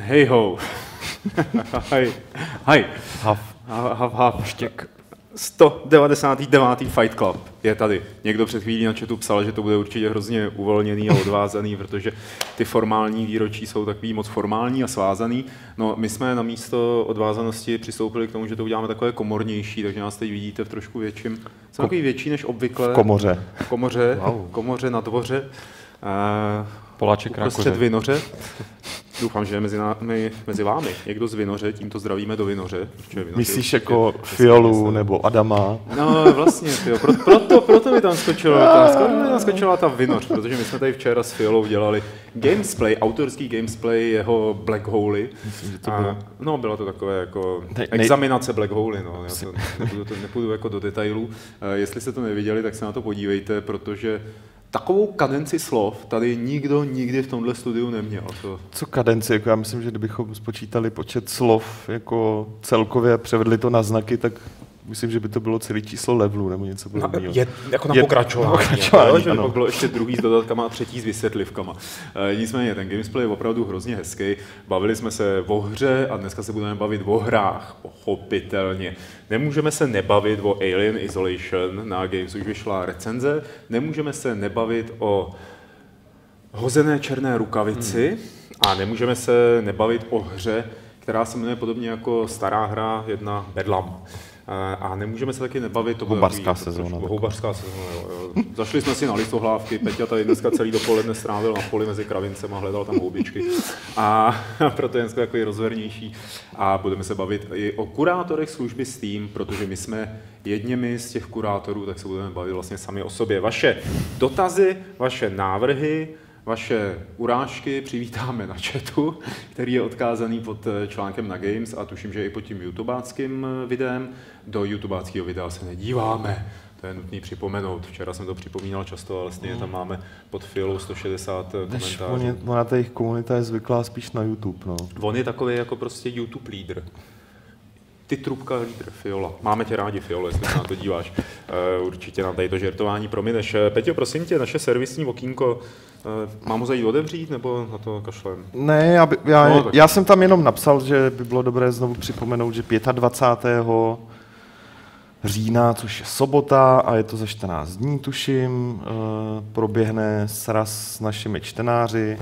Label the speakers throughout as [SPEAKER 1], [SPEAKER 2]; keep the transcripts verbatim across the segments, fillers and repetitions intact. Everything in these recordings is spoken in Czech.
[SPEAKER 1] Hej ho. Hej. Hej.
[SPEAKER 2] Hav.
[SPEAKER 1] Hav, hav. Štěk. sto devadesát devět Fight Club je tady. Někdo před chvílí na chatu psal, že to bude určitě hrozně uvolněný a odvázaný, protože ty formální výročí jsou takový moc formální a svázaný. No, my jsme na místo odvázanosti přistoupili k tomu, že to uděláme takové komornější, takže nás teď vidíte v trošku větším. Jsme takový větší než obvykle.
[SPEAKER 2] V komoře.
[SPEAKER 1] V komoře,
[SPEAKER 2] Wow.
[SPEAKER 1] komoře na dvoře. Uh,
[SPEAKER 3] Poláček
[SPEAKER 1] Uprostřed Vinoře. Doufám, že mezi, námi, mezi vámi někdo z Vinoře, tímto zdravíme do Vinoře.
[SPEAKER 2] Myslíš jako Fiolu nebo Adama?
[SPEAKER 1] No vlastně, tyjo, pro, proto, proto mi tam skočilo, ta, mi tam skočila ta Vinoř, protože my jsme tady včera s Fiolou dělali gamesplay, autorský gamesplay jeho Black Holy.
[SPEAKER 2] Myslím, že to bylo.
[SPEAKER 1] A, no, byla to takové jako
[SPEAKER 2] ne,
[SPEAKER 1] examinace Black Holy, no. Já to nepůjdu, to, nepůjdu jako do detailů. Jestli jste to neviděli, tak se na to podívejte, protože takovou kadenci slov tady nikdo nikdy v tomhle studiu neměl. To...
[SPEAKER 2] Co kadenci? Jako já myslím, že kdybychom spočítali počet slov jako celkově, převedli to na znaky, tak myslím, že by to bylo celé číslo levelů nebo něco podobného.
[SPEAKER 1] Je, jako na
[SPEAKER 2] je,
[SPEAKER 1] pokračování.
[SPEAKER 2] pokračování
[SPEAKER 1] Jo, že by bylo ještě druhý s dodatkama a třetí s vysvětlivkama. E, nicméně ten gamesplay je opravdu hrozně hezký. Bavili jsme se o hře a dneska se budeme bavit o hrách, pochopitelně. Nemůžeme se nebavit o Alien Isolation, na Games už vyšla recenze. Nemůžeme se nebavit o hozené černé rukavici hmm. a nemůžeme se nebavit o hře, která se jmenuje podobně jako stará hra jedna Bedlam. A nemůžeme se taky nebavit...
[SPEAKER 2] Houbařská sezóna.
[SPEAKER 1] Houbařská sezóna, jo, jo. Zašli jsme si na listohlávky, Peťa tady dneska celý dopoledne strávil na poli mezi kravincem a hledal tam houbičky. A proto je dneska takový rozvernější. A budeme se bavit i o kurátorech služby Steam, protože my jsme jedněmi z těch kurátorů, tak se budeme bavit vlastně sami o sobě. Vaše dotazy, vaše návrhy, vaše urážky přivítáme na chatu, který je odkázaný pod článkem na Games a tuším, že i pod tím youtubáckým videem. Do youtubáckého videa se nedíváme, to je nutný připomenout. Včera jsem to připomínal často, ale stejně tam máme pod Fiolou sto šedesát komentářů.
[SPEAKER 2] Ona ta jejich komunita je zvyklá spíš na YouTube, no.
[SPEAKER 1] On je takový jako prostě YouTube lídr. Ty trubka lídr, Fiola. Máme tě rádi, Fiolo, jestli se na to díváš. Uh, určitě nám tady to žertování promineš. Peťo, prosím tě, naše servisní okýnko, uh, mám ho zajít otevřít, nebo na to kašlem?
[SPEAKER 2] Ne, já, by, já,
[SPEAKER 1] no,
[SPEAKER 2] já jsem tam jenom napsal, že by bylo dobré znovu připomenout, že dvacátého pátého října, což je sobota a je to za čtrnáct dní, tuším, uh, proběhne sraz s našimi čtenáři.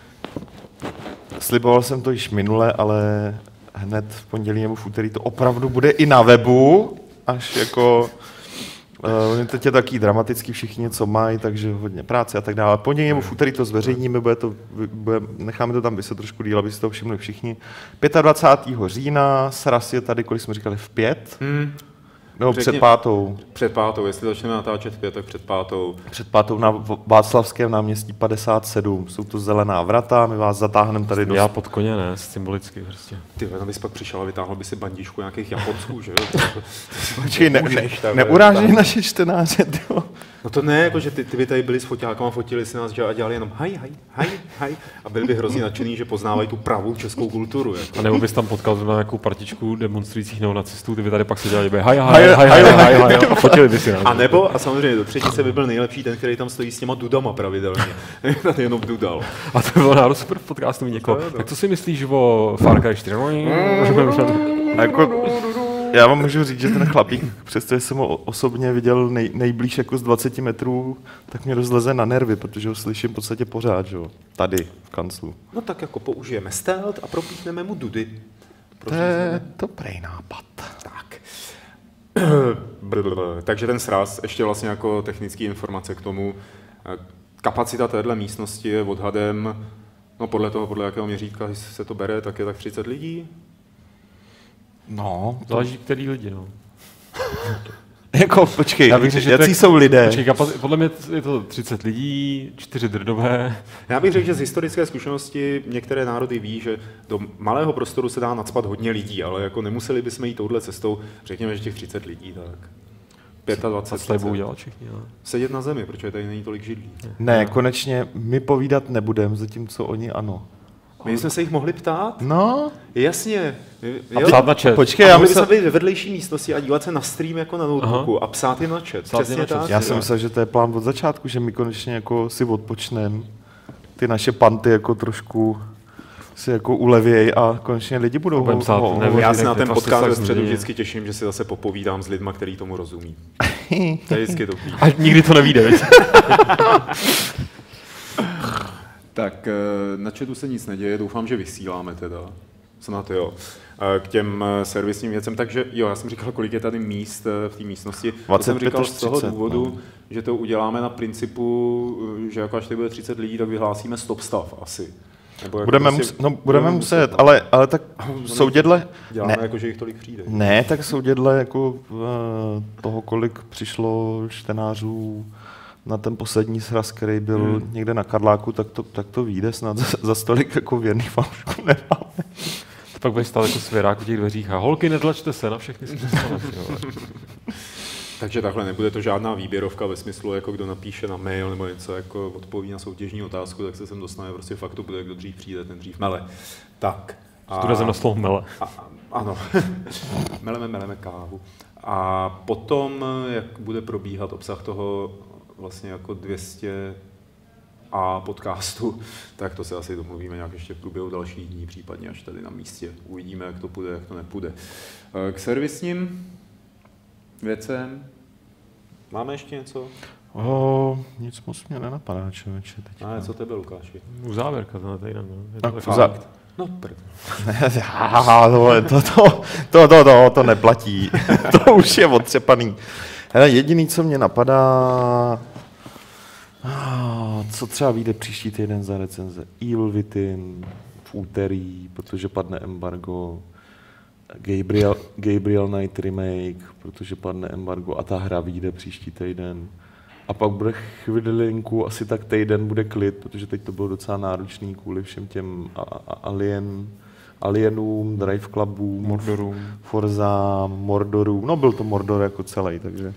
[SPEAKER 2] Sliboval jsem to již minule, ale hned v pondělí nebo v úterý to opravdu bude i na webu, až jako, uh, teď je taky dramatický, všichni něco mají, takže hodně práce a tak dále. Pondělí nebo v úterý to zveřejníme, bude to, bude, necháme to tam vyset trošku díl, aby si to všimli všichni. dvacátého pátého října, sraz je tady, kolik jsme říkali, v pět? Hmm. No, před pátou.
[SPEAKER 1] Před pátou, jestli začneme natáčet v pět, tak před pátou.
[SPEAKER 2] Před pátou na Václavském náměstí padesát sedm. Jsou to zelená vrata, my vás zatáhneme tady do...
[SPEAKER 3] Já pod koně, ne? Symbolicky prostě.
[SPEAKER 1] Ty, tam bys pak přišel a vytáhl by si bandičku nějakých Japonců, že jo?
[SPEAKER 2] Počkej, ne, ne, neurážej naše čtenáře, jo.
[SPEAKER 1] No to ne, jako, že ty, ty by tady byli s foťákama, fotili si nás a dělali jenom haj, haj, haj, haj a byli by hrozně nadšený, že poznávají tu pravou českou kulturu. Jako.
[SPEAKER 3] A nebo bys tam potkal zrovna nějakou partičku demonstrujících neonacistů, ty by tady pak se dělali, haj, haj, haj, haj, haj, haj, a fotili by si nás.
[SPEAKER 1] A nebo, a samozřejmě do třetice by byl nejlepší ten, který tam stojí s těma dudama pravidelně. Tady jenom dudal.
[SPEAKER 3] A to bylo náhodou super v podcastu někoho. Tak co si myslíš o Far Cry čtyři?
[SPEAKER 2] Jako, já vám můžu říct, že ten chlapík, přestože jsem ho osobně viděl nej, nejblíž jako z dvaceti metrů, tak mě rozleze na nervy, protože ho slyším v podstatě pořád, že jo, tady v kanclu.
[SPEAKER 1] No tak jako použijeme stealth a propítneme mu dudy.
[SPEAKER 2] To je dobrý nápad.
[SPEAKER 1] Tak. Takže ten sraz, ještě vlastně jako technické informace k tomu. Kapacita téhle místnosti je odhadem, no podle toho, podle jakého měřítka se to bere, tak je tak třicet lidí.
[SPEAKER 2] No,
[SPEAKER 3] záleží který lidi, no.
[SPEAKER 2] Jako, počkej, já bych řekl, jací
[SPEAKER 3] je,
[SPEAKER 2] jsou lidé?
[SPEAKER 3] Počkej, podle mě je to třicet lidí, čtyři drdové.
[SPEAKER 1] Já bych řekl, že z historické zkušenosti některé národy ví, že do malého prostoru se dá nacpat hodně lidí, ale jako nemuseli bychom jít touhle cestou, řekněme, že těch třicet lidí, tak dvacet pět.
[SPEAKER 3] Co budou dělat všichni, ale...
[SPEAKER 1] Sedět na zemi, protože tady není tolik židlí.
[SPEAKER 2] Ne, konečně my povídat nebudeme, zatímco oni ano.
[SPEAKER 1] My jsme se jich mohli ptát?
[SPEAKER 2] No.
[SPEAKER 1] Jasně.
[SPEAKER 3] A psát na chat.
[SPEAKER 2] Počkej,
[SPEAKER 1] a
[SPEAKER 2] já
[SPEAKER 1] mohli
[SPEAKER 2] myslel...
[SPEAKER 1] se být ve vedlejší místnosti a dívat se na stream jako na notebooku Aha. a psát jim na chat. Přesně na tak.
[SPEAKER 2] Já jsem myslel, že to je plán od začátku, že my konečně jako si odpočneme ty naše panty jako trošku si jako ulevěj a konečně lidi budou ho,
[SPEAKER 3] psát,
[SPEAKER 2] ho,
[SPEAKER 3] nevím,
[SPEAKER 1] Já se na ten
[SPEAKER 3] to
[SPEAKER 1] podcast ve
[SPEAKER 3] tak
[SPEAKER 1] středu
[SPEAKER 3] změní.
[SPEAKER 1] vždycky těším, že si zase popovídám s lidma, který tomu rozumí. To je vždycky dobrý.
[SPEAKER 3] A nikdy to nevíde, viď?
[SPEAKER 1] Tak na chatu se nic neděje, doufám, že vysíláme teda. Snad jo. K těm servisním věcem, takže jo, já jsem říkal, kolik je tady míst v té místnosti. To jsem říkal z toho důvodu, no. že to uděláme na principu, že jako až tady bude třicet lidí, tak vyhlásíme stop stav asi. Nebo jako
[SPEAKER 2] budeme,
[SPEAKER 1] prostě,
[SPEAKER 2] mus, no, budeme muset, muset ale, ale tak soudědle...
[SPEAKER 1] Děláme
[SPEAKER 2] ne,
[SPEAKER 1] jako, že jich tolik přijde.
[SPEAKER 2] Ne, tak soudědle jako toho, kolik přišlo čtenářů na ten poslední sraz, který byl hmm. někde na Karláku, tak to, tak to vyjde snad za, za stolik jako věrných fanoušků nemáme.
[SPEAKER 3] To pak budeš stát jako svěrák u těch dveřích a holky, netlačte se na všechny strany.
[SPEAKER 1] Takže takhle nebude to žádná výběrovka ve smyslu, jako kdo napíše na mail nebo něco, jako odpoví na soutěžní otázku, tak se sem dostane, prostě fakt to bude, kdo dřív přijde, ten dřív mele. Tak.
[SPEAKER 3] Zdůrazem na slovo mele.
[SPEAKER 1] A, ano. meleme, meleme kávu. A potom, jak bude probíhat obsah toho vlastně jako dvě stě a podcastu, tak to se asi domluvíme nějak ještě v průběhu dalších dní, případně až tady na místě. Uvidíme, jak to půjde, jak to nepůjde. K servisním věcem máme ještě něco?
[SPEAKER 2] Oh, nic moc mě nenapadá, člověče. Teď
[SPEAKER 1] A co tebe, Lukáši?
[SPEAKER 3] U závěrka to na týden, no. Je to
[SPEAKER 2] no,
[SPEAKER 3] tak
[SPEAKER 2] za...
[SPEAKER 1] no prd.
[SPEAKER 2] to, to, to, to, to, to, to neplatí. To už je otřepaný. Hele, jediný, co mě napadá, co třeba vyjde příští týden za recenze. Evil Within v úterý, protože padne embargo. Gabriel, Gabriel Knight remake, protože padne embargo a ta hra vyjde příští týden. A pak bude chvilinku, asi tak týden bude klid, protože teď to bylo docela náročný kvůli všem těm a, a, alien, alienům, Drive Clubům,
[SPEAKER 3] Mordorům,
[SPEAKER 2] Forza, Mordorům. No byl to Mordor jako celý, takže...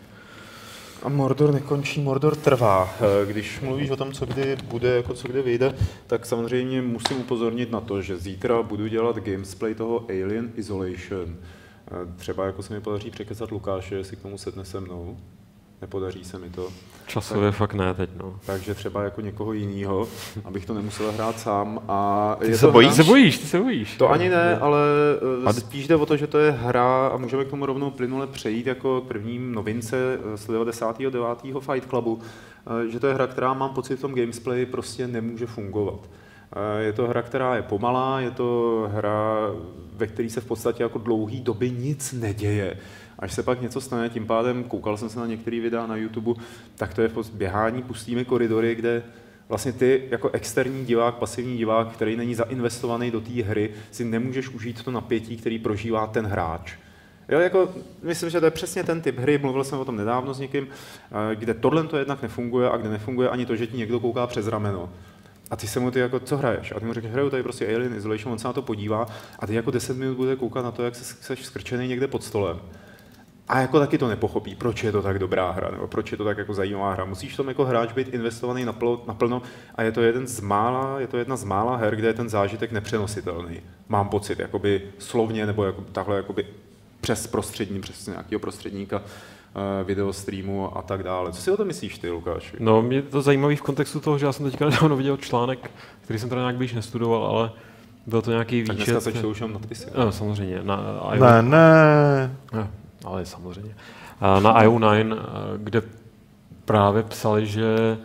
[SPEAKER 1] A Mordor nekončí, Mordor trvá. Když mluvíš o tom, co kdy bude, jako co kdy vyjde, tak samozřejmě musím upozornit na to, že zítra budu dělat gamesplay toho Alien Isolation. Třeba jako se mi podaří překecat Lukáše, jestli k tomu sedne se mnou. Nepodaří se mi to.
[SPEAKER 3] Časově tak, fakt ne teď, no.
[SPEAKER 1] Takže třeba jako někoho jiného, abych to nemusel hrát sám. A
[SPEAKER 2] ty
[SPEAKER 1] je
[SPEAKER 2] se
[SPEAKER 1] to
[SPEAKER 2] bojíš?
[SPEAKER 1] hra...
[SPEAKER 3] Ty se bojíš, ty se bojíš.
[SPEAKER 1] To ani ne, ale spíš jde o to, že to je hra a můžeme k tomu rovnou plynule přejít jako prvním novince z devadesátého devátého Fight Clubu, že to je hra, která mám pocit v tom gamesplay prostě nemůže fungovat. Je to hra, která je pomalá, je to hra, ve které se v podstatě jako dlouhý doby nic neděje. Až se pak něco stane, tím pádem koukal jsem se na některé videa na YouTube, tak to je v běhání pustými koridory, kde vlastně ty jako externí divák, pasivní divák, který není zainvestovaný do té hry, si nemůžeš užít to napětí, který prožívá ten hráč. Jo, jako, myslím, že to je přesně ten typ hry, mluvil jsem o tom nedávno s někým, kde tohle to jednak nefunguje a kde nefunguje ani to, že ti někdo kouká přes rameno. A ty se mu ty jako, co hraješ? A ty mu řekneš, hraju tady prostě Alien Isolation, on se na to podívá a ty jako deset minut bude koukat na to, jak jsi skrčený někde pod stolem. A jako taky to nepochopí, proč je to tak dobrá hra, nebo proč je to tak jako zajímavá hra. Musíš tam jako hráč být investovaný naplno, naplno a je to jeden z mála, je to jedna z mála her, kde je ten zážitek nepřenositelný. Mám pocit, jakoby slovně, nebo jako, takhle jakoby přes prostřední, přes nějakého prostředníka uh, videostreamu a tak dále. Co si o tom myslíš ty, Lukáši?
[SPEAKER 3] No, mě to zajímavý v kontextu toho, že já jsem teďka nedávno viděl článek, který jsem teda nějak blíž nestudoval, ale byl to nějaký výčet.
[SPEAKER 1] Tak dneska se čtou už jenom nadpisy.
[SPEAKER 3] No, samozřejmě. Na,
[SPEAKER 2] ne, ne.
[SPEAKER 3] ne. Ale samozřejmě. Na I O nine, kde právě psali, že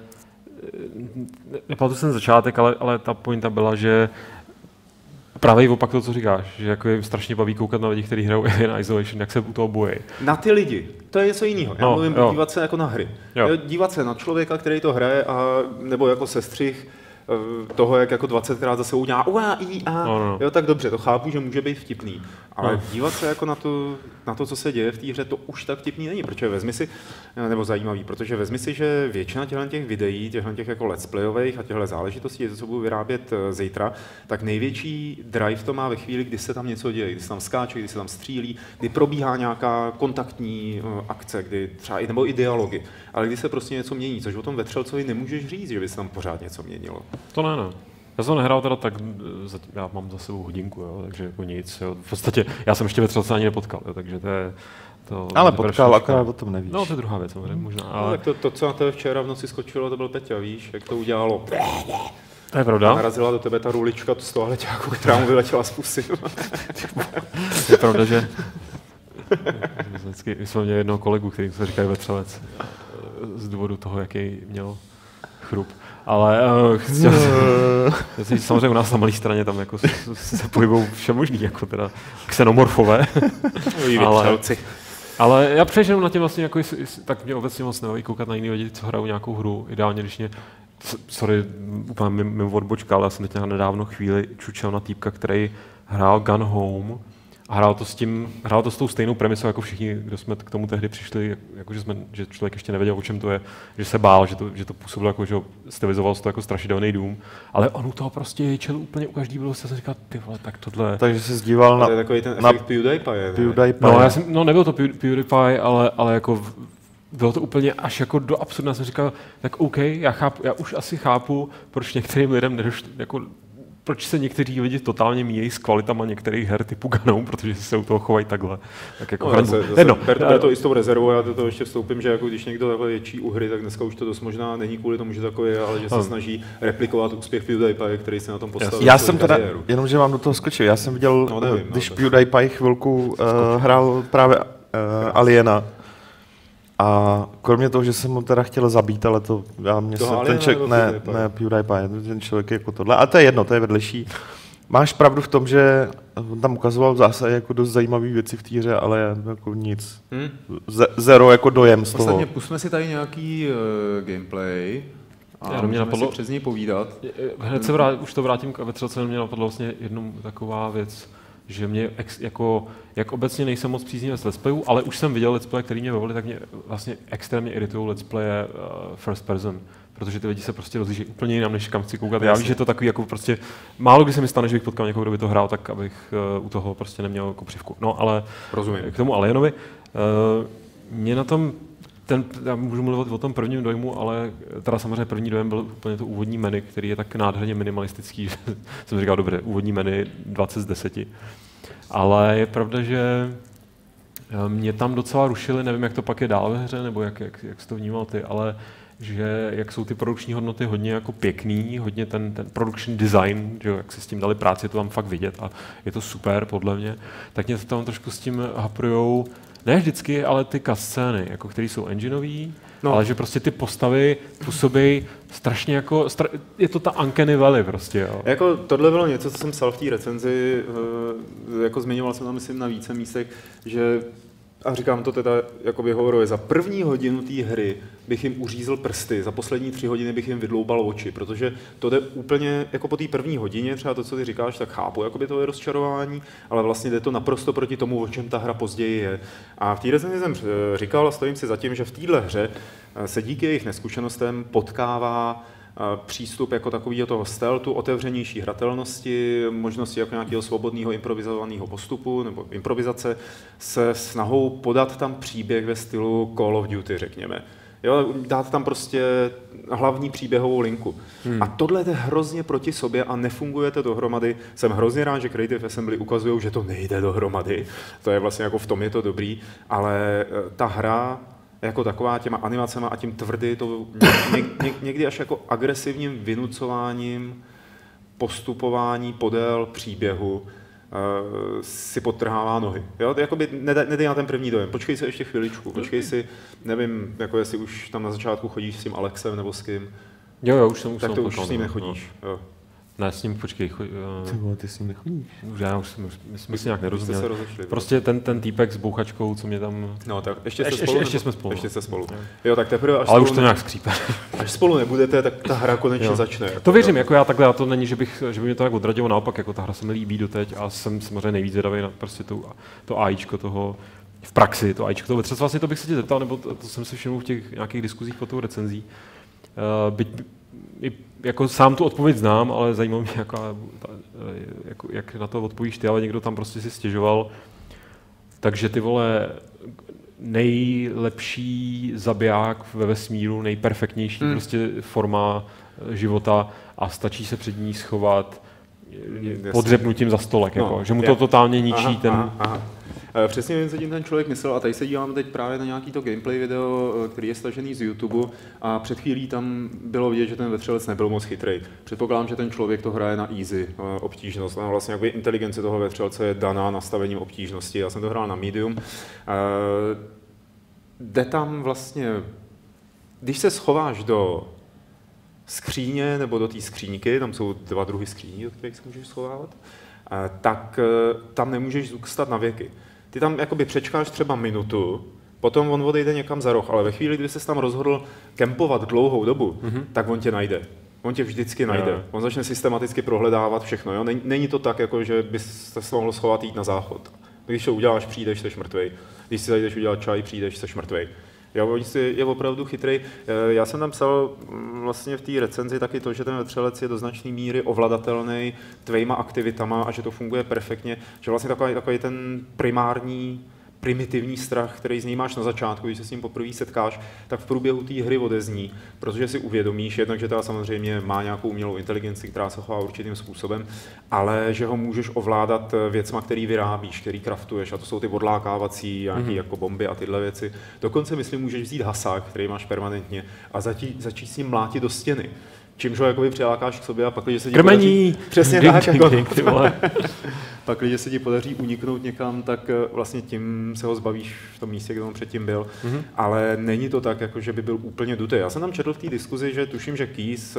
[SPEAKER 3] nepamatuji jsem začátek, ale, ale ta pointa byla, že právě opak to, co říkáš, že jako je strašně baví koukat na lidi, kteří hrajou Alien Isolation, jak se u toho bojí.
[SPEAKER 1] Na ty lidi, to je něco jiného. Já
[SPEAKER 3] no,
[SPEAKER 1] mluvím
[SPEAKER 3] jo.
[SPEAKER 1] dívat se jako na hry.
[SPEAKER 3] Jo.
[SPEAKER 1] Dívat se na člověka, který to hraje, a, nebo jako sestřih toho, jak jako dvacetkrát zase udělá ua, i, a,
[SPEAKER 3] no, no.
[SPEAKER 1] Jo, tak dobře, to chápu, že může být vtipný, ale no. dívat se jako na to, na to, co se děje v té hře, to už tak vtipný není, protože vezmi si, nebo zajímavý, protože vezmi si, že většina těchto těch videí, těchto těch jako let's playových a těchto záležitostí, co budu vyrábět zítra, tak největší drive to má ve chvíli, kdy se tam něco děje, kdy se tam skáče, kdy se tam střílí, kdy probíhá nějaká kontaktní akce, kdy třeba i, nebo i dialogy, ale kdy se prostě něco mění, což o tom vetřelcovi nemůžeš říct, že by se tam pořád něco měnilo.
[SPEAKER 3] To ne, ne. Já jsem nehrál teda tak, já mám za sebou hodinku, jo, takže jako nic. Jo. V podstatě já jsem ještě Vetřelce ani nepotkal, jo, takže to je... To
[SPEAKER 2] ale potkal, akorát o tom nevíš.
[SPEAKER 3] No, to je druhá věc, samozřejmě, možná. Ale...
[SPEAKER 1] No, tak to, to, co na tebe včera v noci skočilo, to byl Peťa, víš, jak to udělalo.
[SPEAKER 3] To je pravda.
[SPEAKER 1] Narazila do tebe ta rulička z toaleťáku, která mu vyletěla z pusy.
[SPEAKER 3] Je pravda, že vždycky, my jsme měli jednoho kolegu, který se říká vetřelec, z důvodu toho, jaký měl chrup. Ale uh, chtěl jsem, samozřejmě u nás na malé straně tam jako se pohybují všemožný, jako teda xenomorfové. ale, ale já přeženu na tím vlastně, jako, tak mě obecně moc nebaví koukat na jiný lidi, co hrajou nějakou hru. Ideálně, když mě, sorry, úplně mimo odbočka, ale já jsem teď nedávno chvíli čučel na týpka, který hrál Gone Home. A hrál to s tím, hrál to s tou stejnou premisou, jako všichni, kdo jsme k tomu tehdy přišli, jako že, jsme, že člověk ještě nevěděl, o čem to je, že se bál, že to, že to působilo jako, že ho stylizoval se to jako strašidelný dům, ale on u toho prostě ječel úplně u každý bylo, jsem říkal, ty vole, tak tohle.
[SPEAKER 2] Takže jsi zdíval na...
[SPEAKER 1] To je takový ten efekt PewDiePie,
[SPEAKER 2] PewDiePie.
[SPEAKER 3] No, já jsem, no nebyl to PewDiePie, ale, ale jako bylo to úplně až jako do absurdna, jsem říkal, tak OK, já, chápu, já už asi chápu, proč některým lidem nedošlo, jako proč se někteří lidi totálně míjejí s kvalitama některých her typu Ganou, protože se u toho chovají takhle. Tak jako
[SPEAKER 1] no, zase, zase, no, ber, ber to i s tou rezervou, já do toho ještě vstoupím, že jako když někdo takhle větší u hry, tak dneska už to dost možná není kvůli tomu, že takový je, ale že se no. snaží replikovat úspěch PewDiePie, který se na tom postavil.
[SPEAKER 2] Já jsem teda, jenom že vám do toho skočil, já jsem viděl, no, nevím, když no, PewDiePie chvilku uh, hrál právě uh, Aliena. A kromě toho, že jsem ho teda chtěl zabít, ale to já mě se, ten člověk, ne, ne, PewDiePie, ten člověk je jako tohle, ale to je jedno, to je vedlejší. Máš pravdu v tom, že on tam ukazoval v zásadě jako dost zajímavé věci v té hře, ale jako nic. Hmm? Z, zero jako dojem z toho.
[SPEAKER 1] Ostatně pusme si tady nějaký uh, gameplay a já můžeme napadlo, si přes něj povídat.
[SPEAKER 3] Hned se vrát, už to vrátím k vetřelce, mě napadlo vlastně jednou taková věc, že mě ex, jako, jak obecně nejsem moc příznivec let's playů, ale už jsem viděl let's play, který mě bavili, tak mě vlastně extrémně iritují let's playe uh, first person, protože ty lidi se prostě rozlíží úplně jinam, než kam chci koukat. Já vím, že to takový jako prostě, málo kdy se mi stane, že bych potkal někoho, kdo by to hrál, tak abych uh, u toho prostě neměl jako přivku. No ale
[SPEAKER 1] rozumím.
[SPEAKER 3] K tomu Alienovi, uh, mě na tom, ten, já můžu mluvit o tom prvním dojmu, ale teda samozřejmě první dojem byl úplně to úvodní menu, který je tak nádherně minimalistický, že jsem říkal, dobře, úvodní menu dvacet z deseti. Ale je pravda, že mě tam docela rušily, nevím, jak to pak je dál ve hře, nebo jak, jak, jak jsi to vnímal ty, ale že jak jsou ty produkční hodnoty hodně jako pěkný, hodně ten, ten production design, že jak si s tím dali práci, je to tam fakt vidět a je to super podle mě, tak mě to tam trošku s tím haprujou, ne vždycky, ale ty cutscény, jako které jsou engineový, no. Ale že prostě ty postavy působí strašně jako, stra, je to ta uncanny valley prostě, jo.
[SPEAKER 1] Jako tohle bylo něco, co jsem psal v té recenzi, jako zmiňoval jsem tam, myslím, na více místech, že a říkám to teda jakoby hovorově, za první hodinu té hry bych jim uřízl prsty, za poslední tři hodiny bych jim vydloubal oči, protože to jde úplně, jako po té první hodině, třeba to, co ty říkáš, tak chápu jakoby to je rozčarování, ale vlastně jde to naprosto proti tomu, o čem ta hra později je. A v té recenzi jsem říkal a stojím si za tím, že v téhle hře se díky jejich neskušenostem potkává přístup jako takového toho stealthu, otevřenější hratelnosti, možnosti jako nějakého svobodného improvizovaného postupu nebo improvizace se snahou podat tam příběh ve stylu Call of Duty, řekněme. Jo, dát tam prostě hlavní příběhovou linku. Hmm. A tohle je hrozně proti sobě a nefunguje to dohromady. Jsem hrozně rád, že Creative Assembly ukazují, že to nejde dohromady. To je vlastně jako v tom je to dobrý, ale ta hra jako taková těma animacema a tím tvrdý, to ně, ně, někdy až jako agresivním vynucováním postupování podél příběhu uh, si podtrhává nohy. Jo? Jakoby nedej, nedej na ten první dojem. Počkej si ještě chviličku, počkej si, nevím, jako jestli už tam na začátku chodíš s tím Alexem nebo s kým.
[SPEAKER 3] Jo, jo, už jsem už
[SPEAKER 1] Tak to
[SPEAKER 3] jsem
[SPEAKER 1] už s ním nechodíš. No. Jo.
[SPEAKER 3] Ne, s ním počkej. Chod, uh,
[SPEAKER 2] ty vole, ty s ním nechodíš.
[SPEAKER 3] Už já už jsme, my jsme si nějak nerozuměli.
[SPEAKER 1] Rozešli,
[SPEAKER 3] prostě ten, ten týpek s bouchačkou, co mě tam...
[SPEAKER 1] No tak ještě,
[SPEAKER 3] ještě,
[SPEAKER 1] jste spolu,
[SPEAKER 3] ještě, ještě jsme spolu.
[SPEAKER 1] Ještě jste spolu. No. Jo, tak teprve až
[SPEAKER 3] ale
[SPEAKER 1] už
[SPEAKER 3] to ne... nějak skřípe.
[SPEAKER 1] Až spolu nebudete, tak ta hra konečně jo. začne. Jako,
[SPEAKER 3] to věřím, jako já takhle, a to není, že, bych, že by mě to tak odradilo, naopak, jako ta hra se mi líbí doteď a jsem samozřejmě nejvíc zvědavý na prostě to, to AIčko toho, v praxi, to AIčko toho vetřelce. Vlastně to bych se tě zeptal, nebo to, to jsem si všiml v těch nějakých diskuzích po tou recenzí. Uh, byť, i, jako sám tu odpověď znám, ale zajímalo mě, jako, jako, jak na to odpovíš ty, ale někdo tam prostě si stěžoval. Takže ty vole, nejlepší zabiják ve vesmíru, nejperfektnější hmm. prostě forma života a stačí se před ní schovat podřepnutím za stolek, no, jako, že mu to totálně ničí
[SPEAKER 1] aha,
[SPEAKER 3] ten...
[SPEAKER 1] Aha, aha. Přesně vím, co tím ten člověk myslel a tady se dívám teď právě na nějaký to gameplay video, který je stažený z YouTube a před chvílí tam bylo vidět, že ten vetřelec nebyl moc chytrý. Předpokládám, že ten člověk to hraje na easy obtížnost. A vlastně jakby inteligence toho vetřelce je daná nastavením obtížnosti. Já jsem to hrál na medium. Jde tam vlastně, když se schováš do skříně nebo do té skříňky, tam jsou dva druhy skříní, do kterých se můžeš schovávat, tak tam nemůžeš zůstat na věky. Ty tam jakoby přečkáš třeba minutu, potom on odejde někam za roh, ale ve chvíli, kdy jsi tam rozhodl kempovat dlouhou dobu, mm-hmm. tak on tě najde. On tě vždycky najde. Yeah. On začne systematicky prohledávat všechno. Jo? Není, není to tak, jako, že bys se mohl schovat jít na záchod. Když to uděláš, přijdeš, jsi mrtvej. Když si zajdeš udělat čaj, přijdeš, jsi mrtvej. Jo, je opravdu chytrý. Já jsem tam psal vlastně v té recenzi taky to, že ten vetřelec je do značné míry ovladatelný tvejma aktivitama a že to funguje perfektně, že vlastně takový, takový ten primární, primitivní strach, který z něj máš na začátku, když se s ním poprvé setkáš, tak v průběhu té hry odezní, protože si uvědomíš jednak, že ta samozřejmě má nějakou umělou inteligenci, která se chová určitým způsobem, ale že ho můžeš ovládat věcma, který vyrábíš, který kraftuješ, a to jsou ty odlákávací nějaký mm-hmm. jako bomby a tyhle věci. Dokonce myslím, můžeš vzít hasák, který máš permanentně, a začít, začít s ním mlátit do stěny. Čímž ho jakoby přilákáš k sobě a pak, když se ti
[SPEAKER 3] Krmení!
[SPEAKER 1] Podaří, přesně
[SPEAKER 3] ding,
[SPEAKER 1] tak,
[SPEAKER 3] ding,
[SPEAKER 1] jako,
[SPEAKER 3] ding, ty vole.
[SPEAKER 1] Pak, když se ti podaří uniknout někam, tak vlastně tím se ho zbavíš v tom místě, kde on předtím byl. Mm-hmm. Ale není to tak, jako, že by byl úplně dutý. Já jsem tam četl v té diskuzi, že tuším, že Keys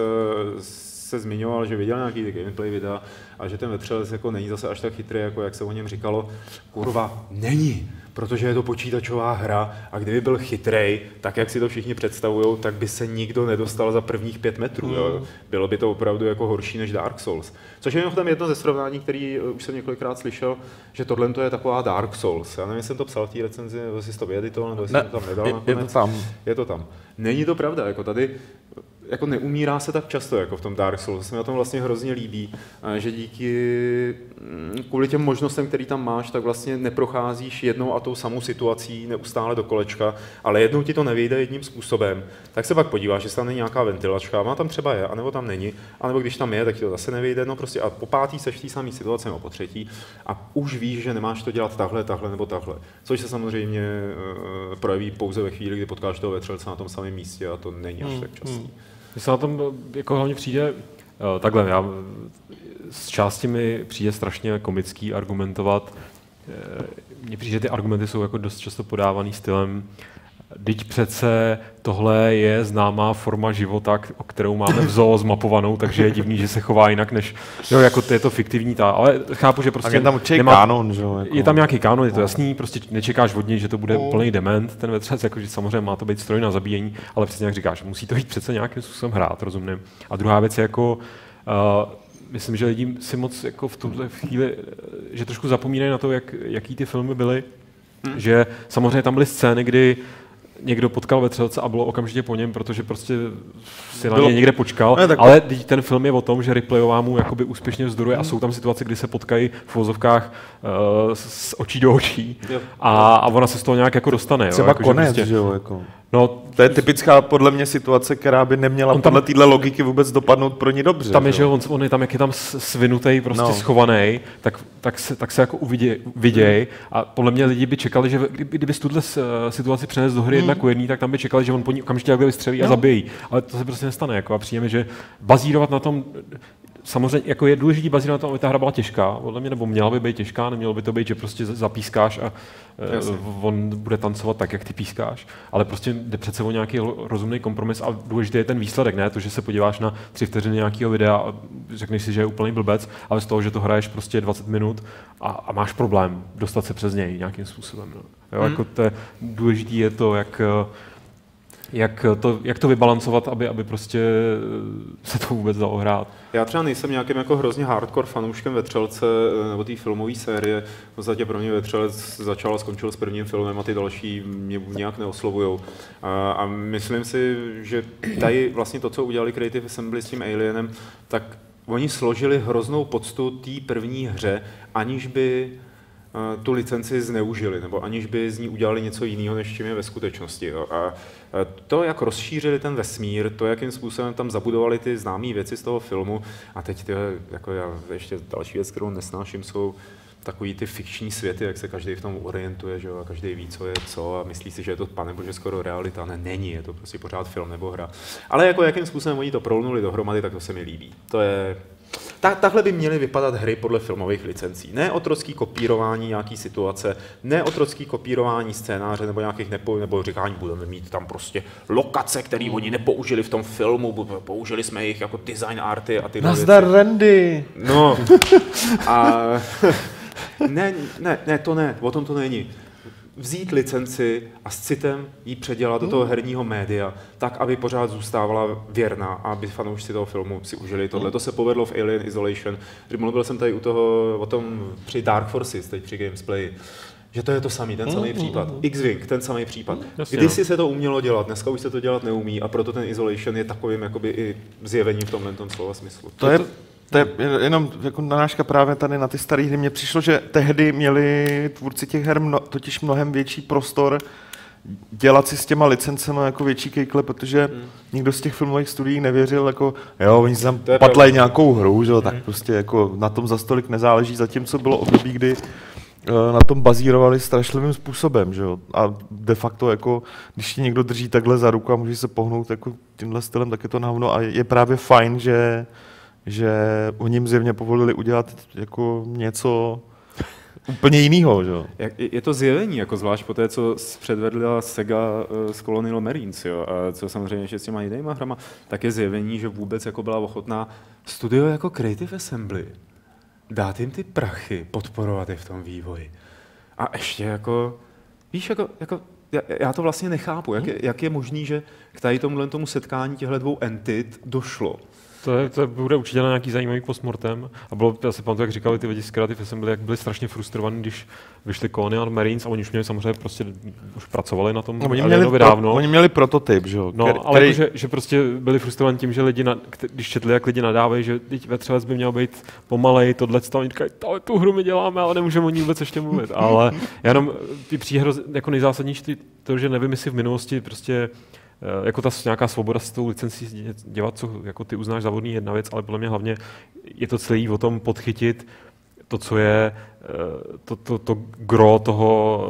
[SPEAKER 1] se zmiňoval, že viděl nějaký gameplay videa a že ten vetřelec jako není zase až tak chytrý, jako jak se o něm říkalo. Kurva, není, protože je to počítačová hra a kdyby byl chytrej, tak jak si to všichni představujou, tak by se nikdo nedostal za prvních pět metrů. Mm. Jo. Bylo by to opravdu jako horší než Dark Souls. Což je tam jedno ze srovnání, který už jsem několikrát slyšel, že tohle je taková Dark Souls. Já nevím, jestli jsem to psal v té recenzi, jestli jsi to vyeditoval, nebo jestli ne, to tam nedal
[SPEAKER 2] je,
[SPEAKER 1] nakonec.
[SPEAKER 2] Je to tam.
[SPEAKER 1] Je to tam. Není to pravda, jako tady jako neumírá se tak často, jako v tom Dark Souls. Se mi na tom vlastně hrozně líbí, že díky, kvůli těm možnostem, který tam máš, tak vlastně neprocházíš jednou a tou samou situací neustále do kolečka, ale jednou ti to nevyjde jedním způsobem. Tak se pak podíváš, že tam není nějaká ventilačka, ona tam třeba je, anebo tam není, anebo když tam je, tak ti to zase nevyjde, no prostě a po pátý seš v té samé situaci nebo po třetí a už víš, že nemáš to dělat tahle, tahle nebo tahle. Což se samozřejmě uh, projeví pouze ve chvíli, kdy potkáš toho vetřelce na tom samém místě a to není až tak častý.
[SPEAKER 3] Mně se na tom jako hlavně přijde, takhle, já, z části mi přijde strašně komický argumentovat, mně přijde, že ty argumenty jsou jako dost často podávaný stylem, vždyť přece tohle je známá forma života, o kterou máme v zoo zmapovanou, takže je divný, že se chová jinak než, jo, jako to je to fiktivní, ta, ale chápu, že prostě
[SPEAKER 2] je tam
[SPEAKER 3] nemá,
[SPEAKER 2] kánon, že jo? Jako...
[SPEAKER 3] Je tam nějaký kánon, je to jasný, prostě nečekáš od něj, že to bude oh. plný dement, ten vetřelec, jakože samozřejmě má to být stroj na zabíjení, ale přesně jak říkáš, musí to jít přece nějakým způsobem hrát, rozumím. A druhá věc je jako, uh, myslím, že lidi si moc jako v tuhle chvíli, že trošku zapomínají na to, jak, jaký ty filmy byly, hmm. že samozřejmě tam byly scény, kdy někdo potkal vetřelce a bylo okamžitě po něm, protože prostě si na něj někde počkal, ne, ale ten film je o tom, že Ripleyová mu jakoby úspěšně vzdoruje a jsou tam situace, kdy se potkají v vozovkách uh, s očí do očí a, a ona se z toho nějak jako dostane.
[SPEAKER 2] Třeba
[SPEAKER 3] jo, jako,
[SPEAKER 2] konec,
[SPEAKER 3] že, prostě,
[SPEAKER 2] že jo, jako.
[SPEAKER 3] No,
[SPEAKER 2] to je typická podle mě situace, která by neměla podle téhle logiky vůbec dopadnout pro ní dobře.
[SPEAKER 3] Tam je, že on, on je tam, jak je tam svinutej, prostě no. schovaný, tak, tak, se, tak se jako uviděj, viděj a podle mě lidi by čekali, že kdyby, kdyby tuhle situaci přenes do hry jedna ku jedný, tak tam by čekali, že on po ní okamžitě takhle vystřelí no. a zabijí. Ale to se prostě nestane. Jako, a přijde mi, že bazírovat na tom, samozřejmě jako je důležité bazírovat na tom, aby ta hra byla těžká, podle mě, nebo měla by být těžká, nemělo by to být, že prostě zapískáš a Jasně. on bude tancovat tak, jak ty pískáš, ale prostě jde přece o nějaký rozumný kompromis a důležitý je ten výsledek, ne to, že se podíváš na tři vteřiny nějakého videa a řekneš si, že je úplný blbec, ale z toho, že to hraješ prostě dvacet minut a, a máš problém dostat se přes něj nějakým způsobem. No. Jo, hmm. jako to je, důležitý je to, jak Jak to, jak to vybalancovat, aby, aby prostě se to vůbec dalo hrát?
[SPEAKER 1] Já třeba nejsem nějakým jako hrozně hardcore fanouškem Vetřelce nebo té filmové série. V podstatě pro mě Vetřelec začal a skončil s prvním filmem a ty další mě nějak neoslovujou. A, a myslím si, že tady vlastně to, co udělali Creative Assembly s tím Alienem, tak oni složili hroznou poctu té první hře, aniž by tu licenci zneužili, nebo aniž by z ní udělali něco jiného, než čím je ve skutečnosti. Jo. A to, jak rozšířili ten vesmír, to, jakým způsobem tam zabudovali ty známé věci z toho filmu, a teď ty, jako já, ještě další věc, kterou nesnáším, jsou takový ty fikční světy, jak se každý v tom orientuje, že jo, a každý ví, co je co a myslí si, že je to panebože skoro realita, ne, není, je to prostě pořád film nebo hra. Ale jako jakým způsobem oni to prolnuli dohromady, tak to se mi líbí. To je... Ta, takhle by měly vypadat hry podle filmových licencí. Ne otrocký kopírování nějaký situace, ne otrocký kopírování scénáře nebo nějakých nepo, nebo říkání, budeme mít tam prostě lokace, které oni nepoužili v tom filmu, použili jsme jejich jako design arty a tyhle
[SPEAKER 2] Nazdar
[SPEAKER 1] věci.
[SPEAKER 2] Randy!
[SPEAKER 1] No, a ne, ne, ne, to ne, o tom to není. Vzít licenci a s citem ji předělat do toho herního média, tak, aby pořád zůstávala věrná a aby fanoušci toho filmu si užili tohle. To se povedlo v Alien Isolation. Mluvil jsem tady u toho, o tom při Dark Forces, teď při Gamesplay, že to je to samý, ten samý případ. X-Wing, ten samý případ. Kdysi se to umělo dělat, dneska už se to dělat neumí a proto ten Isolation je takovým jakoby i zjevením v tomhle tom slova smyslu.
[SPEAKER 2] To je... To je jenom jako narážka právě tady na ty staré hry. Mně přišlo, že tehdy měli tvůrci těch her mno, totiž mnohem větší prostor dělat si s těma licencemi jako větší kejkle, protože hmm. nikdo z těch filmových studií nevěřil, jako jo, oni si tam patlají nějakou hru, že, hmm. tak prostě jako na tom za stolik nezáleží, zatímco bylo období, kdy na tom bazírovali strašlivým způsobem, že jo. A de facto jako, když ti někdo drží takhle za ruku a může se pohnout jako tímhle stylem, tak je to na hovno a je právě fajn, že že oni jim zjevně povolili udělat jako něco úplně jiného. Že?
[SPEAKER 1] Je to zjevení, jako zvlášť po té, co předvedla Sega s Colonial Marines, jo, a co samozřejmě ještě s těma jinýma hrama, tak je zjevení, že vůbec jako byla ochotná studio jako Creative Assembly dát jim ty prachy, podporovat je v tom vývoji. A ještě jako, víš, jako, jako já, já to vlastně nechápu, jak je, jak je možný, že k tady tomuhle tomu setkání těchto dvou entit došlo.
[SPEAKER 3] To, je, to bude určitě na nějaký zajímavý postmortem. A bylo, já si pamatuju, jak říkali ty lidi z Creative Assembly, jak byli strašně frustrovaní, když vyšli Colonial Marines a oni už měli samozřejmě prostě, už pracovali na tom
[SPEAKER 2] no, oni měli
[SPEAKER 3] dávno.
[SPEAKER 2] Pro, oni měli prototyp, že jo?
[SPEAKER 3] No, který, ale jako, že, že prostě byli frustrovaní tím, že lidi, na, když četli, jak lidi nadávají, že teď vetřelec by měl být pomalej, tohle, to oni říkají, tu hru my děláme, ale nemůžeme o ní vůbec ještě mluvit. Ale jenom ty příhro, jako nejzásadnější to, že nevím, jestli v minulosti prostě jako ta nějaká svoboda s tou licencí dělat, co jako ty uznáš za vhodný, jedna věc, ale podle mě hlavně je to celý o tom podchytit to, co je to, to, to gro toho,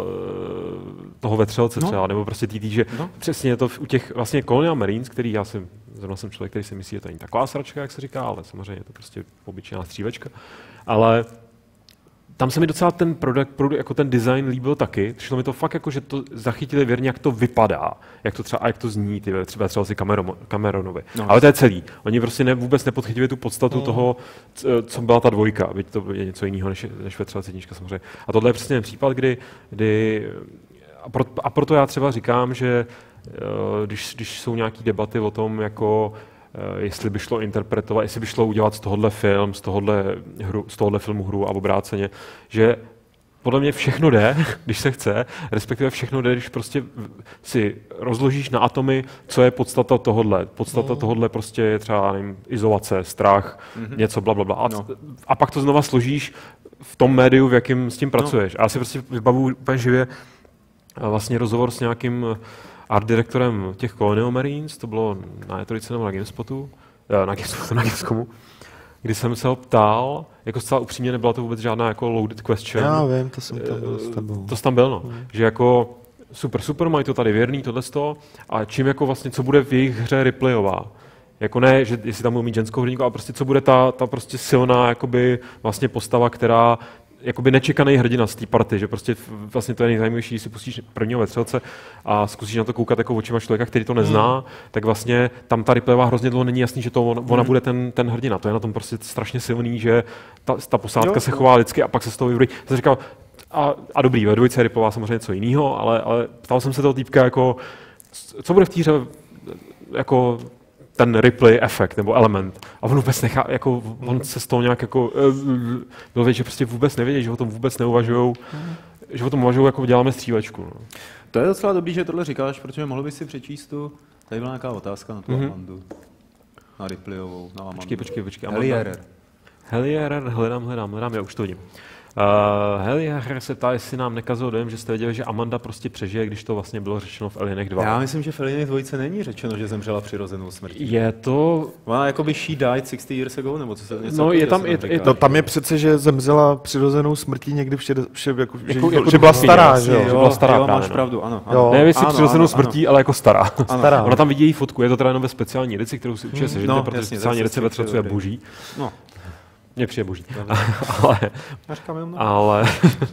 [SPEAKER 3] toho vetřelce no. třeba, nebo prostě tý, že no. přesně to u těch vlastně Colonial Marines, který já si, zrovna jsem člověk, který si myslí, že to není taková sračka, jak se říká, ale samozřejmě je to prostě obyčejná střívečka, ale tam se mi docela ten produkt, produkt, jako ten design líbil taky. Přišlo mi to fakt jako, že to zachytili věrně, jak to vypadá, jak to třeba a jak to zní, ty třeba třeba si Cameronovi. No. Ale to je celý. Oni prostě ne, vůbec nepodchytili tu podstatu no. toho, co byla ta dvojka. Byť to je něco jiného než, než vetřelec jednička samozřejmě. A tohle je přesně ten případ, kdy, kdy a, pro, a proto já třeba říkám, že když, když jsou nějaké debaty o tom, jako jestli by šlo interpretovat, jestli by šlo udělat z tohohle film, z tohohle, hru, z tohohle filmu hru a obráceně, že podle mě všechno jde, když se chce, respektive všechno jde, když prostě si rozložíš na atomy, co je podstata tohohle. Podstata mm. tohohle prostě je třeba nevím, izolace, strach, mm-hmm. něco blablabla. A, no. a pak to znova složíš v tom médiu, v jakém s tím pracuješ. No. A já si prostě vybavuju úplně živě vlastně rozhovor s nějakým art direktorem těch Colonial Marines, to bylo na E tři nebo na GameSpotu, na GameSpotu, na Gamescomu, kdy jsem se ho ptal, jako zcela upřímně nebyla to vůbec žádná jako loaded question.
[SPEAKER 2] Já vím, to jsem tam byl s tebou.
[SPEAKER 3] To tam byl, no. Mm. Že jako super, super, mají to tady věrný, tohleto, a čím jako vlastně, co bude v jejich hře replayová. Jako ne, že jestli tam budou mít ženskou hrdinku, ale prostě co bude ta, ta prostě silná jakoby vlastně postava, která jakoby nečekaný hrdina z té party, že prostě vlastně to je nejzajímavější, když si pustíš prvního vetřelce a zkusíš na to koukat jako očima člověka, který to nezná, mm. tak vlastně tam ta replayová hrozně dlouho není jasný, že to on, ona mm. bude ten, ten hrdina. To je na tom prostě strašně silný, že ta, ta posádka jo, se chová lidsky a pak se z toho vyvrdí. Jsem říkal, a, a dobrý, ve dvojce ripová samozřejmě něco jiného, ale, ale ptal jsem se toho týpka jako, co bude v té hře jako ten replay efekt nebo element. A on vůbec nechá, jako on se z toho nějak jako byl vědět, že prostě vůbec nevědět, že o tom vůbec neuvažujou, mm. že o tom uvažují, jako děláme střílečku. No.
[SPEAKER 1] To je docela dobrý, že tohle říkáš, protože mohl bys si přečíst tu, tady byla nějaká otázka na tu mm-hmm. Amandu. Na replayovou, na Amandu.
[SPEAKER 3] Počkej, počkej, počkej.
[SPEAKER 1] Helierer.
[SPEAKER 3] Helierer, hledám, hledám, hledám, já už to vidím. Uh, Helier se ptá, jestli nám nekazil dojem, že jste věděli, že Amanda prostě přežije, když to vlastně bylo řečeno v Alienech dva.
[SPEAKER 1] Já myslím, že v Alienech dvojce není řečeno, že zemřela přirozenou smrtí.
[SPEAKER 3] Je to...
[SPEAKER 1] Ona jakoby she died sixty years ago, nebo co se něco
[SPEAKER 3] No, je tam, je,
[SPEAKER 1] je,
[SPEAKER 2] No, tam je přece, že zemřela přirozenou smrtí někdy v šede, vše, jako, že,
[SPEAKER 3] Jako-
[SPEAKER 2] že,
[SPEAKER 3] jako
[SPEAKER 2] že byla
[SPEAKER 3] duchovní,
[SPEAKER 2] stará,
[SPEAKER 3] jasně,
[SPEAKER 2] že jo?
[SPEAKER 3] že byla stará
[SPEAKER 1] jo,
[SPEAKER 3] právě,
[SPEAKER 1] máš
[SPEAKER 3] no.
[SPEAKER 1] pravdu, ano.
[SPEAKER 2] Jo.
[SPEAKER 1] ano.
[SPEAKER 3] Ne, jestli
[SPEAKER 1] Ano,
[SPEAKER 3] přirozenou
[SPEAKER 1] ano,
[SPEAKER 3] smrtí, ale jako stará.
[SPEAKER 2] Stará.
[SPEAKER 3] Ona tam vidí její fotku, je to teda jenom ve speciální edici, kterou si určitě sežijete,
[SPEAKER 1] no,
[SPEAKER 3] protože
[SPEAKER 1] jasně,
[SPEAKER 3] speciální
[SPEAKER 1] to je
[SPEAKER 3] edice ve
[SPEAKER 1] strašně
[SPEAKER 3] třecu je
[SPEAKER 1] dobrý.
[SPEAKER 3] boží.
[SPEAKER 1] No,
[SPEAKER 3] Mně přijde boží. ale,
[SPEAKER 1] já říkám jenom no.
[SPEAKER 3] ale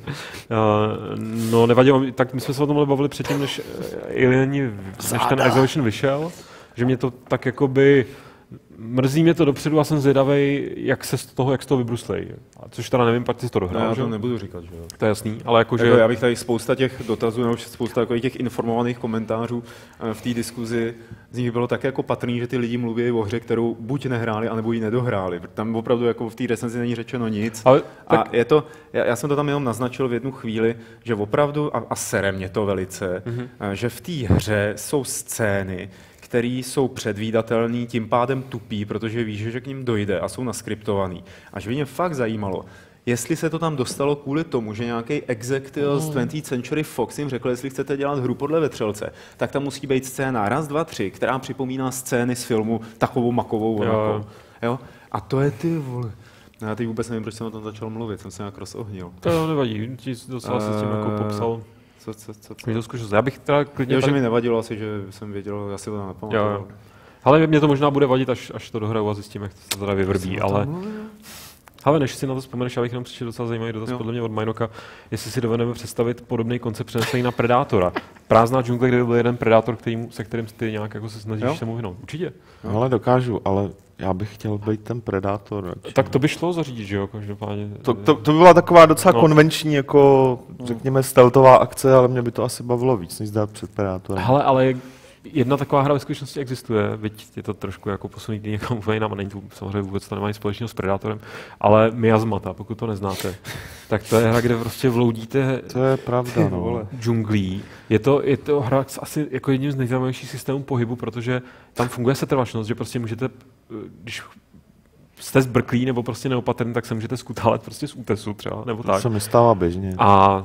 [SPEAKER 3] no nevadilo, tak my jsme se o tomhle bavili předtím, než Alieni, než ten Isolation vyšel, že mě to tak jakoby mrzí mě to dopředu a jsem zvědavej, jak se z toho, jak z toho vybruslej. Což teda nevím, pak ty jsi to
[SPEAKER 1] No,
[SPEAKER 3] dohrál,
[SPEAKER 1] já
[SPEAKER 3] že?
[SPEAKER 1] to nebudu říkat, že jo.
[SPEAKER 3] To je jasný, ale jakože...
[SPEAKER 1] Jako já bych tady spousta těch dotazů, nebo spousta takových těch informovaných komentářů v té diskuzi, z nich bylo tak jako patrný, že ty lidi mluví o hře, kterou buď nehráli, anebo ji nedohráli. Tam opravdu jako v té recenzi není řečeno nic.
[SPEAKER 3] Ale,
[SPEAKER 1] a
[SPEAKER 3] tak...
[SPEAKER 1] je to, já, já jsem to tam jenom naznačil v jednu chvíli, že opravdu, a, a sere mě to velice, mm-hmm. že v té hře jsou scény, které jsou předvídatelné, tím pádem tupí, protože víš, že k ním dojde a jsou naskriptovaný. Až by mě fakt zajímalo, jestli se to tam dostalo kvůli tomu, že nějaký executive z twentieth Century Fox jim řekl, jestli chcete dělat hru podle Vetřelce, tak tam musí být scéna raz, dva, tři, která připomíná scény z filmu takovou makovou onakou. Jo. A to je ty vole. Já teď vůbec nevím, proč jsem o tom začal mluvit, jsem se nějak rozohnil.
[SPEAKER 3] To jo, nevadí, ti docela se s tím jako popsal.
[SPEAKER 1] Co, co, co, co?
[SPEAKER 3] Mě to zkušenost. Já bych teda klidně...
[SPEAKER 1] Jo, že
[SPEAKER 3] tady...
[SPEAKER 1] mi nevadilo asi, že jsem věděl, já si to nepamatuju.
[SPEAKER 3] Jo, jo. Ale mě to možná bude vadit, až, až to dohraju a zjistím, jak to teda vyvrbí, ale... Ale než si na to vzpomeneš, já bych jenom přišel docela zajímavý dotaz podle mě od Majnoka, jestli si dovedeme představit podobný koncept přenesený na Predátora. Prázdná džungle, kde by byl jeden Predátor, který, se kterým ty nějak jako se snažíš jo? se mu vyhnout. Určitě.
[SPEAKER 2] No, ale dokážu, ale já bych chtěl být ten Predátor. Radši.
[SPEAKER 3] Tak to by šlo zařídit, že jo, každopádně.
[SPEAKER 2] To, to, to by byla taková docela
[SPEAKER 3] no.
[SPEAKER 2] konvenční, jako řekněme, stealthová akce, ale mě by to asi bavilo víc, než dát před Predátorem.
[SPEAKER 3] Hele, ale jedna taková hra ve skutečnosti existuje, byť je to trošku jako posunutý někam úplně jinam, a není to samozřejmě vůbec to nemá nic společného s Predátorem, ale Miasmata, pokud to neznáte, tak to je hra, kde prostě vloudíte
[SPEAKER 2] to je pravda, no.
[SPEAKER 3] džunglí. Je to, je to hra asi jako jedním z nejzajímavějších systémů pohybu, protože tam funguje setrvačnost, že prostě můžete, když jste zbrklí nebo prostě neopatrný, tak se můžete skutálet prostě z útesu třeba, nebo tak.
[SPEAKER 2] To se mi stává běžně.
[SPEAKER 3] A,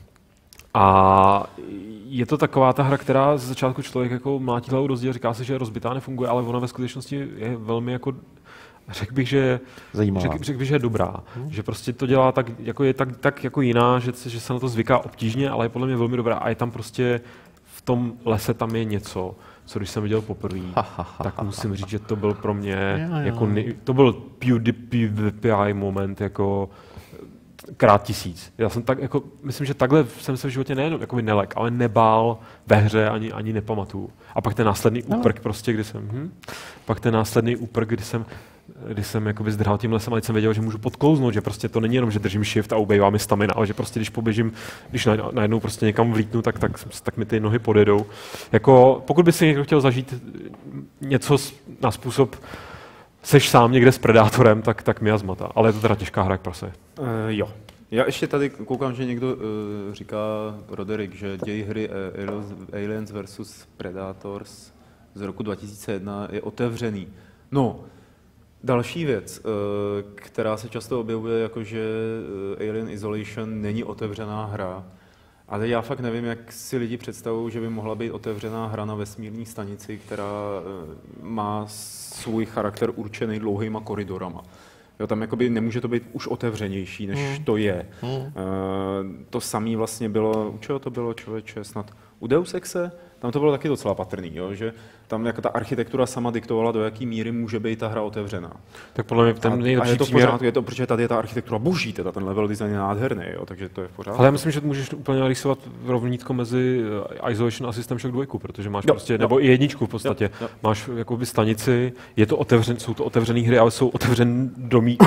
[SPEAKER 3] a je to taková ta hra, která z začátku člověk jako mlátí hlavu do zdi a říká se, že je rozbitá, nefunguje, ale ona ve skutečnosti je velmi jako, řekl bych, že, řek, řek bych, že je dobrá. Hmm. Že prostě to dělá tak, jako je tak, tak jako jiná, že, že se na to zvyká obtížně, ale je podle mě velmi dobrá a je tam prostě v tom lese tam je něco, co když jsem viděl poprvé, tak musím říct, že to byl pro mě, jako, to byl PewDiePie moment, jako krát tisíc. Já jsem tak, jako, myslím, že takhle jsem se v životě nejenom jako nelek, ale nebál ve hře, ani, ani nepamatuju. A pak ten následný úprk prostě, kdy jsem, hm, pak ten následný úprk, kdy jsem, kdy jsem jakoby zdrhal tím lesem, ale jsem věděl, že můžu podklouznout, že prostě to není jenom, že držím shift a ubejvá mi stamina, ale že prostě když poběžím, když najednou prostě někam vlítnu, tak, tak, tak mi ty nohy podjedou. Jako, pokud by si někdo chtěl zažít něco na způsob seš sám někde s Predátorem, tak, tak Miasmata. Ale je to teda těžká hra jak prase.
[SPEAKER 1] Uh, jo. Já ještě tady koukám, že někdo uh, říká, Roderick, že děj hry Aliens versus Predators z roku dva tisíce jedna je otevřený. No, další věc, uh, která se často objevuje, jakože uh, Alien Isolation není otevřená hra. Ale já fakt nevím, jak si lidi představují, že by mohla být otevřená hra na vesmírné stanici, která uh, má svůj charakter určený dlouhýma koridorama. Jo, tam jakoby nemůže to být už otevřenější, než hmm. to je. Hmm. Uh, to samé vlastně bylo, u čeho to bylo, člověče, snad u Deus Exe, tam to bylo taky docela patrný, jo, že tam jako ta architektura sama diktovala, do jaký míry může být ta hra otevřená.
[SPEAKER 3] Tak podle mě ten nejlepší
[SPEAKER 1] a je to v
[SPEAKER 3] příměr...
[SPEAKER 1] pořádku, je to, protože tady je ta architektura boží, teda ten level design je nádherný, jo, takže to je v pořádku.
[SPEAKER 3] Ale já myslím, že můžeš úplně narysovat rovnítko mezi Isolation a System Shock dva, protože máš
[SPEAKER 1] jo,
[SPEAKER 3] prostě,
[SPEAKER 1] jo.
[SPEAKER 3] nebo i jedničku v podstatě, jo, jo. Máš jakoby stanici, je to otevřen, jsou to otevřené hry, ale jsou otevřen domí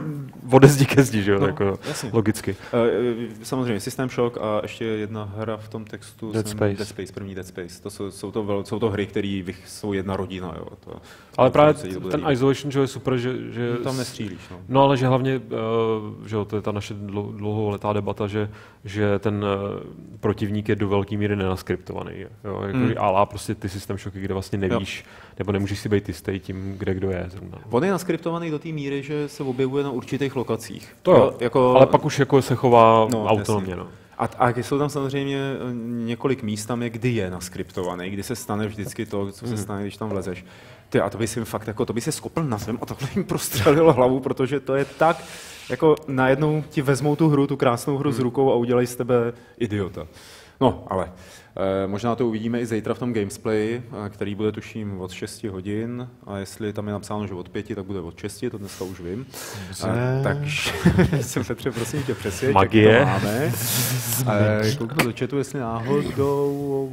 [SPEAKER 3] ode zdi ke zdi, že jo, no, jako logicky.
[SPEAKER 1] Uh, samozřejmě System Shock a ještě jedna hra v tom textu,
[SPEAKER 2] Dead Space,
[SPEAKER 1] Dead Space, první Dead Space. To jsou, jsou, to, vel, jsou to hry, které jsou jedna rodina, jo. To,
[SPEAKER 3] ale právě ten Isolation, že je super, že... že
[SPEAKER 1] no, tam nestřílíš, no.
[SPEAKER 3] No ale že hlavně, uh, že jo, to je ta naše dlouholetá debata, že, že ten uh, protivník je do velké míry nenaskriptovaný, jo, jako hmm. ale prostě ty System Shocky, kde vlastně nevíš, jo. nebo nemůžeš si být jistý tím, kde kdo je zrovna.
[SPEAKER 1] On je naskriptovaný do té míry, že se objevuje na určitých lokacích.
[SPEAKER 3] To jo,
[SPEAKER 1] jako,
[SPEAKER 3] ale pak už jako se chová
[SPEAKER 1] no,
[SPEAKER 3] autonomně. No.
[SPEAKER 1] A, a jsou tam samozřejmě několik míst, tam je, kdy je naskriptovaný, kdy se stane vždycky to, co se stane, když tam vlezeš. Ty, a to by si jim fakt, jako, to by se skopl na zem a tohle jim prostřelilo hlavu, protože to je tak, jako najednou ti vezmou tu hru, tu krásnou hru z rukou a udělají z tebe idiota. No, ale eh, možná to uvidíme i zítra v tom gamesplay, který bude tuším od šesti hodin, a jestli tam je napsáno, že od pěti, tak bude od šesti, to dneska už vím. Eh, takže jsem Petře, prosím tě, přesvědč,
[SPEAKER 3] Magie.
[SPEAKER 1] Jak to máme. Eh, kouknu do chatu, jestli náhodou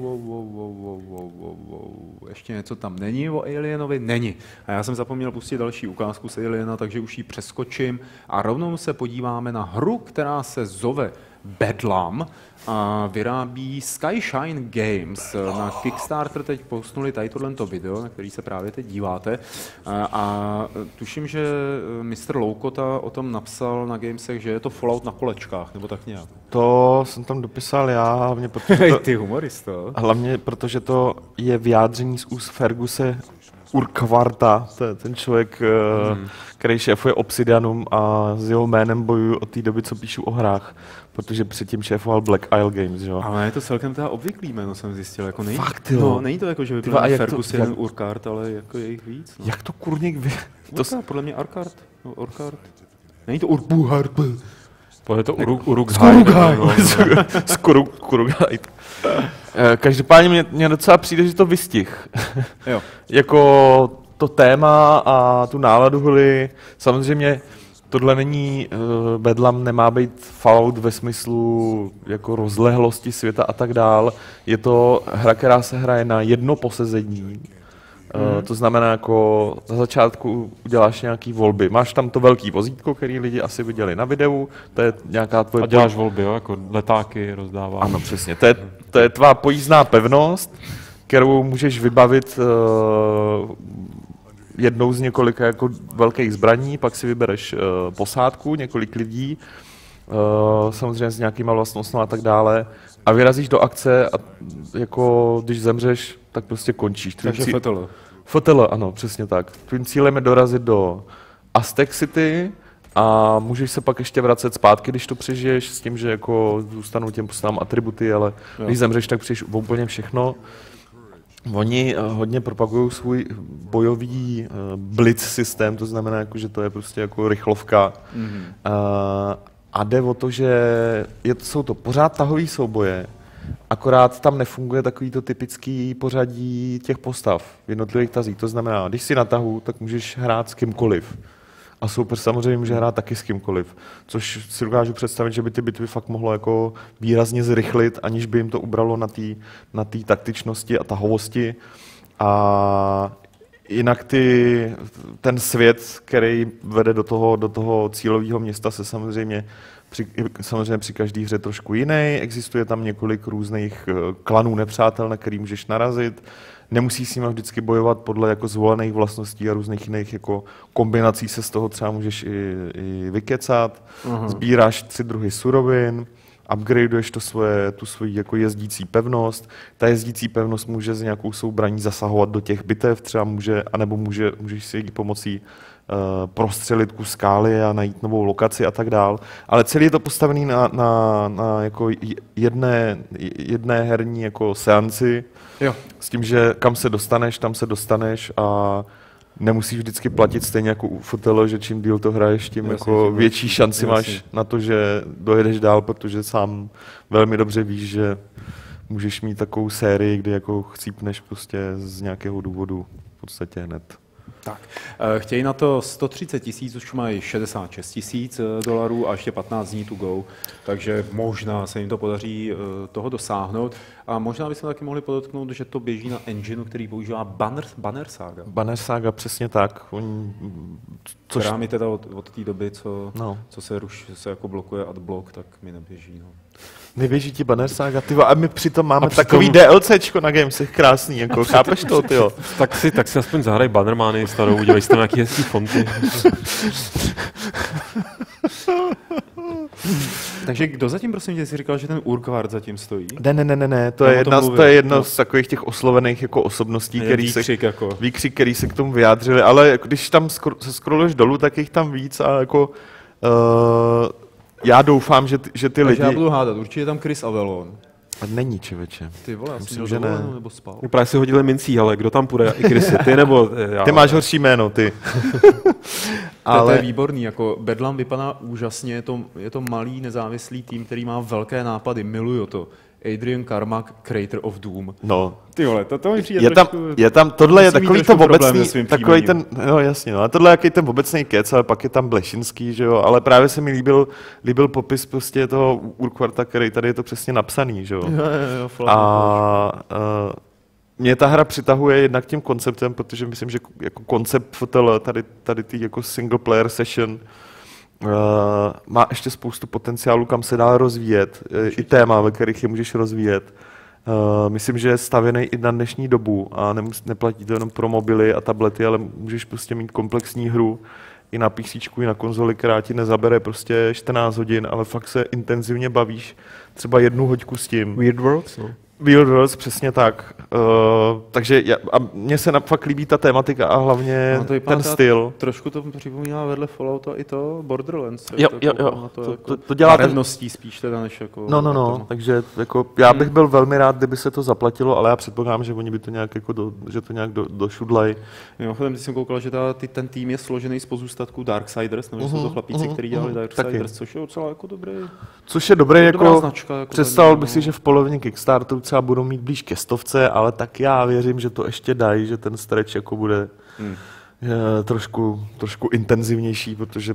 [SPEAKER 1] ještě něco tam není o Alienovi? Není. A já jsem zapomněl pustit další ukázku z Aliena, takže už ji přeskočím a rovnou se podíváme na hru, která se zove Bedlam a vyrábí Skyshine Games. Na Kickstarter teď postnuli tady tohleto video, na který se právě teď díváte. A, a tuším, že mistr Loukota o tom napsal na Gamesech, že je to Fallout na kolečkách, nebo tak nějak.
[SPEAKER 2] To jsem tam dopisal já, hlavně protože to,
[SPEAKER 1] ty humoristo.
[SPEAKER 2] hlavně protože to je vyjádření z úst Ferguse Urquharta, to je ten člověk, hmm. který šéfuje Obsidianum a s jeho jménem bojuju od té doby, co píšu o hrách, protože předtím šéfoval Black Isle Games, že jo.
[SPEAKER 1] Ale je to celkem teda obvyklý jméno, jsem zjistil, jako není,
[SPEAKER 2] Fakt, jo.
[SPEAKER 1] No, není to jako, že vypadá Fergus
[SPEAKER 2] jak...
[SPEAKER 1] jen Urquhart, ale jako je jich víc. No.
[SPEAKER 2] Jak to kurník vy...
[SPEAKER 1] To s... podle mě Urquhart, no Urquhart. Není to Urquhart.
[SPEAKER 3] To je to Uruk-Hai.
[SPEAKER 2] Uruk-Hai. Každopádně mě, mě docela přijde, že to vystih.
[SPEAKER 1] Jo.
[SPEAKER 2] Jako to téma a tu náladu hry, samozřejmě tohle není, uh, Bedlam nemá být Fallout ve smyslu jako rozlehlosti světa a tak dál. Je to hra, která se hraje na jedno posezení. Uh, mm. To znamená, jako na začátku uděláš nějaký volby. Máš tam to velký vozítko, který lidi asi viděli na videu, to je nějaká tvoje...
[SPEAKER 3] A děláš volby, jo? Jako letáky rozdáváš.
[SPEAKER 2] Ano, přesně. To je, to je tvá pojízdná pevnost, kterou můžeš vybavit uh, jednou z několika jako velkých zbraní, pak si vybereš uh, posádku, několik lidí, uh, samozřejmě s nějakýma vlastnostmi a tak dále, a vyrazíš do akce a jako když zemřeš, tak prostě končíš.
[SPEAKER 1] Takže F T L.
[SPEAKER 2] F T L, ano, přesně tak. Tvým cílem je dorazit do Aztec City a můžeš se pak ještě vracet zpátky, když to přežiješ, s tím, že jako zůstanou těm postavám atributy, ale jo. Když zemřeš, tak přijdeš úplně všechno. Oni hodně propagují svůj bojový uh, blitz systém, to znamená, jako, že to je prostě jako rychlovka. Mm-hmm. Uh, a jde o to, že je, jsou to pořád tahový souboje, akorát tam nefunguje takový to typický pořadí těch postav v jednotlivých tazích. To znamená, když si na tahu, tak můžeš hrát s kýmkoliv. A super samozřejmě může hrát taky s kýmkoliv. Což si dokážu představit, že by ty bitvy fakt mohlo jako výrazně zrychlit, aniž by jim to ubralo na té na té taktičnosti a tahovosti. A jinak ty, ten svět, který vede do toho, do toho cílového města, se samozřejmě při, samozřejmě při každé hře trošku jiný. Existuje tam několik různých klanů nepřátel, na který můžeš narazit. Nemusíš s nimi vždycky bojovat podle jako zvolených vlastností a různých jiných jako kombinací se z toho třeba můžeš i, i vykecat. Uh-huh. Sbíráš tři druhy surovin, upgradeuješ to svoje, tu svoji jako jezdící pevnost. Ta jezdící pevnost může s nějakou soubraní zasahovat do těch bitev, třeba může, anebo může, můžeš si jí pomocí uh, prostřelit kus skály a najít novou lokaci a tak dál. Ale celý je to postavený na, na, na jako jedné, jedné herní jako seanci, jo. S tím, že kam se dostaneš, tam se dostaneš a nemusíš vždycky platit stejně jako u F T L, že čím díl to hraješ, tím jasně, jako tím větší šanci jasně. Máš na to, že dojedeš dál, protože sám velmi dobře víš, že můžeš mít takovou sérii, kdy jako chcípneš prostě z nějakého důvodu v podstatě hned.
[SPEAKER 1] Tak, chtějí na to sto třicet tisíc, už mají šedesát šest tisíc dolarů a ještě patnáct dní to go, takže možná se jim to podaří toho dosáhnout. A možná bychom taky mohli podotknout, že to běží na engineu, který používá Banner, Banner Saga.
[SPEAKER 2] Banner Saga, přesně tak. Oni,
[SPEAKER 1] což... Která mi teda od, od té doby, co,
[SPEAKER 2] no. co
[SPEAKER 1] se, ruš, se jako blokuje adblock, tak mi neběží. No.
[SPEAKER 2] Neběží ti Banner Saga, tyvo, a my přitom máme přitom... takový DLCčko na Gamesech krásný, jako chápeš to, tyjo?
[SPEAKER 3] tak, si, tak si aspoň zahraj Bannermany starou, udělej si tam nějaký hezký fonty.
[SPEAKER 1] Takže kdo zatím, prosím tě, jsi říkal, že ten Urquhart zatím stojí?
[SPEAKER 2] Ne, ne, ne, ne, ne. To, je jedna, to je jedno no. z takových těch oslovených jako osobností,
[SPEAKER 1] je
[SPEAKER 2] který
[SPEAKER 1] výkřik,
[SPEAKER 2] se,
[SPEAKER 1] jako.
[SPEAKER 2] výkřik, který se k tomu vyjádřili, ale když tam skro, se scrolluješ dolů, tak jich tam víc a jako Uh, já doufám, že ty, že ty
[SPEAKER 1] Takže
[SPEAKER 2] lidi...
[SPEAKER 1] já budu hádat, určitě je tam Chris Avellone.
[SPEAKER 2] A není, čeveče.
[SPEAKER 1] Ty vole, já
[SPEAKER 2] Myslím,
[SPEAKER 1] jsem
[SPEAKER 2] že
[SPEAKER 1] měl
[SPEAKER 2] ne.
[SPEAKER 1] dovolenou nebo spal.
[SPEAKER 3] No, právě si hodili mincí, ale kdo tam půjde? I Chrisy, ty nebo já?
[SPEAKER 2] Ty máš horší jméno, ty.
[SPEAKER 1] Ale... To je výborný, jako Bedlam vypadá úžasně, je to, je to malý nezávislý tým, který má velké nápady, miluju to. Adrian Carmack, Creator of Doom.
[SPEAKER 2] No.
[SPEAKER 1] Ty vole, to, to mi přijde
[SPEAKER 2] je tam,
[SPEAKER 1] trošku...
[SPEAKER 2] je tam, tohle je takový to obecný, takový
[SPEAKER 1] příjmením.
[SPEAKER 2] ten, no jasně, no, a tohle je jaký ten obecný kec, ale pak je tam Blešinský, že jo, ale právě se mi líbil, líbil popis prostě toho Urquharta, který tady je to přesně napsaný, že jo.
[SPEAKER 1] Jo, jo, jo,
[SPEAKER 2] a, a mě ta hra přitahuje jednak tím konceptem, protože myslím, že jako koncept tady, tady ty jako single player session Uh, má ještě spoustu potenciálu, kam se dá rozvíjet, i téma, ve kterých je můžeš rozvíjet. Uh, myslím, že je stavěný i na dnešní dobu a nemus, neplatí to jenom pro mobily a tablety, ale můžeš prostě mít komplexní hru i na PCčku, i na konzoli, která ti nezabere prostě čtrnáct hodin, ale fakt se intenzivně bavíš třeba jednu hoďku s tím.
[SPEAKER 3] Weird Worlds, no.
[SPEAKER 2] Weird Worlds, přesně tak. Uh, takže já, a mně se fakt líbí ta tématika a hlavně no ten styl.
[SPEAKER 1] Trošku to připomíná vedle Fallouta i to Borderlands.
[SPEAKER 2] Jo, jo, jo.
[SPEAKER 1] To,
[SPEAKER 2] to,
[SPEAKER 1] jako
[SPEAKER 2] to, to dělá
[SPEAKER 1] barevností spíš teda než jako...
[SPEAKER 2] No, no, no, takže jako já bych byl velmi rád, kdyby se to zaplatilo, ale já předpokládám, že oni by to nějak jako do, že to nějak do, došudlají.
[SPEAKER 1] Mimochodem, když jsem koukal, že ta, ty, ten tým je složený z pozůstatků Darksiders, nebo uh-huh, jsou to chlapíci, uh-huh, kteří dělali uh-huh, Darksiders, což je docela jako dobrý.
[SPEAKER 2] Což je dobré, jako,
[SPEAKER 1] značka, jako
[SPEAKER 2] představil bych si, že v polovině Kickstarteru třeba budou mít blíž ke stovce, ale tak já věřím, že to ještě dají, že ten stretch jako bude hmm. je, trošku, trošku intenzivnější, protože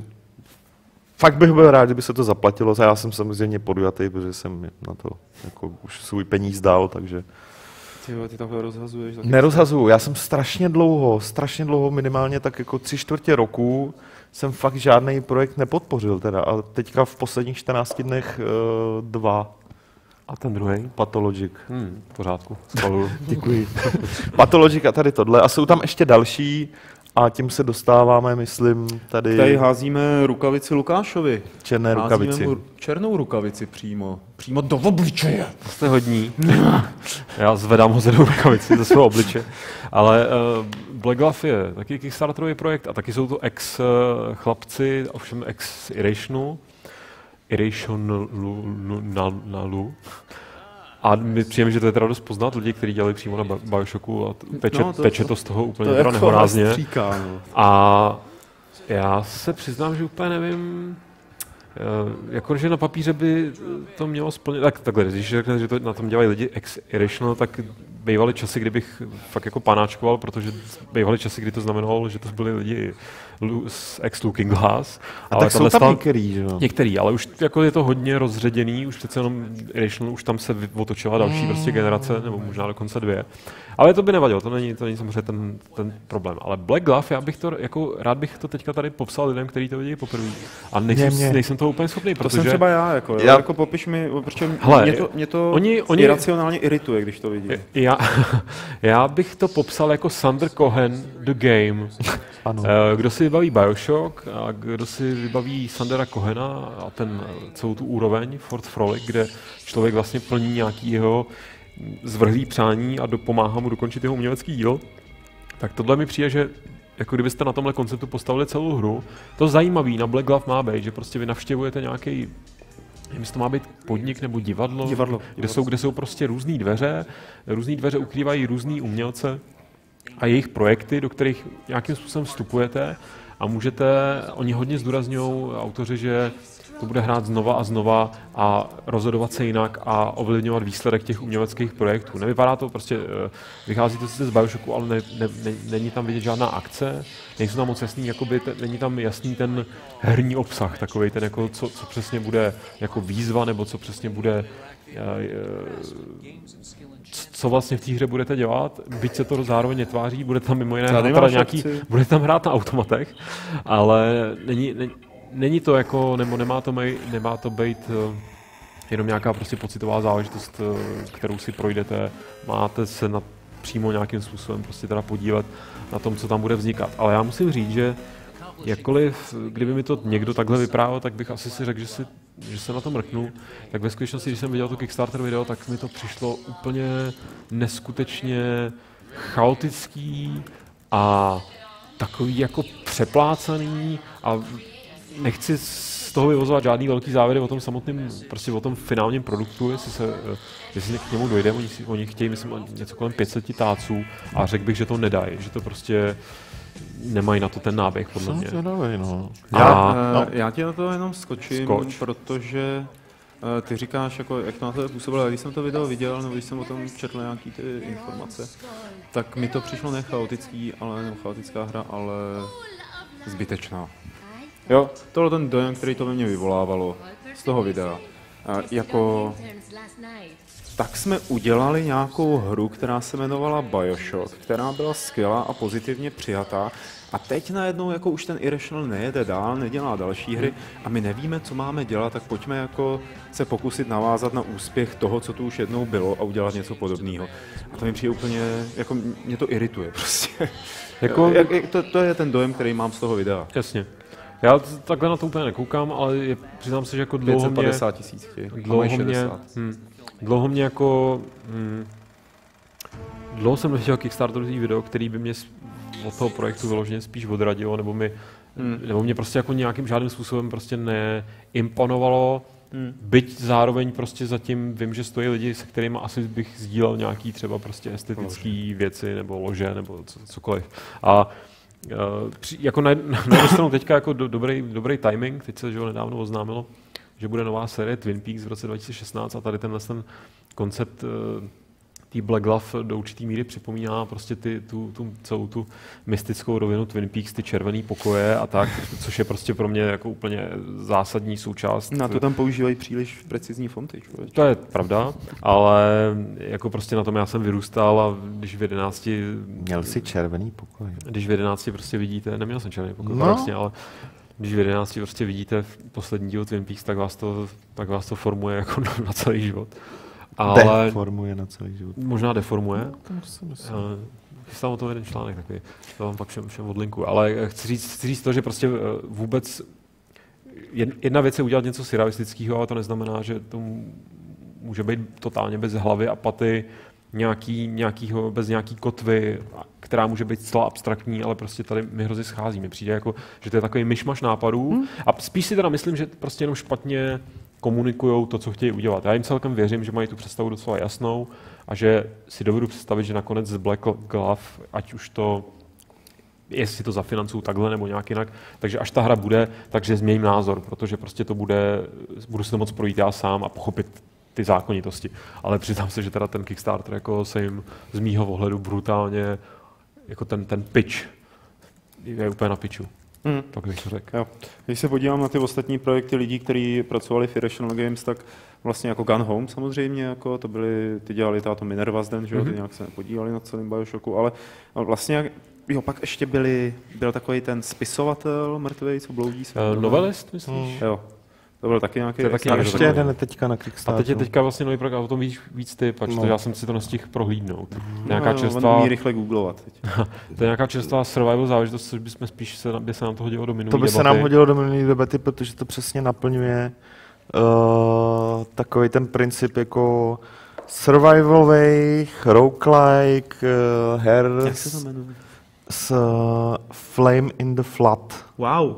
[SPEAKER 2] fakt bych byl rád, kdyby se to zaplatilo. Já jsem samozřejmě podujatý, protože jsem na to jako už svůj peníz dal, takže...
[SPEAKER 1] Ty, ty takhle rozhazuješ? Tak
[SPEAKER 2] nerozhazuju, já jsem strašně dlouho, strašně dlouho, minimálně tak jako tři čtvrtě roku, jsem fakt žádný projekt nepodpořil teda a teďka v posledních čtrnácti dnech uh, dva.
[SPEAKER 3] A ten druhý?
[SPEAKER 2] Pathologic.
[SPEAKER 3] Hmm, v pořádku.
[SPEAKER 2] Děkuji. Pathologic a tady tohle. A jsou tam ještě další a tím se dostáváme, myslím, tady...
[SPEAKER 1] Tady házíme rukavici Lukášovi.
[SPEAKER 2] Černé rukavici.
[SPEAKER 1] Házíme mu černou rukavici přímo. Přímo do obličeje.
[SPEAKER 3] To jste hodní. Já zvedám ho ze do rukavici, ze svého obliče. Ale uh, Black Glove je taky Kickstarterový projekt a taky jsou to ex-chlapci, ovšem ex-Irationu. Irrationalu. A mi přijeme, že to je teda dost poznat lidi, kteří dělali přímo na Bioshocku a teče, no, to, teče to z toho úplně teda nehorázně.
[SPEAKER 1] Stříká, no.
[SPEAKER 3] A já se přiznám, že úplně nevím, jakože na papíře by to mělo splnit, tak takhle, když řekne, že to na tom dělají lidi ex-Irrational, tak bývaly časy, kdybych fakt jako panáčkoval, protože bývaly časy, kdy to znamenalo, že to byli lidi z ex-Looking Glass.
[SPEAKER 2] A ale tak jsou tam některý, že jo?
[SPEAKER 3] Některý, ale už jako je to hodně rozředěný, už přece jenom Irrational, už tam se otočila další mm. prostě generace, nebo možná dokonce dvě. Ale to by nevadilo, to není, to není samozřejmě ten, ten problém. Ale Black Glove, já bych to, jako rád bych to teďka tady popsal lidem, kteří to vidějí poprvé. A nejsem, mě, mě. nejsem toho úplně schopný, protože...
[SPEAKER 1] To jsem třeba já, jako, já... jako popiš mi, protože
[SPEAKER 3] hele,
[SPEAKER 1] mě to, mě to
[SPEAKER 3] oni, oni,
[SPEAKER 1] iracionálně irituje, když to vidím.
[SPEAKER 3] Já, já bych to popsal jako Sander Cohen The Game.
[SPEAKER 2] Ano.
[SPEAKER 3] Kdo si vybaví Bioshock a kdo si vybaví Sandera Cohena a ten celou tu úroveň Fort Frolic, kde člověk vlastně plní nějaký jeho zvrhlý přání a dopomáhá mu dokončit jeho umělecký dílo, tak tohle mi přijde, že jako kdybyste na tomhle konceptu postavili celou hru, to zajímavý na Black Glove má být, že prostě vy navštěvujete nějaký, nevím, jestli to má být podnik nebo divadlo,
[SPEAKER 1] divadlo.
[SPEAKER 3] Kde, jsou, kde jsou prostě různý dveře, různý dveře ukrývají různý umělce a jejich projekty, do kterých nějakým způsobem vstupujete a můžete, oni hodně zdůrazňují autoři, že to bude hrát znova a znova a rozhodovat se jinak a ovlivňovat výsledek těch uměleckých projektů. Nevypadá to prostě, vychází to sice z Bioshocku, ale ne, ne, ne, není tam vidět žádná akce, nejsou tam moc jasný, jakoby te, není tam jasný ten herní obsah, takovej ten, jako, co, co přesně bude jako výzva, nebo co přesně bude, co vlastně v té hře budete dělat, byť se to zároveň netváří, bude tam mimo jiné hrát nějaký, bude tam hrát na automatech, ale není, není Není to jako, nebo nemá to, maj, nemá to být uh, jenom nějaká prostě pocitová záležitost, uh, kterou si projdete, máte se na, přímo nějakým způsobem prostě teda podívat na tom, co tam bude vznikat. Ale já musím říct, že jakkoliv, kdyby mi to někdo takhle vyprávěl, tak bych asi si řekl, že, si, že se na to mrknu, tak ve skutečnosti, když jsem viděl to Kickstarter video, tak mi to přišlo úplně neskutečně chaotický a takový jako přeplácaný a nechci z toho vyvozovat žádný velký závěry o tom samotném, prostě o tom finálním produktu, jestli se, jestli k němu dojde, oni, oni chtějí, myslím, něco kolem pět set táců a řekl bych, že to nedají, že to prostě nemají na to ten náběh, podle mě.
[SPEAKER 2] Zvědavej, no.
[SPEAKER 1] Já,
[SPEAKER 2] Já,
[SPEAKER 1] no.
[SPEAKER 2] no.
[SPEAKER 1] já ti na to jenom skočím,
[SPEAKER 3] Skoč.
[SPEAKER 1] protože uh, ty říkáš, jako, jak to na to působilo. Když jsem to video viděl, nebo když jsem o tom četl nějaký ty informace, tak mi to přišlo ne chaotický, ale nebo chaotická hra, ale zbytečná. Jo, tohle ten dojem, který to ve mně vyvolávalo z toho videa. Uh, jako... Tak jsme udělali nějakou hru, která se jmenovala BioShock, která byla skvělá a pozitivně přijatá. A teď najednou jako už ten Irrational nejede dál, nedělá další hry a my nevíme, co máme dělat, tak pojďme jako se pokusit navázat na úspěch toho, co tu už jednou bylo a udělat něco podobného. A to mi přijde úplně, jako mě to irituje prostě.
[SPEAKER 3] Jako...
[SPEAKER 1] Jak, jak, to, to je ten dojem, který mám z toho videa.
[SPEAKER 3] Jasně. Já takhle na to úplně nekoukám, ale je, přiznám se, že jako dlouho
[SPEAKER 1] pět set
[SPEAKER 3] mě...
[SPEAKER 1] padesát tisíc chtějí.
[SPEAKER 3] Dlouho mě... Hm, dlouho mě jako... Hm, dlouho jsem nechtěl Kickstarterový video, který by mě od toho projektu vyloženě spíš odradilo, nebo mi, hmm. nebo mě prostě jako nějakým žádným způsobem prostě neimponovalo, hmm. byť zároveň prostě zatím vím, že stojí lidi, se kterými asi bych sdílel nějaký třeba prostě estetický věci, nebo lože, nebo co, cokoliv. A uh, při, jako na, na jednu stranu teďka jako do, dobrý, dobrý timing, teď se že ho nedávno oznámilo, že bude nová série Twin Peaks v roce dva tisíce šestnáct a tady tenhle ten koncept uh, tý Black Glove do určitý míry připomíná prostě ty, tu, tu, celou tu mystickou rovinu Twin Peaks, ty červený pokoje a tak, což je prostě pro mě jako úplně zásadní součást.
[SPEAKER 1] Na to tam používají příliš precizní fonty. Člověč.
[SPEAKER 3] To je pravda, ale jako prostě na tom já jsem vyrůstal a když v jedenácti...
[SPEAKER 2] Měl jsi červený pokoj.
[SPEAKER 3] Když v jedenácti prostě vidíte, neměl jsem červený pokoj,
[SPEAKER 2] no.
[SPEAKER 3] vlastně, ale když v jedenácti prostě vidíte poslední díl Twin Peaks, tak vás to, tak vás to formuje jako na celý život. Ale
[SPEAKER 2] deformuje na celý život.
[SPEAKER 3] Možná deformuje.
[SPEAKER 2] No, to si myslím.
[SPEAKER 3] Chystám o tom jeden článek takový, to vám pak všem, všem odlinku. Ale chci říct, chci říct to, že prostě vůbec jedna věc je udělat něco surrealistického, ale to neznamená, že to může být totálně bez hlavy a paty, nějaký, nějakýho, bez nějaký kotvy, která může být zcela abstraktní, ale prostě tady mi hrozně schází. Mi přijde jako, že to je takový myšmaš nápadů hmm. a spíš si teda myslím, že prostě jenom špatně komunikujou to, co chtějí udělat. Já jim celkem věřím, že mají tu představu docela jasnou a že si dovedu představit, že nakonec z Black Glove, ať už to, jestli to zafinancují takhle nebo nějak jinak, takže až ta hra bude, takže změním názor, protože prostě to bude, budu si to moc projít já sám a pochopit ty zákonitosti. Ale přiznám se, že teda ten Kickstarter jako se jim z mýho ohledu brutálně, jako ten, ten pitch je úplně na piču. Hmm. Tak bych to řekl.
[SPEAKER 1] Jo. Když se podívám na ty ostatní projekty lidí, kteří pracovali v Irrational Games, tak vlastně jako Gun Home samozřejmě, jako to byli, ty dělali táto Minerva's Den, že jo, mm-hmm. ty nějak se nepodílali na celém BioShocku, ale vlastně, jo, pak ještě byli, byl takový ten spisovatel mrtvej, co bloudí se.
[SPEAKER 3] Uh, novelist, myslíš?
[SPEAKER 1] Hmm. Jo. To byl taky nějaký...
[SPEAKER 3] To taky
[SPEAKER 2] a ještě jeden teďka na Kickstarteru.
[SPEAKER 3] A teď je teďka vlastně nový projekt, a o tom víc, víc ty, pač no. to já jsem si to nestihl prohlídnout.
[SPEAKER 1] No,
[SPEAKER 3] nějaká
[SPEAKER 1] no,
[SPEAKER 3] čerstvá...
[SPEAKER 1] On umí rychle googlovat teď.
[SPEAKER 3] To je nějaká čerstvá survival záležitost, což bychom spíš se, by se nám to hodilo do minulý
[SPEAKER 2] To by
[SPEAKER 3] debaty.
[SPEAKER 2] se nám hodilo do minulý debaty, protože to přesně naplňuje uh, takový ten princip jako survivalových, roguelike, uh, her
[SPEAKER 1] Jak se to jmenuje?
[SPEAKER 2] s uh, Flame in the Flood.
[SPEAKER 1] Wow.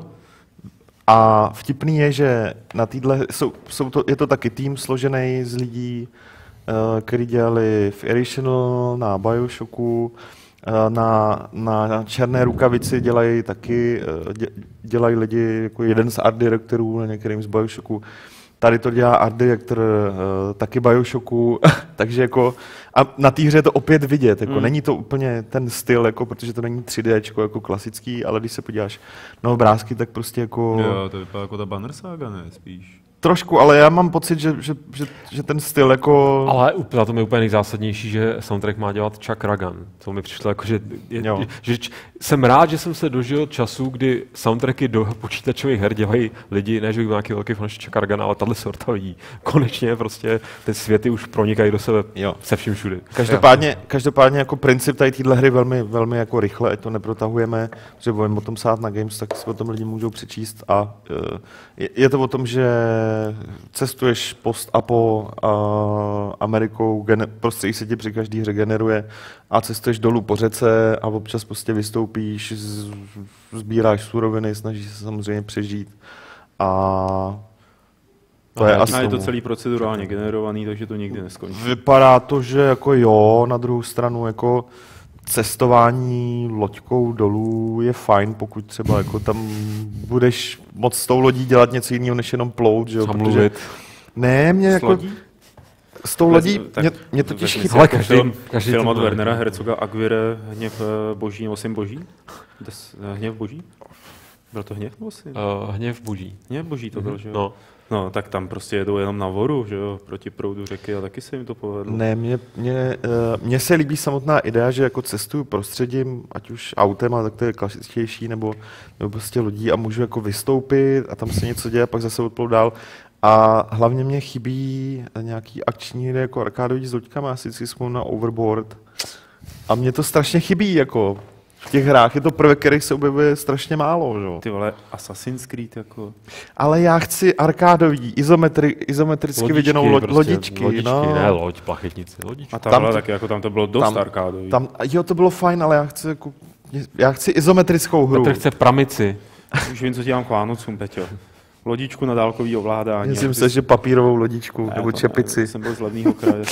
[SPEAKER 2] A vtipný je, že na týhle jsou, jsou to, je to taky tým složený z lidí, uh, kteří dělali v Irrational, na BioShocku, uh, na, na Černé rukavici dělají taky, uh, dě, dělají lidi, jako jeden z art direktorů na některým z BioShocku. Tady to dělá art director uh, taky BioShocku, takže jako a na té hře je to opět vidět, jako mm. není to úplně ten styl, jako, protože to není tři dé jako klasický, ale když se podíváš na obrázky, tak prostě jako...
[SPEAKER 1] Jo, to vypadá jako ta Banner Saga, ne, spíš.
[SPEAKER 2] Trošku, ale já mám pocit, že, že, že, že ten styl jako...
[SPEAKER 3] Ale za to mi je úplně nejzásadnější, že soundtrack má dělat Chuck Ragan. To mi přišlo jako, že, je, že jsem rád, že jsem se dožil času, kdy soundtracky do počítačových her dělají lidi, ne že bych byl nějaký velký fanoušek Chuck Ragana, ale tahle sorta lidí. Konečně prostě ty světy už pronikají do sebe jo. se vším všudy.
[SPEAKER 2] Každopádně, každopádně jako princip tady téhle hry velmi, velmi jako rychle, ať to neprotahujeme, že budeme o tom sát na Games, tak si o tom lidi můžou přečíst a je, je to o tom, že cestuješ post a po uh, Amerikou, gener- prostředí se ti při každý hře generuje a cestuješ dolů po řece a občas prostě vystoupíš, z- sbíráš suroviny, snažíš se samozřejmě přežít a To je asi
[SPEAKER 1] a je to
[SPEAKER 2] tomu.
[SPEAKER 1] celý procedurálně generovaný, takže to nikdy neskončí.
[SPEAKER 2] Vypadá to, že jako jo, na druhou stranu jako cestování loďkou dolů je fajn, pokud třeba jako tam budeš moc s tou lodí dělat něco jiného, než jenom plout, že jo?
[SPEAKER 3] Zamluvit.
[SPEAKER 2] Ne, mě jako...
[SPEAKER 1] lodí?
[SPEAKER 2] S tou lodí,
[SPEAKER 1] Tak
[SPEAKER 2] mě, mě totiž
[SPEAKER 1] vezmi si
[SPEAKER 2] chybí.
[SPEAKER 3] Ale
[SPEAKER 1] jako
[SPEAKER 3] každý-
[SPEAKER 1] film,
[SPEAKER 3] každý
[SPEAKER 1] film
[SPEAKER 3] to
[SPEAKER 1] od
[SPEAKER 3] má.
[SPEAKER 1] Wernera Herzoga Aguirre, Hněv eh, boží nebo Syn boží? Des, eh, hněv boží? Byl to hněv nebo syn?
[SPEAKER 3] Uh, hněv boží.
[SPEAKER 1] Hněv boží to byl, že jo?
[SPEAKER 3] No.
[SPEAKER 1] No, tak tam prostě jedou jenom na voru, že jo, proti proudu řeky a taky se jim to povedlo.
[SPEAKER 2] Ne, mně, mně, uh, mně se líbí samotná idea, že jako cestuju prostředím, ať už autem, ale tak to je klasičtější, nebo, nebo prostě lodí a můžu jako vystoupit a tam se něco děje, pak zase odplout dál. A hlavně mě chybí nějaký akční hry jako arkádový s loďkama, já si vždycky vzpomínám na Overboard. A mě to strašně chybí, jako v těch hrách je to prvek, kterých se objevuje strašně málo, že?
[SPEAKER 1] Ty vole, Assassin's Creed jako...
[SPEAKER 2] Ale já chci arkádový, izometri, izometricky
[SPEAKER 3] Lodičky,
[SPEAKER 2] viděnou loď,
[SPEAKER 3] prostě,
[SPEAKER 2] lodičky,
[SPEAKER 3] lodičky,
[SPEAKER 2] no.
[SPEAKER 3] ne loď, plachetnici, lodičky.
[SPEAKER 1] A tam,
[SPEAKER 2] Tam
[SPEAKER 1] tam,
[SPEAKER 2] to-
[SPEAKER 1] tak jako tam to bylo dost
[SPEAKER 2] tam-
[SPEAKER 1] arkádový.
[SPEAKER 2] Tam, jo, to bylo fajn, ale já chci jako, já chci izometrickou hru.
[SPEAKER 3] Petr chce pramici.
[SPEAKER 1] Už vím, co dělám k Vánocům, Peťo. Lodičku na dálkový ovládání.
[SPEAKER 2] Myslím
[SPEAKER 1] aby
[SPEAKER 2] se,
[SPEAKER 1] si-
[SPEAKER 2] že papírovou lodičku,
[SPEAKER 1] Ne,
[SPEAKER 2] nebo
[SPEAKER 1] to ne,
[SPEAKER 2] čepici,
[SPEAKER 1] Jsem byl z levného kraje.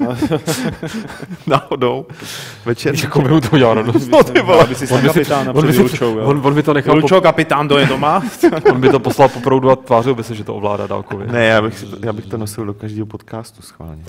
[SPEAKER 2] náhodou, večer.
[SPEAKER 3] Jako by mu to udělal radost.
[SPEAKER 2] No, ty vole.
[SPEAKER 1] Aby si se kapitána
[SPEAKER 3] on, by
[SPEAKER 1] před
[SPEAKER 3] si,
[SPEAKER 1] Julčou, jo.
[SPEAKER 3] on, on by to nechal,
[SPEAKER 1] Julčo, kapitán, to je doma.
[SPEAKER 3] po, on by to poslal po proudu a tvářil by se, že to ovládá dálkově.
[SPEAKER 2] Ne, já bych, si to, já bych to nosil do každého podcastu schválně.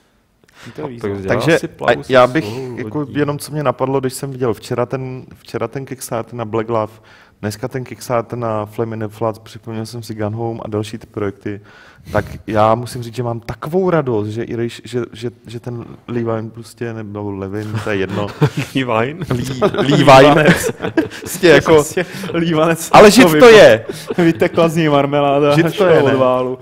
[SPEAKER 1] To je výzva.
[SPEAKER 3] Tak dělá
[SPEAKER 2] Takže
[SPEAKER 3] si
[SPEAKER 2] a
[SPEAKER 3] plavu se
[SPEAKER 2] já bych,
[SPEAKER 3] svou
[SPEAKER 2] jako
[SPEAKER 3] lodí.
[SPEAKER 2] jenom co mě napadlo, když jsem viděl včera ten, včera ten Kickstarter na Black Love, dneska ten Kickstarter na Flame in the Floods, připomněl jsem si Gun Home a další ty projekty, tak já musím říct, že mám takovou radost, že, i když- že, že, že ten Levine prostě, nebo Levin, to je jedno,
[SPEAKER 3] Levine.
[SPEAKER 2] Levine, prostě jako,
[SPEAKER 1] Prostě lívanec.
[SPEAKER 2] ale žid to je.
[SPEAKER 1] Vytekla z ní marmeláda.
[SPEAKER 2] Žid to je,
[SPEAKER 1] od
[SPEAKER 2] ne?
[SPEAKER 1] válu.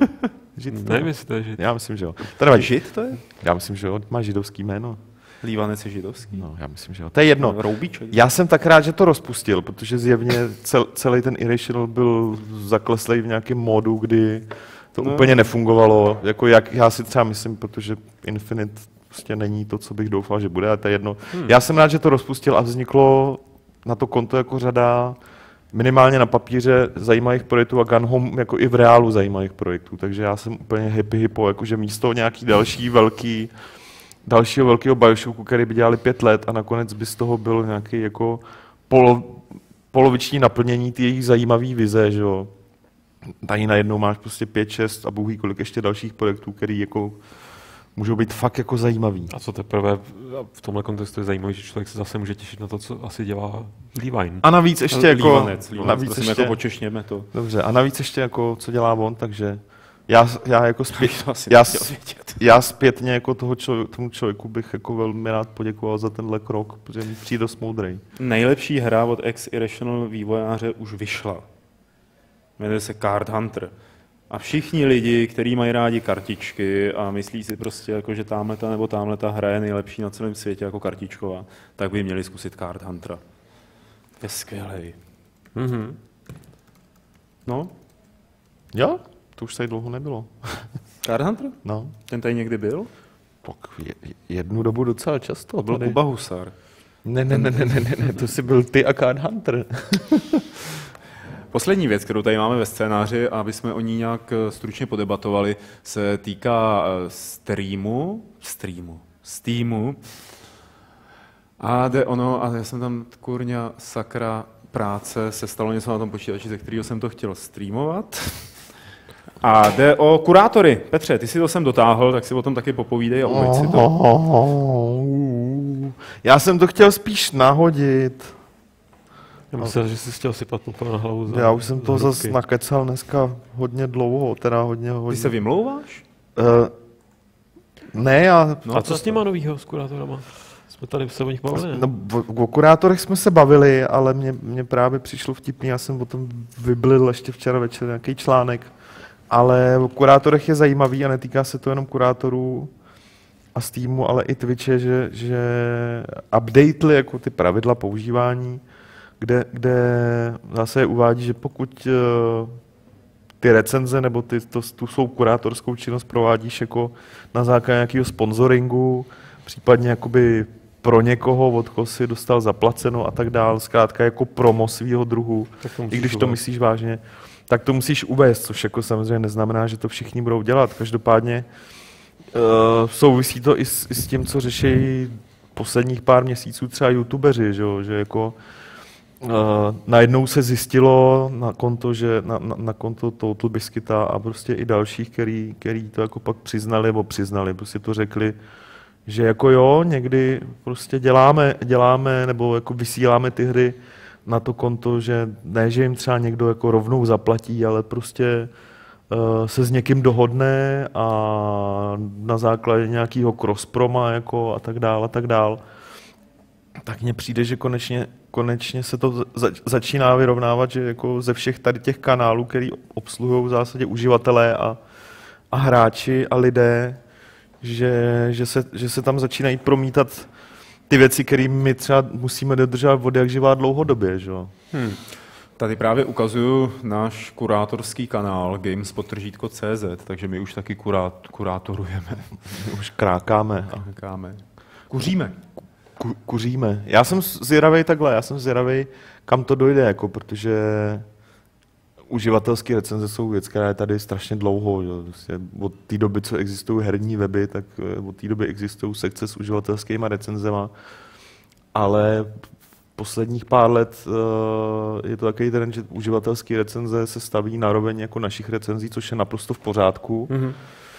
[SPEAKER 2] Žid to
[SPEAKER 3] Nevím,
[SPEAKER 2] je.
[SPEAKER 3] jestli to je žid.
[SPEAKER 2] Já myslím, že jo. To nevadí.
[SPEAKER 1] Žid to je?
[SPEAKER 2] Já myslím, že jo, má židovský jméno.
[SPEAKER 1] Lívanec je židovský.
[SPEAKER 2] No, já myslím, že jo. To je jedno.
[SPEAKER 1] Roubíček.
[SPEAKER 2] Já jsem tak rád, že to rozpustil, protože zjevně cel, celý ten Irrational byl zakleslej v nějakém módu, kdy to
[SPEAKER 1] No.
[SPEAKER 2] no. úplně nefungovalo. Jako jak já si třeba myslím, protože Infinite prostě není to, co bych doufal, že bude, ale to je jedno. Hmm. Já jsem rád, že to rozpustil a vzniklo na to konto jako řada minimálně na papíře zajímavých projektů a Gun Home jako i v reálu zajímavých projektů. Takže já jsem úplně happy hippo, jakože místo nějaký další velký dalšího velkého Bioshocku, který by dělali pět let a nakonec by z toho byl nějaký jako polo, poloviční naplnění té jejich zajímavé vize, že jo. Tady najednou máš prostě pět, šest a bůh ví kolik ještě dalších projektů, který jako můžou být fakt jako zajímavý.
[SPEAKER 3] A co teprve v tomhle kontextu je zajímavé, že člověk se zase může těšit na to, co asi dělá Levine.
[SPEAKER 2] A navíc ještě jako...
[SPEAKER 1] Lívanec, lívanec,
[SPEAKER 2] navíc
[SPEAKER 1] prosím,
[SPEAKER 2] ještě,
[SPEAKER 1] jako počešněme to.
[SPEAKER 2] dobře, a navíc ještě jako, co dělá on, takže já, já jako zpět,
[SPEAKER 1] To asi
[SPEAKER 2] já,
[SPEAKER 1] nechtěl
[SPEAKER 2] s-
[SPEAKER 1] vědět.
[SPEAKER 2] já zpětně jako toho člověk, tomu člověku bych jako velmi rád poděkoval za tenhle krok, protože mi přijde dost moudrej.
[SPEAKER 1] Nejlepší hra od ex-Irrational vývojáře už vyšla. Jmenuje se Card Hunter. A všichni lidi, kteří mají rádi kartičky a myslí si prostě, jako, že támhleta nebo támhleta hra je nejlepší na celém světě jako kartičková, tak by měli zkusit Card Huntera. Je skvělej.
[SPEAKER 3] Mhm.
[SPEAKER 1] No,
[SPEAKER 2] Jo? To už tady dlouho nebylo.
[SPEAKER 1] Card Hunter?
[SPEAKER 2] No,
[SPEAKER 1] Ten tady někdy byl?
[SPEAKER 2] pak je, jednu dobu docela často.
[SPEAKER 1] To byl
[SPEAKER 2] tady.
[SPEAKER 1] Kuba Husar.
[SPEAKER 2] Ne, ne, ne, ne, ne, ne, ne, to jsi byl ty a Card Hunter.
[SPEAKER 1] Poslední věc, kterou tady máme ve scénáři, aby jsme o ní nějak eh, stručně podebatovali, se týká eh, streamu, streamu, Steamu. A jde ono, a já jsem tam kurňa sakra práce, se stalo něco na tom počítači, ze kterého jsem to chtěl streamovat. A jde o kurátory. Petře, ty si to sem dotáhl, tak si o tom taky popovídej a uveď si to.
[SPEAKER 2] Já jsem to chtěl spíš nahodit.
[SPEAKER 3] Já myslel, že jsi chtěl sypat úplně na hlavu. Za,
[SPEAKER 2] Já už jsem to
[SPEAKER 3] za
[SPEAKER 2] zase
[SPEAKER 3] ruky.
[SPEAKER 2] nakecal dneska hodně dlouho, teda hodně
[SPEAKER 1] Ty
[SPEAKER 2] hodně.
[SPEAKER 1] se vymlouváš?
[SPEAKER 2] Uh, ne, já...
[SPEAKER 1] No,
[SPEAKER 3] A co s nima novýho, s kurátorama? Jsme tady se o nich bavili, ne?
[SPEAKER 2] No, o, o kurátorech jsme se bavili, ale mě, mě právě přišlo vtipný, já jsem o tom vyblil ještě včera večer nějaký článek, ale o kurátorech je zajímavý a netýká se to jenom kurátorů a Steamu, ale i Twitche, že, že updately jako ty pravidla používání, kde, kde zase uvádí, že pokud uh, ty recenze nebo ty, to, tu svou kurátorskou činnost provádíš jako na základě nějakého sponsoringu, případně jakoby pro někoho, od koho si dostal zaplaceno a tak dál, zkrátka jako promo svýho druhu,
[SPEAKER 3] Tak to
[SPEAKER 2] i
[SPEAKER 3] musíš
[SPEAKER 2] když to
[SPEAKER 3] udělat.
[SPEAKER 2] myslíš vážně, tak to musíš uvést, což jako samozřejmě neznamená, že to všichni budou dělat. Každopádně uh, souvisí to i s, i s tím, co řeší posledních pár měsíců třeba youtubeři, že, že jako uh, najednou se zjistilo na konto, že na, na, na konto Total Biscuita a prostě i dalších, který, který to jako pak přiznali, nebo přiznali, prostě to řekli, že jako jo, někdy prostě děláme, děláme nebo jako vysíláme ty hry na to konto, že ne, že jim třeba někdo jako rovnou zaplatí, ale prostě uh, se s někým dohodne a na základě nějakého crossproma jako a tak dál a tak dál. Tak mně přijde, že konečně, konečně se to za, začíná vyrovnávat, že jako ze všech tady těch kanálů, který obsluhují v zásadě uživatelé a, a hráči a lidé, že, že, se, že se tam začínají promítat ty věci, které my třeba musíme dodržovat od jak živá dlouhodobě. Že?
[SPEAKER 1] Hmm. Tady právě ukazuju náš kurátorský kanál games podtržítko tečka cé zet, takže my už taky kurát, kurátorujeme.
[SPEAKER 2] My už krákáme. A
[SPEAKER 1] krákáme. Kuříme.
[SPEAKER 2] Ku, kuříme. Já jsem zvědavej takhle, já jsem zvědavej, kam to dojde, jako, protože uživatelské recenze jsou věc, která je tady strašně dlouho. Že? Prostě od té doby, co existují herní weby, tak od té doby existují sekce s uživatelskými recenzema. Ale posledních pár let uh, je to takový trend, že uživatelské recenze se staví na roveň jako našich recenzí, což je naprosto v pořádku. Mm-hmm.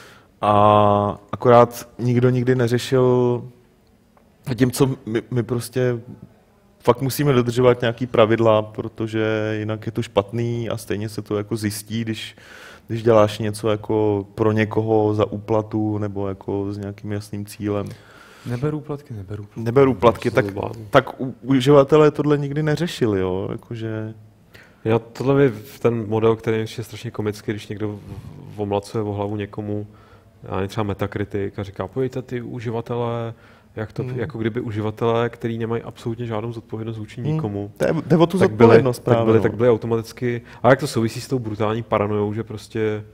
[SPEAKER 2] A akorát nikdo nikdy neřešil tím, co my, my prostě fakt musíme dodržovat nějaký pravidla, protože jinak je to špatný a stejně se to jako zjistí, když, když děláš něco jako pro někoho za úplatu nebo jako s nějakým jasným cílem.
[SPEAKER 1] Neberu úplatky, neberu úplatky.
[SPEAKER 2] Neberu úplatky, tak, tak u, uživatelé tohle nikdy neřešili, jo, jakože...
[SPEAKER 3] Já tohle je ten model, který je strašně komický, když někdo omlacuje o hlavu někomu, já třeba Metacritic a říká, pojďte ty uživatelé, jak to, hmm. jako kdyby uživatelé, kteří nemají absolutně žádnou zodpovědnost vůči hmm. nikomu.
[SPEAKER 2] Jde o tu zodpovědnost
[SPEAKER 3] právě. Tak byli, tak byli automaticky, a jak to souvisí s tou brutální paranojou, že prostě,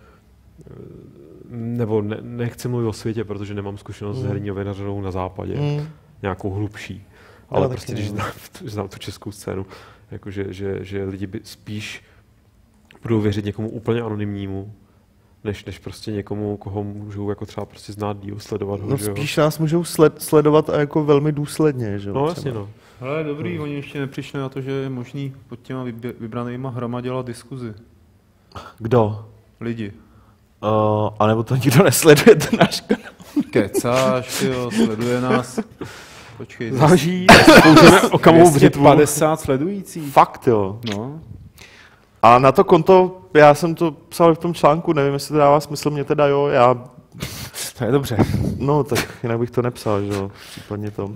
[SPEAKER 3] nebo ne, nechci mluvit o světě, protože nemám zkušenost hmm. s herní novinařinou na západě, hmm. nějakou hlubší, ale já prostě, když znám, znám tu českou scénu, jakože, že, že lidi by spíš budou věřit někomu úplně anonymnímu, než, než prostě někomu, koho můžou jako třeba prostě znát díl, sledovat ho.
[SPEAKER 2] No spíš nás můžou sled, sledovat a jako velmi důsledně, že jo?
[SPEAKER 3] No jasně, no.
[SPEAKER 1] Ale dobrý, no. Oni ještě nepřišli na to, že je možný pod těma vybranýma hrama dělat diskuzi.
[SPEAKER 2] Kdo?
[SPEAKER 1] Lidi.
[SPEAKER 2] Uh, a nebo to nikdo nesleduje, ten náš kanál.
[SPEAKER 1] Kecáš, jo, sleduje nás. Počkej.
[SPEAKER 2] Záží.
[SPEAKER 1] dvě stě padesát sledujících.
[SPEAKER 2] Fakt, jo.
[SPEAKER 1] No.
[SPEAKER 2] A na to konto, já jsem to psal v tom článku, nevím, jestli to dává smysl, mě teda jo, já...
[SPEAKER 1] To je dobře.
[SPEAKER 2] No, tak jinak bych to nepsal, že jo, případně to. Uh,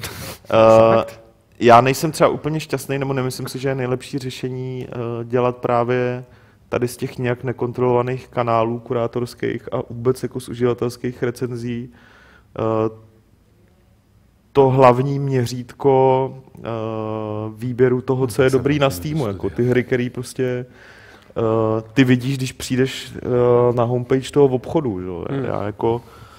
[SPEAKER 2] já nejsem třeba úplně šťastný, nebo nemyslím si, že je nejlepší řešení uh, dělat právě tady z těch nějak nekontrolovaných kanálů kurátorských a vůbec jako z uživatelských recenzí uh, to hlavní měřítko uh, výběru toho, co je dobrý na Steamu, jako ty hry, které prostě uh, ty vidíš, když přijdeš uh, na homepage toho obchodu. Že? Hmm. Já jako,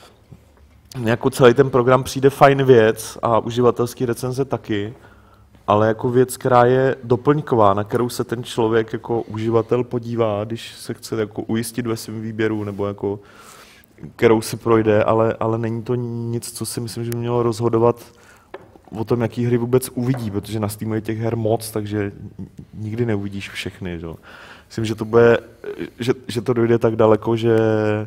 [SPEAKER 2] jako celý ten program přijde fajn věc a uživatelský recenze taky, ale jako věc, která je doplňková, na kterou se ten člověk jako uživatel podívá, když se chce jako ujistit ve svém výběru, nebo jako kterou si projde, ale, ale není to nic, co si myslím, že by mělo rozhodovat o tom, jaký hry vůbec uvidí, protože na Steamu je těch her moc, takže nikdy neuvidíš všechny. Že? Myslím, že to bude, že, že to dojde tak daleko, že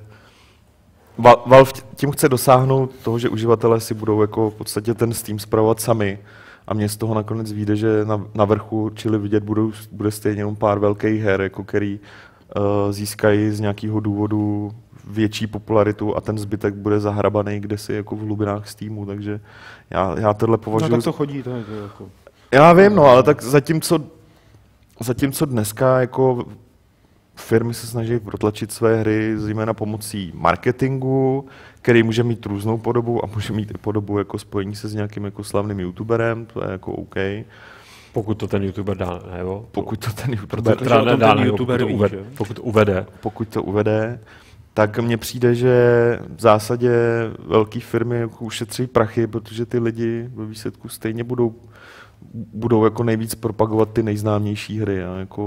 [SPEAKER 2] Valve tím chce dosáhnout toho, že uživatelé si budou jako v podstatě ten Steam spravovat sami a mně z toho nakonec vyjde, že na, na vrchu, čili vidět, budou, bude stejně jenom pár velkých her, jako který uh, získají z nějakého důvodu větší popularitu a ten zbytek bude zahrabaný kdesi jako v hlubinách Steamu, takže já, já tohle považuji...
[SPEAKER 1] No tak to chodí, to je to jako...
[SPEAKER 2] Já vím, no, ale tak zatímco, zatímco dneska jako firmy se snaží protlačit své hry zejména pomocí marketingu, který může mít různou podobu a může mít i podobu jako spojení se s nějakým jako slavným youtuberem, to je jako OK.
[SPEAKER 3] Pokud to ten youtuber dá, nebo?
[SPEAKER 2] Pokud to ten youtuber,
[SPEAKER 3] Protože dá, ten dá, youtuber pokud, to uvede, pokud to uvede.
[SPEAKER 2] Pokud to uvede, tak mně přijde, že v zásadě velké firmy jako ušetří prachy, protože ty lidi ve výsledku stejně budou, budou jako nejvíc propagovat ty nejznámější hry. A jako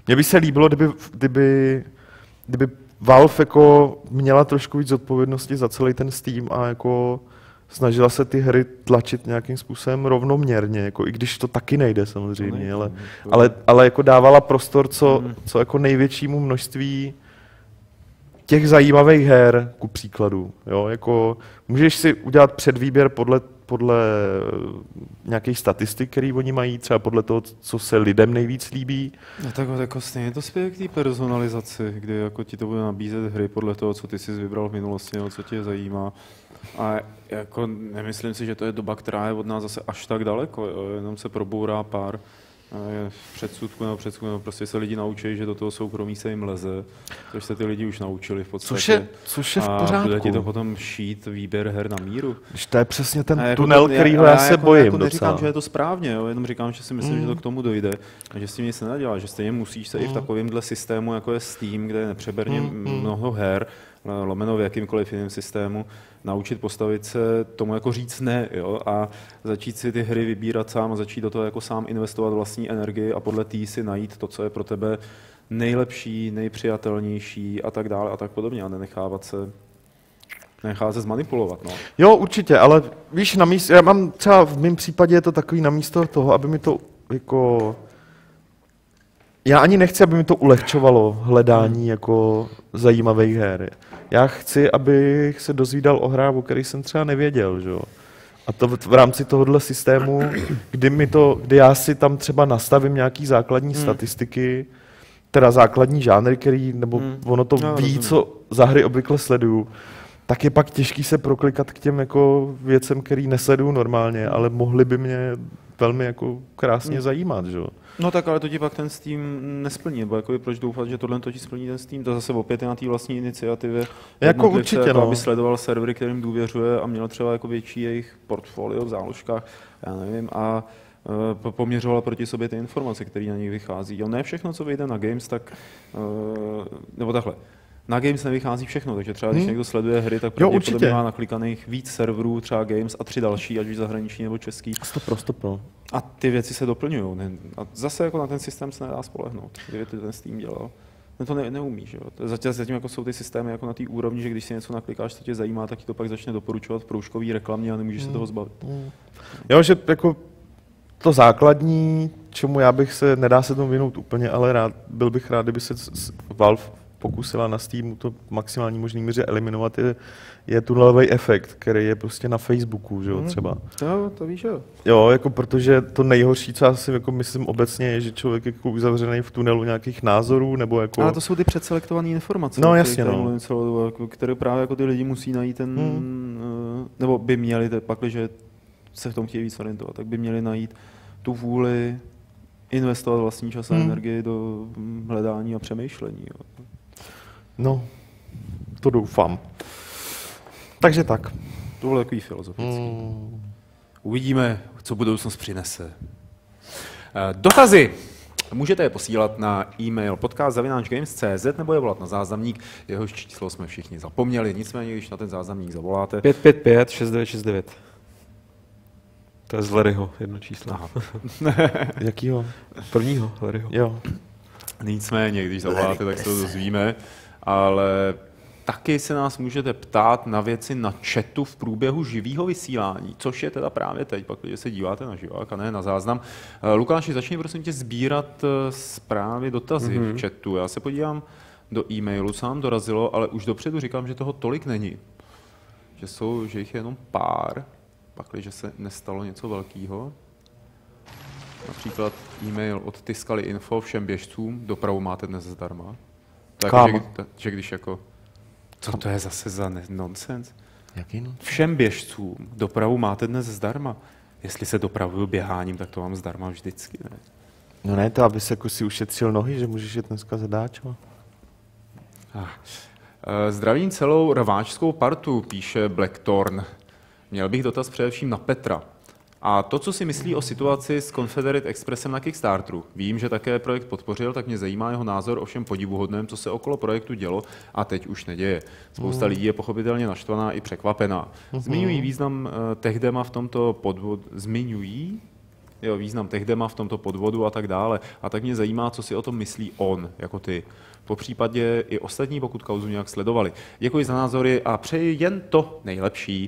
[SPEAKER 2] Mně by se líbilo, kdyby, kdyby, kdyby Valve jako měla trošku víc odpovědnosti za celý ten Steam a jako snažila se ty hry tlačit nějakým způsobem rovnoměrně, jako i když to taky nejde samozřejmě, nejde, ale, ale, ale jako dávala prostor co, hmm. co jako největšímu množství těch zajímavých her, ku příkladu. Jo? Jako, můžeš si udělat předvýběr podle, podle nějakých statistik, které oni mají, třeba podle toho, co se lidem nejvíc líbí.
[SPEAKER 1] No tak jako stejně to spěje k té personalizaci, kdy jako ti to bude nabízet hry podle toho, co ty jsi vybral v minulosti, nebo co tě zajímá. A jako nemyslím si, že to je doba, která je od nás zase až tak daleko, jo? Jenom se probourá pár předsudku nebo předsudku, nebo prostě se lidi naučí, že do toho soukromí se jim leze, což se ty lidi už naučili v podstatě.
[SPEAKER 2] Což je, což je v pořádku.
[SPEAKER 1] A bude ti to potom šít výběr her na míru.
[SPEAKER 2] Když to je přesně ten
[SPEAKER 1] jako
[SPEAKER 2] tunel,
[SPEAKER 1] to,
[SPEAKER 2] kterýho
[SPEAKER 1] já,
[SPEAKER 2] já se
[SPEAKER 1] jako,
[SPEAKER 2] bojím
[SPEAKER 1] jako
[SPEAKER 2] docela.
[SPEAKER 1] Neříkám, že je to správně, jo? Jenom říkám, že si myslím, mm. že to k tomu dojde a že s tím nic nenadělá, že stejně musíš se mm. i v takovémhle systému, jako je Steam, kde je nepřeberně mm. mnoho her, lomeno v jakýmkoliv jiném systému, naučit postavit se tomu jako říct ne, jo? A začít si ty hry vybírat sám a začít do toho jako sám investovat vlastní energii a podle tý si najít to, co je pro tebe nejlepší, nejpřijatelnější a tak dále a tak podobně a nenechávat se nechávat se zmanipulovat. No.
[SPEAKER 2] Jo, určitě, ale víš, na místě, já mám třeba v mém případě je to takový na místo toho, aby mi to jako já ani nechci, aby mi to ulehčovalo hledání jako zajímavých her. Já chci, abych se dozvídal o hrách, o kterých jsem třeba nevěděl, že? A to v rámci tohohle systému, kdy, mi to, kdy já si tam třeba nastavím nějaký základní hmm. statistiky, teda základní žánry, který, nebo hmm. ono to no, ví, rozumím. Co za hry obvykle sleduju, tak je pak těžký se proklikat k těm jako věcem, který nesleduju normálně, ale mohly by mě velmi jako krásně hmm. zajímat, že?
[SPEAKER 1] No tak ale to ti pak ten Steam nesplní, nebo jako proč doufat, že tohle to ti splní ten Steam, to zase opět je na té vlastní iniciativě.
[SPEAKER 2] Jako určitě,
[SPEAKER 1] jako
[SPEAKER 2] no.
[SPEAKER 1] Aby sledoval servery, kterým důvěřuje a měl třeba jako větší jejich portfolio v záložkách, já nevím, a uh, poměřoval proti sobě ty informace, které na nich vychází. Jo, ne všechno, co vyjde na Games, tak, uh, nebo takhle. Na Games nevychází všechno, takže třeba když hmm. někdo sleduje hry, tak pravděpodobně má naklikaných víc serverů, třeba Games a tři další, ať už zahraniční nebo český.
[SPEAKER 2] Stopro, stopro.
[SPEAKER 1] A ty věci se doplňují. A zase jako na ten systém se nedá spolehnout, kdyby to ten Steam dělal. Ten to ne, neumíš. Jo. Zatím, zatím jako jsou ty systémy jako na té úrovni, že když si něco naklikáš, co tě zajímá, tak ti to pak začne doporučovat v proužkový reklamě a nemůžeš hmm. se toho zbavit. Hmm.
[SPEAKER 2] Jo, že jako to základní, čemu já bych se, nedá se tomu věnout úplně, ale rád, byl bych rád, kdyby se Valve pokusila na Steamu to maximální možný míře eliminovat, je, je tunelový efekt, který je prostě na Facebooku, že jo, třeba.
[SPEAKER 1] To, to víš, jo.
[SPEAKER 2] Jo, jako protože to nejhorší, co já si jako myslím obecně, je, že člověk je jako uzavřený v tunelu nějakých názorů, nebo jako...
[SPEAKER 1] Ale to jsou ty předselektované informace,
[SPEAKER 2] no, jasně, no.
[SPEAKER 1] Celou, jako, které právě jako ty lidi musí najít ten, hmm. nebo by měli, pakliže se v tom chtějí víc orientovat, tak by měli najít tu vůli investovat vlastní čas a hmm. energii do hledání a přemýšlení. Jo.
[SPEAKER 2] No, to doufám. Takže tak.
[SPEAKER 1] To bylo takový filozofický. Hmm. Uvidíme, co budoucnost přinese. Dotazy! Můžete je posílat na e-mail podcast zavináč games tečka cé zet nebo je volat na záznamník, jehož číslo jsme všichni zapomněli. Nicméně, když na ten záznamník zavoláte...
[SPEAKER 3] pět pět pět šest devět šest devět. To je z Larryho jedno číslo.
[SPEAKER 1] Aha.
[SPEAKER 2] Jakýho?
[SPEAKER 3] Prvního Larryho.
[SPEAKER 2] Jo.
[SPEAKER 1] Nicméně, když zavoláte, tak se to dozvíme. Ale taky se nás můžete ptát na věci na chatu v průběhu živého vysílání, což je teda právě teď, pak když se díváte na živák a ne na záznam. Lukáši, začni prosím tě sbírat zprávy, dotazy mm-hmm. v chatu. Já se podívám do e-mailu, sám dorazilo, ale už dopředu říkám, že toho tolik není. Že, jsou, že jich je jenom pár, pak když se nestalo něco velkého. Například e-mail od Tiskali Info všem běžcům, dopravu máte dnes zdarma. Tak, že, že když jako, co to je zase za ne- nonsens?
[SPEAKER 2] Jaký nonsens?
[SPEAKER 1] Všem běžcům dopravu máte dnes zdarma. Jestli se dopravuju běháním, tak to mám zdarma vždycky, ne?
[SPEAKER 2] No ne, to aby se jako si ušetřil nohy, že můžeš jet dneska zadáčo.
[SPEAKER 1] Ah. Zdravím celou rváčskou partu, píše Blackthorn. Měl bych dotaz především na Petra. A to, co si myslí o situaci s Confederate Expressem na Kickstarteru. Vím, že také projekt podpořil, tak mě zajímá jeho názor o všem podivuhodném, co se okolo projektu dělo a teď už neděje. Spousta lidí je pochopitelně naštvaná i překvapená. Zmiňují význam uh, TechDema v tomto podvodu. Zmiňují? jo, význam Techdema v tomto podvodu a tak dále. A tak mě zajímá, co si o tom myslí on, jako ty. Po případě i ostatní, pokud kauzu nějak sledovali. Děkuji za názory a přeji jen to nejlepší.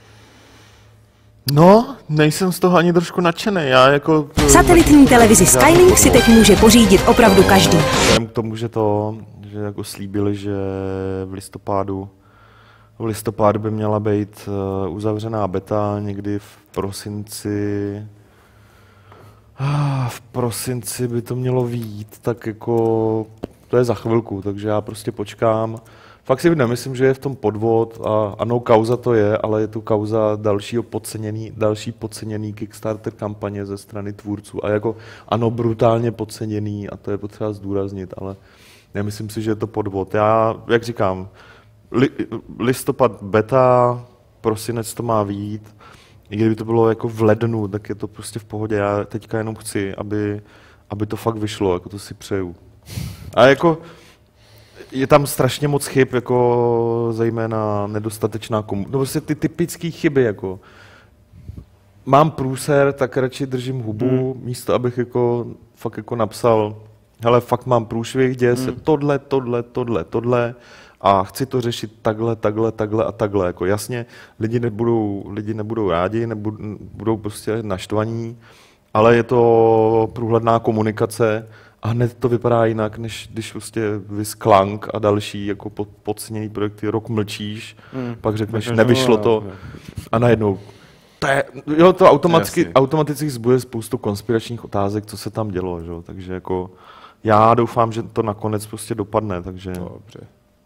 [SPEAKER 2] No, nejsem z toho ani trošku nadšený. Já jako...
[SPEAKER 4] Satelitní televizi Skylink si teď může pořídit opravdu každý.
[SPEAKER 2] Vzhledem k tomu, že to, že jako slíbili, že v listopadu, v listopadu by měla být uh, uzavřená beta, někdy v prosinci, ah, v prosinci by to mělo vyjít, tak jako to je za chvilku, takže já prostě počkám. Fakt si nemyslím, že je v tom podvod a ano, kauza to je, ale je to kauza dalšího podceněný, další podceněný Kickstarter kampaně ze strany tvůrců a jako ano, brutálně podceněný a to je potřeba zdůraznit, ale nemyslím si, že je to podvod. Já, jak říkám, li, listopad beta, prosinec to má vyjít, i kdyby to bylo jako v lednu, tak je to prostě v pohodě. Já teďka jenom chci, aby, aby to fakt vyšlo, jako to si přeju. A jako je tam strašně moc chyb, jako zejména nedostatečná komunikace. No prostě ty typické chyby, jako mám průser, tak radši držím hubu, hmm. místo abych jako fakt jako napsal, hele, fakt mám průšvih, děje hmm. se tohle, tohle, tohle, tohle a chci to řešit takhle, takhle, takhle a takhle. Jako jasně, lidi nebudou, lidi nebudou rádi, nebudou, budou prostě naštvaní, ale je to průhledná komunikace. A hned to vypadá jinak, než když prostě Visklank a další jako pod, podceněný projekty rok mlčíš, mm. pak řekneš, nevyšlo to a najednou. To, je, jo, to automaticky, automaticky zbuje spoustu konspiračních otázek, co se tam dělo, že? Takže jako já doufám, že to nakonec prostě dopadne, takže...
[SPEAKER 1] Dobře.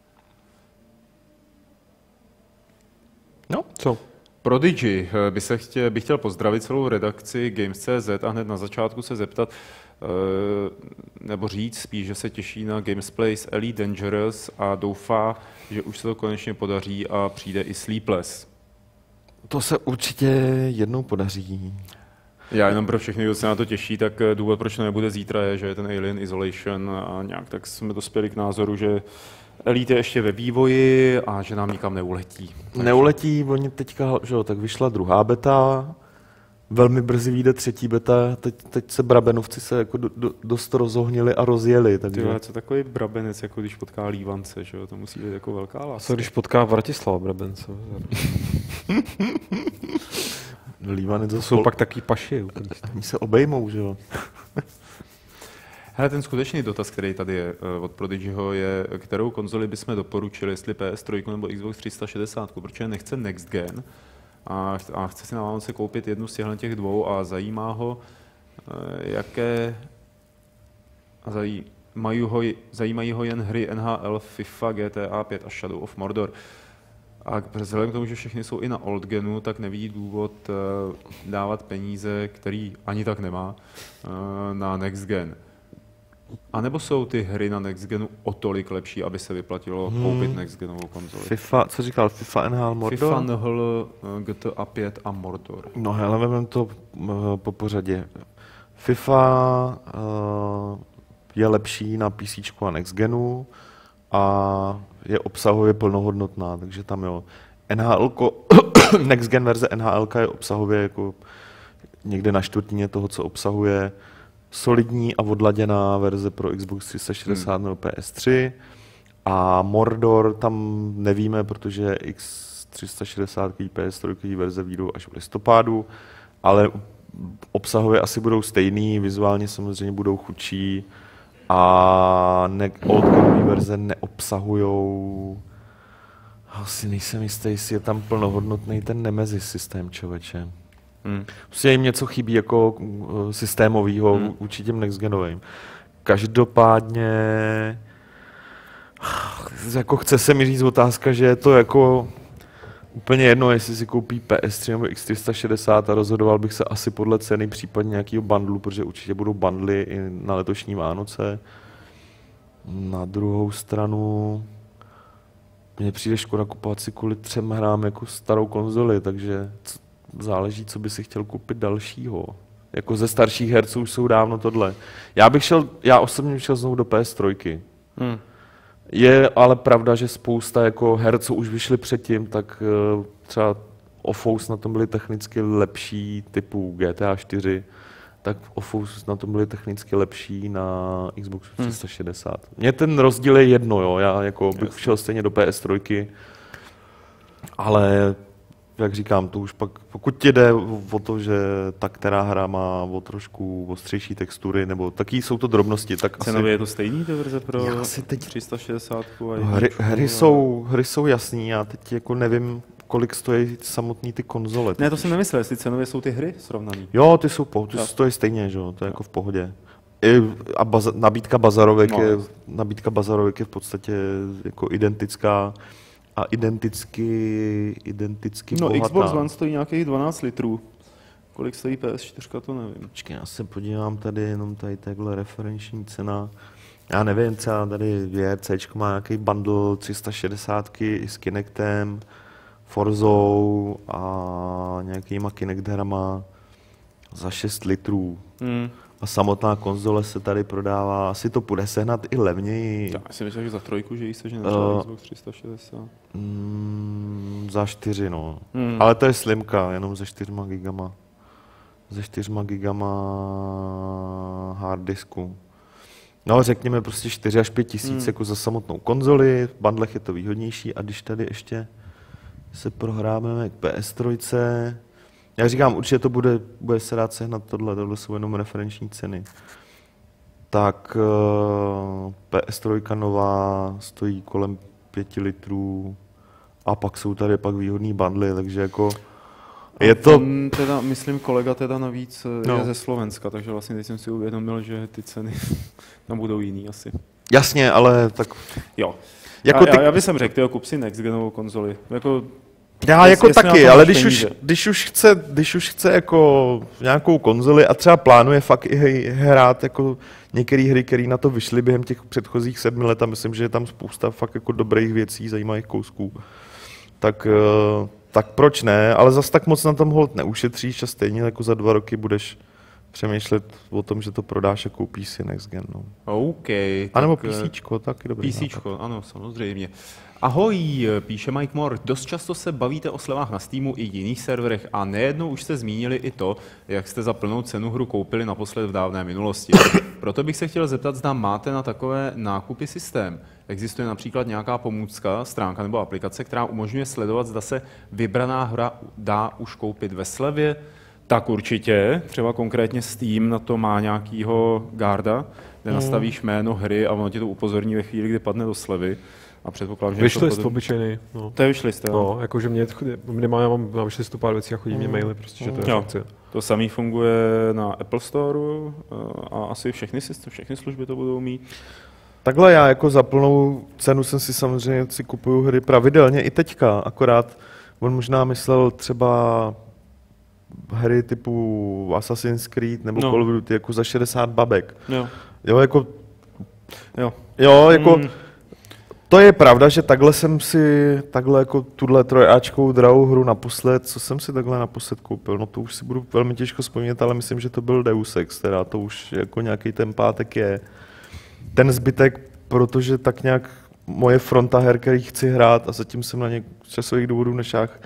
[SPEAKER 2] No, co?
[SPEAKER 1] Prodigy by se chtěl, bych chtěl pozdravit celou redakci Games tečka cé zet a hned na začátku se zeptat, nebo říct spíš, že se těší na Gamesplay s Elite Dangerous a doufá, že už se to konečně podaří a přijde i Sleepless.
[SPEAKER 2] To se určitě jednou podaří.
[SPEAKER 1] Já jenom pro všechny, kdo se na to těší, tak důvod, proč to nebude zítra, je, že je ten Alien Isolation a nějak tak jsme dospěli k názoru, že Elite je ještě ve vývoji a že nám nikam neuletí. Takže...
[SPEAKER 2] Neuletí, oni teďka, že jo, tak vyšla druhá beta, velmi brzy vyjde třetí beta, teď, teď se brabenovci se jako do, do, dost rozohnili a rozjeli. Takže...
[SPEAKER 1] Tyhle, co takový brabenec, jako když potká Lívance, že jo, to musí být jako velká láska.
[SPEAKER 3] Co když potká Vratislava Brabence?
[SPEAKER 2] Lívanec to
[SPEAKER 3] jsou pak taky paši.
[SPEAKER 2] Oni se obejmou, že jo.
[SPEAKER 1] Hele, ten skutečný dotaz, který tady je od Prodigyho, je, kterou konzoli bychom doporučili, jestli P S tři nebo Xbox tři sta šedesát, protože nechce Next Gen a, a chce si na Vánoce koupit jednu z těch dvou a zajímá ho, jaké zajímají ho, zajímají ho jen hry N H L, FIFA, G T A pět a Shadow of Mordor. A vzhledem k tomu, že všechny jsou i na old genu, tak nevidí důvod dávat peníze, který ani tak nemá, na next gen. A nebo jsou ty hry na next genu o tolik lepší, aby se vyplatilo hmm. koupit next genovou konzoli?
[SPEAKER 2] FIFA, co říkal? FIFA, N H L, Mordor?
[SPEAKER 1] FIFA, N H L, G T A pět a Mordor.
[SPEAKER 2] No hele, vezmeme to po pořadě. FIFA uh, je lepší na P C a next genu a je obsahově plnohodnotná, takže tam jo. N H L, next gen verze N H L je obsahově jako někde na čtvrtině toho, co obsahuje. Solidní a odladěná verze pro Xbox tři sta šedesát hmm. nebo P S tři a Mordor tam nevíme, protože X tři sta šedesát P S tři verze vyjdou až v listopadu, ale obsahově asi budou stejný, vizuálně samozřejmě budou chudší a ne- oldgenové verze neobsahujou, asi nejsem jistý, jestli je tam plnohodnotný ten Nemesis systém, člověče. Hmm. Prostě jim něco chybí jako systémovýho hmm. vůči těm nextgenovým. Každopádně jako chce se mi říct otázka, že je to jako úplně jedno, jestli si koupí P S tři nebo X tři sta šedesát a rozhodoval bych se asi podle ceny, případně nějakého bundlu, protože určitě budou bundly i na letošní Vánoce. Na druhou stranu mně přijde škoda kupovat si kvůli třem hrám jako starou konzoli, takže záleží, co by si chtěl koupit dalšího. Jako ze starších her, co už jsou dávno tohle. Já bych šel, já osobně šel znovu do P S tři. Hmm. Je ale pravda, že spousta jako her, co už vyšly předtím, tak třeba o fous na tom byly technicky lepší, typu G T A čtyři tak v OFFu na tom byly technicky lepší na Xboxu tři sta šedesát. Mně ten rozdíl je jedno, jo, já jako bych
[SPEAKER 1] Jasně.
[SPEAKER 2] šel stejně do P S tři, ale jak říkám, to už pak, pokud ti jde o to, že ta která hra má o trošku ostřejší textury, nebo taky jsou to drobnosti, tak
[SPEAKER 1] Cenově
[SPEAKER 2] asi...
[SPEAKER 1] je to stejný, ty verze pro
[SPEAKER 2] Já si teď-
[SPEAKER 1] tři sta šedesát a
[SPEAKER 2] Hry,
[SPEAKER 1] jedničku,
[SPEAKER 2] hry,
[SPEAKER 1] a-
[SPEAKER 2] jsou, hry jsou jasný, já teď jako nevím, kolik stojí samotný ty konzole.
[SPEAKER 1] Ne, to jsem nemyslel, jestli cenově jsou ty hry srovnaný.
[SPEAKER 2] Jo, ty jsou po, ty
[SPEAKER 1] Jo.
[SPEAKER 2] stojí stejně, že jo, to je jako v pohodě. I, a baza, nabídka bazarovek
[SPEAKER 1] No.
[SPEAKER 2] je, nabídka bazarovek je v podstatě jako identická a identicky, identicky
[SPEAKER 1] No,
[SPEAKER 2] bohatá.
[SPEAKER 1] Xbox One stojí nějakých dvanáct litrů. Kolik stojí P S čtyři, to nevím.
[SPEAKER 2] Počkej, já se podívám tady, jenom tady takhle referenční cena. Já nevím, třeba tady je, Cčko má nějaký bundle tři sta šedesát i s Kinectem, Forzou a nějakýma Kinect herama za šest litrů.
[SPEAKER 1] Hmm.
[SPEAKER 2] A samotná konzole se tady prodává, asi to půjde sehnat i levněji.
[SPEAKER 1] Já si myslím, že za trojku, že jí se, že třeba
[SPEAKER 2] Uh,
[SPEAKER 1] Xbox tři sta šedesát.
[SPEAKER 2] Mm, za čtyři, no.
[SPEAKER 1] Hmm.
[SPEAKER 2] Ale to je slimka, jenom ze čtyřma gigama. Ze čtyřma gigama hard disku. No, řekněme prostě čtyři až pět tisíc
[SPEAKER 1] Hmm.
[SPEAKER 2] jako za samotnou konzoli, v bundlech je to výhodnější a když tady ještě se prohráme k P S tři, já říkám, určitě to bude, bude se dát sehnat tohle, tohle jsou jenom referenční ceny. Tak uh, P S tři nová stojí kolem pěti litrů a pak jsou tady pak výhodný bundly, takže jako je to...
[SPEAKER 1] On teda, myslím, kolega teda navíc no.
[SPEAKER 2] No.
[SPEAKER 1] je ze Slovenska, takže vlastně teď jsem si uvědomil, že ty ceny tam budou jiný asi.
[SPEAKER 2] Jasně, ale tak...
[SPEAKER 1] Jo.
[SPEAKER 2] Jako
[SPEAKER 1] já,
[SPEAKER 2] ty,
[SPEAKER 1] já, já bych sem řekl, tyjo, kup si next genovou konzoli. Jako,
[SPEAKER 2] já
[SPEAKER 1] jest-
[SPEAKER 2] jako
[SPEAKER 1] jestli na
[SPEAKER 2] taky,
[SPEAKER 1] to
[SPEAKER 2] ale
[SPEAKER 1] máš
[SPEAKER 2] když už,
[SPEAKER 1] peníze.
[SPEAKER 2] když, už chce, když už chce jako nějakou konzoli a třeba plánuje fakt i hej- hrát jako některé hry, které na to vyšly během těch předchozích sedmi let a myslím, že je tam spousta fakt jako dobrých věcí, zajímavých kousků, tak, eh, tak proč ne, ale zas tak moc na tom hold neušetříš a stejně jako za dva roky budeš přemýšlet o tom, že to prodáš a koupíš si next gen. No.
[SPEAKER 1] OK.
[SPEAKER 2] A nebo
[SPEAKER 1] tak, eh,
[SPEAKER 2] PCčko, taky dobrý nápad.
[SPEAKER 1] PCčko, ano, samozřejmě. Ahoj, píše Mike Moore, dost často se bavíte o slevách na Steamu i jiných serverech a nejednou už jste zmínili i to, jak jste za plnou cenu hru koupili naposled v dávné minulosti. Proto bych se chtěl zeptat, zda máte na takové nákupy systém. Existuje například nějaká pomůcka, stránka nebo aplikace, která umožňuje sledovat, zda se vybraná hra dá už koupit ve slevě? Tak určitě, třeba konkrétně Steam na to má nějakýho guarda, kde nastavíš jméno hry a ono ti to upozorní ve chvíli, kdy padne do slevy. A předpokládám, že je to
[SPEAKER 3] Wishlist
[SPEAKER 1] podobný.
[SPEAKER 3] obyčejný. No.
[SPEAKER 1] To je wishlist, jo.
[SPEAKER 3] No, jakože mě, minimálně já mám na wishlistu pár věcí a chodí mě maily, prostě, že to je
[SPEAKER 1] Jo.
[SPEAKER 3] funkce.
[SPEAKER 1] To samý funguje na Apple Store a asi všechny, systém, všechny služby to budou mít.
[SPEAKER 2] Takhle já jako za plnou cenu jsem si samozřejmě si kupuju hry pravidelně i teďka, akorát on možná myslel třeba hry typu Assassin's Creed nebo
[SPEAKER 1] No.
[SPEAKER 2] no. Call of Duty jako za šedesát babek.
[SPEAKER 1] Jo.
[SPEAKER 2] Jo, jako,
[SPEAKER 1] Jo.
[SPEAKER 2] jo, jako
[SPEAKER 1] Mm.
[SPEAKER 2] to je pravda, že takhle jsem si, takhle jako tuhle trojáčkovou drahou hru naposled, co jsem si takhle naposled koupil, no to už si budu velmi těžko vzpomínat, ale myslím, že to byl Deus Ex, teda to už jako nějaký ten pátek je. Ten zbytek, protože tak nějak moje fronta her, který chci hrát a zatím jsem na ně z časových důvodů nešách,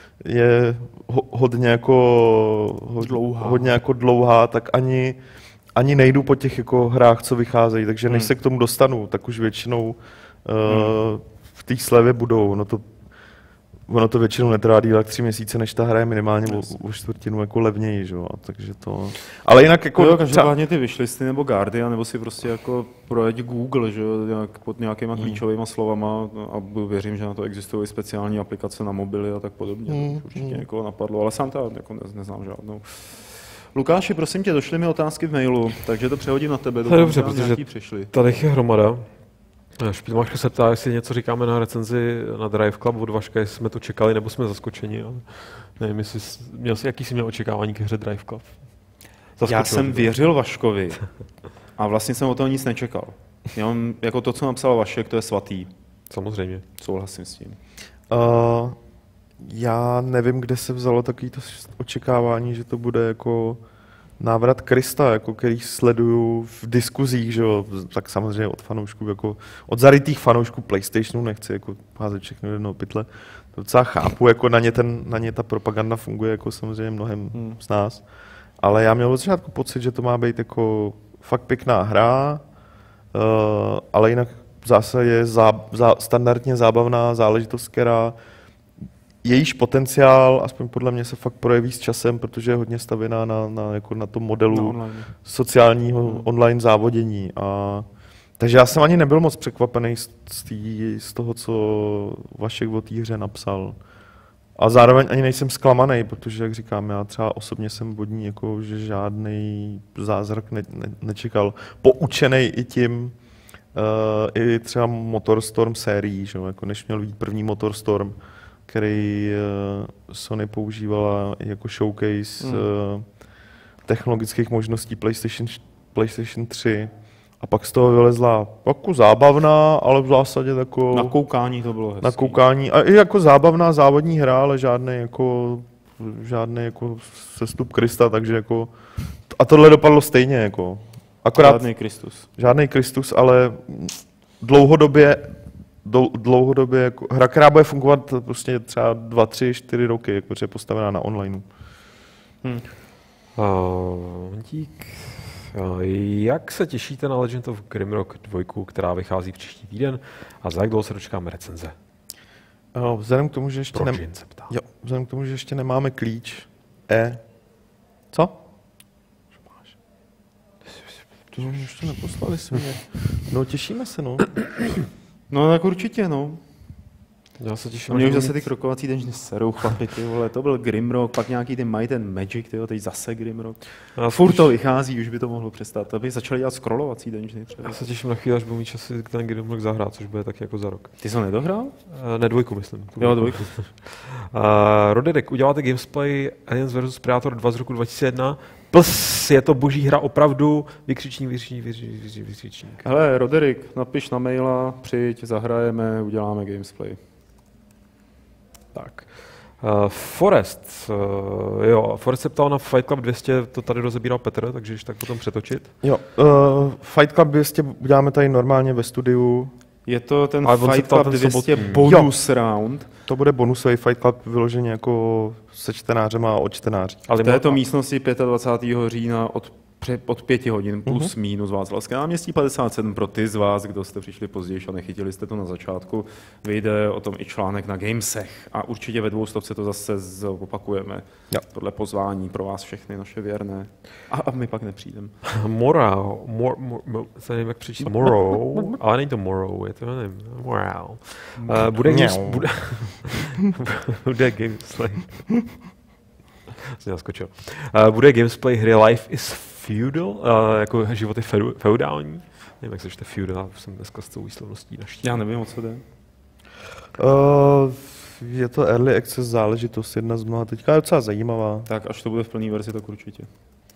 [SPEAKER 2] je ho, hodně jako ho,
[SPEAKER 1] Dlouhá.
[SPEAKER 2] hodně jako dlouhá, tak ani, ani nejdu po těch jako hrách, co vycházejí, takže než
[SPEAKER 1] Hmm.
[SPEAKER 2] se k tomu dostanu, tak už většinou uh, v té slevě budou. No to, ono to většinou netrvá díl jak tři měsíce, než ta hra je minimálně o, o čtvrtinu jako levněji, že jo, a takže to... Ale jinak jako...
[SPEAKER 1] Jo,
[SPEAKER 2] třeba-
[SPEAKER 1] každopádně ty wishlisty nebo Guardian, nebo si prostě jako projeď Google, že jo, nějak, pod nějakýma klíčovými slovama a věřím, že na to existují speciální aplikace na mobily a tak podobně.
[SPEAKER 2] Mm,
[SPEAKER 1] To už určitě
[SPEAKER 2] mm.
[SPEAKER 1] někoho napadlo, ale sám to jako ne, neznám žádnou. Lukáši, prosím tě, došly mi otázky v mailu, takže to přehodím na tebe.
[SPEAKER 3] To je dobře,
[SPEAKER 1] doufám, že
[SPEAKER 3] protože-
[SPEAKER 1] nějaký přišli.
[SPEAKER 3] Tady je hromada. Špilmáška se ptá, jestli něco říkáme na recenzi na Drive Club od Vaška, jestli jsme to čekali, nebo jsme zaskočeni. Ale nevím, jestli jsi, měl jsi, jaký jsi měl očekávání k hře Drive Club? Zaskočilo
[SPEAKER 1] Já jsem
[SPEAKER 3] tě to?
[SPEAKER 1] věřil Vaškovi a vlastně jsem o toho nic nečekal. Já mám, jako to, co napsal Vašek, to je svatý.
[SPEAKER 3] Samozřejmě.
[SPEAKER 1] Souhlasím s tím.
[SPEAKER 2] Uh, já nevím, kde se vzalo takovýto očekávání, že to bude jako návrat Krista, jako který sleduju v diskuzích, že jo, tak samozřejmě od fanoušků, jako od zarytých fanoušků PlayStationu, nechci jako házet všechno do jednoho pytle, to docela chápu, jako na ně, ten, na ně ta propaganda funguje jako samozřejmě mnohem
[SPEAKER 1] Hmm.
[SPEAKER 2] z nás, ale já měl od začátku pocit, že to má být jako fakt pěkná hra, uh, ale jinak v zásadě je zá, zá, standardně zábavná záležitost, která jejíž potenciál, aspoň podle mě, se fakt projeví s časem, protože je hodně stavěná na, na, jako na tom modelu
[SPEAKER 1] No, online.
[SPEAKER 2] sociálního hmm. online závodění. A, takže já jsem ani nebyl moc překvapený z, z, tý, z toho, co Vašek o té hře napsal. A zároveň ani nejsem zklamaný, protože, jak říkám, já třeba osobně jsem od ní jako, že žádný zázrak ne, ne, nečekal. Poučený i tím, uh, i třeba Motorstorm sérií, že? Jako než měl být první Motorstorm, který uh, Sony používala jako showcase hmm. uh, technologických možností PlayStation, PlayStation tři. A pak z toho vylezla jako zábavná, ale v zásadě tako...
[SPEAKER 1] Na koukání to bylo hezký.
[SPEAKER 2] Na koukání. A i jako zábavná závodní hra, ale žádný jako, žádný jako sestup Krista, takže jako... A tohle dopadlo stejně jako. Akorát...
[SPEAKER 1] Žádný Kristus.
[SPEAKER 2] Žádný Kristus, ale dlouhodobě, dlouhodobě jako hra, která bude fungovat prostě třeba dva, tři, čtyři roky, jako je postavená na online.
[SPEAKER 3] Hmm. Uh, dík. Jak se těšíte na Legend of Grimrock dva, která vychází příští týden a za jak dlouho se dočkáme recenze?
[SPEAKER 2] Uh, vzhledem k tomu, že ještě, nem... jo, vzhledem k tomu, že ještě nemáme klíč E. Co? To jsme ještě neposlali svině. No, těšíme se, no.
[SPEAKER 1] No, tak určitě, no.
[SPEAKER 3] Já se těším.
[SPEAKER 1] A mě už zase ty krokovací denžny serou, chlapi, ty vole, to byl Grimrock, pak nějaký ty Might and Magic, ty teď zase Grimrock.
[SPEAKER 3] Já
[SPEAKER 1] Furt
[SPEAKER 3] těším.
[SPEAKER 1] to vychází, už by to mohlo přestat, aby začali dělat scrollovací denžny třeba.
[SPEAKER 3] Já se těším na chvíli, až budu mít čas si ten Grimrock zahrát, což bude tak jako za rok.
[SPEAKER 1] Ty jsi ho nedohrál?
[SPEAKER 3] Uh, ne, dvojku, myslím.
[SPEAKER 1] Jo, dvojku.
[SPEAKER 3] uh, Roderick, uděláte gamesplay Aliens versus. Predator dva z roku dva tisíce jedna. Plus, je to boží hra opravdu, vykřičník, vykřičník, vykřičník, vykřičník.
[SPEAKER 1] Hele, Roderick, napiš na maila, přijď, zahrajeme, uděláme gamesplay.
[SPEAKER 3] Tak. Uh, Forest, uh, jo, Forest se ptal na Fight Club dvě stě, to tady rozebíral Petr, takže když tak potom přetočit.
[SPEAKER 2] Jo, uh, Fight Club dvě stě uděláme tady normálně ve studiu.
[SPEAKER 1] Je to ten
[SPEAKER 3] Ale on se
[SPEAKER 1] Fight
[SPEAKER 3] ptal
[SPEAKER 1] Club
[SPEAKER 3] ten
[SPEAKER 1] dvě stě
[SPEAKER 3] sobotní.
[SPEAKER 1] bonus round.
[SPEAKER 2] To bude bonusový Fight Club vyloženě jako se čtenářem a od čtenáří.
[SPEAKER 1] V této místnosti dvacátého pátého října od, od pěti hodin plus
[SPEAKER 2] Mhm.
[SPEAKER 1] minus Václavské náměstí padesát sedm pro ty z vás, kdo jste přišli později a nechytili jste to na začátku. Vyjde o tom i článek na Gamesech a určitě ve dvoustovce to zase opakujeme.
[SPEAKER 2] Jo.
[SPEAKER 1] Podle pozvání pro vás všechny naše věrné. A, a my pak nepřijdeme.
[SPEAKER 3] Morale, mor, mor, mor, se nevím, jak přečíst, Morrow, ale není to Morrow, je to, nevím, Morale. Uh, bude games, bude, bude gamesplay. Jsem naskočil. Uh, bude gamesplay hry Life is Feudal, uh, jako život je feu, feudální. Nevím, jak se čte feudal, jsem dneska s tou výslovností naštěl.
[SPEAKER 1] Já nevím, o co jde.
[SPEAKER 2] Uh, je to early access záležitost, jedna z mnoha, teďka je docela zajímavá.
[SPEAKER 1] Tak až to bude v plné verzi, tak určitě.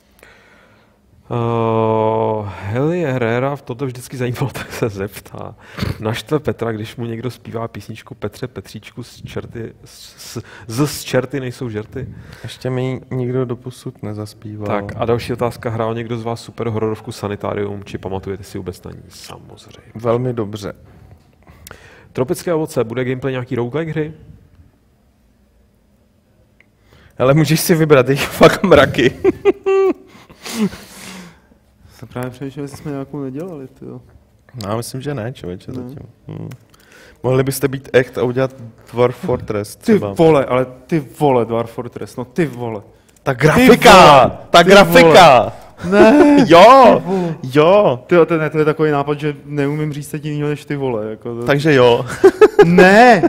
[SPEAKER 3] Uh, Heli Herrera, toto vždycky zajímalo, tak se zeptá. Naštve Petra, když mu někdo zpívá písničku Petře Petříčku z čerty, z, z, z čerty nejsou žerty.
[SPEAKER 2] Ještě mi nikdo doposud nezaspíval.
[SPEAKER 3] Tak a další otázka, hrál někdo z vás super hororovku Sanitarium, či pamatujete si vůbec na ní? Samozřejmě.
[SPEAKER 2] Velmi dobře.
[SPEAKER 3] Tropické ovoce, bude gameplay nějaký roguelike hry?
[SPEAKER 2] Ale můžeš si vybrat, jich fakt mraky.
[SPEAKER 1] To právě přemýšlím, jestli jsme nějakou nedělali, tyjo.
[SPEAKER 2] No, já myslím, že ne, člověče,
[SPEAKER 1] Ne.
[SPEAKER 2] zatím. Hm. Mohli byste být echt a udělat Dwarf Fortress
[SPEAKER 1] Ty
[SPEAKER 2] třeba.
[SPEAKER 1] vole, ale ty vole, Dwarf Fortress, no ty vole.
[SPEAKER 2] Ta grafika!
[SPEAKER 1] vole,
[SPEAKER 2] Ta
[SPEAKER 1] ty
[SPEAKER 2] grafika!
[SPEAKER 1] Ne!
[SPEAKER 2] Jo! Jo!
[SPEAKER 1] Tyjo, to, ne, to je takový nápad, že neumím říct teď jinýho než ty vole. Jako to...
[SPEAKER 2] Takže jo.
[SPEAKER 1] Ne!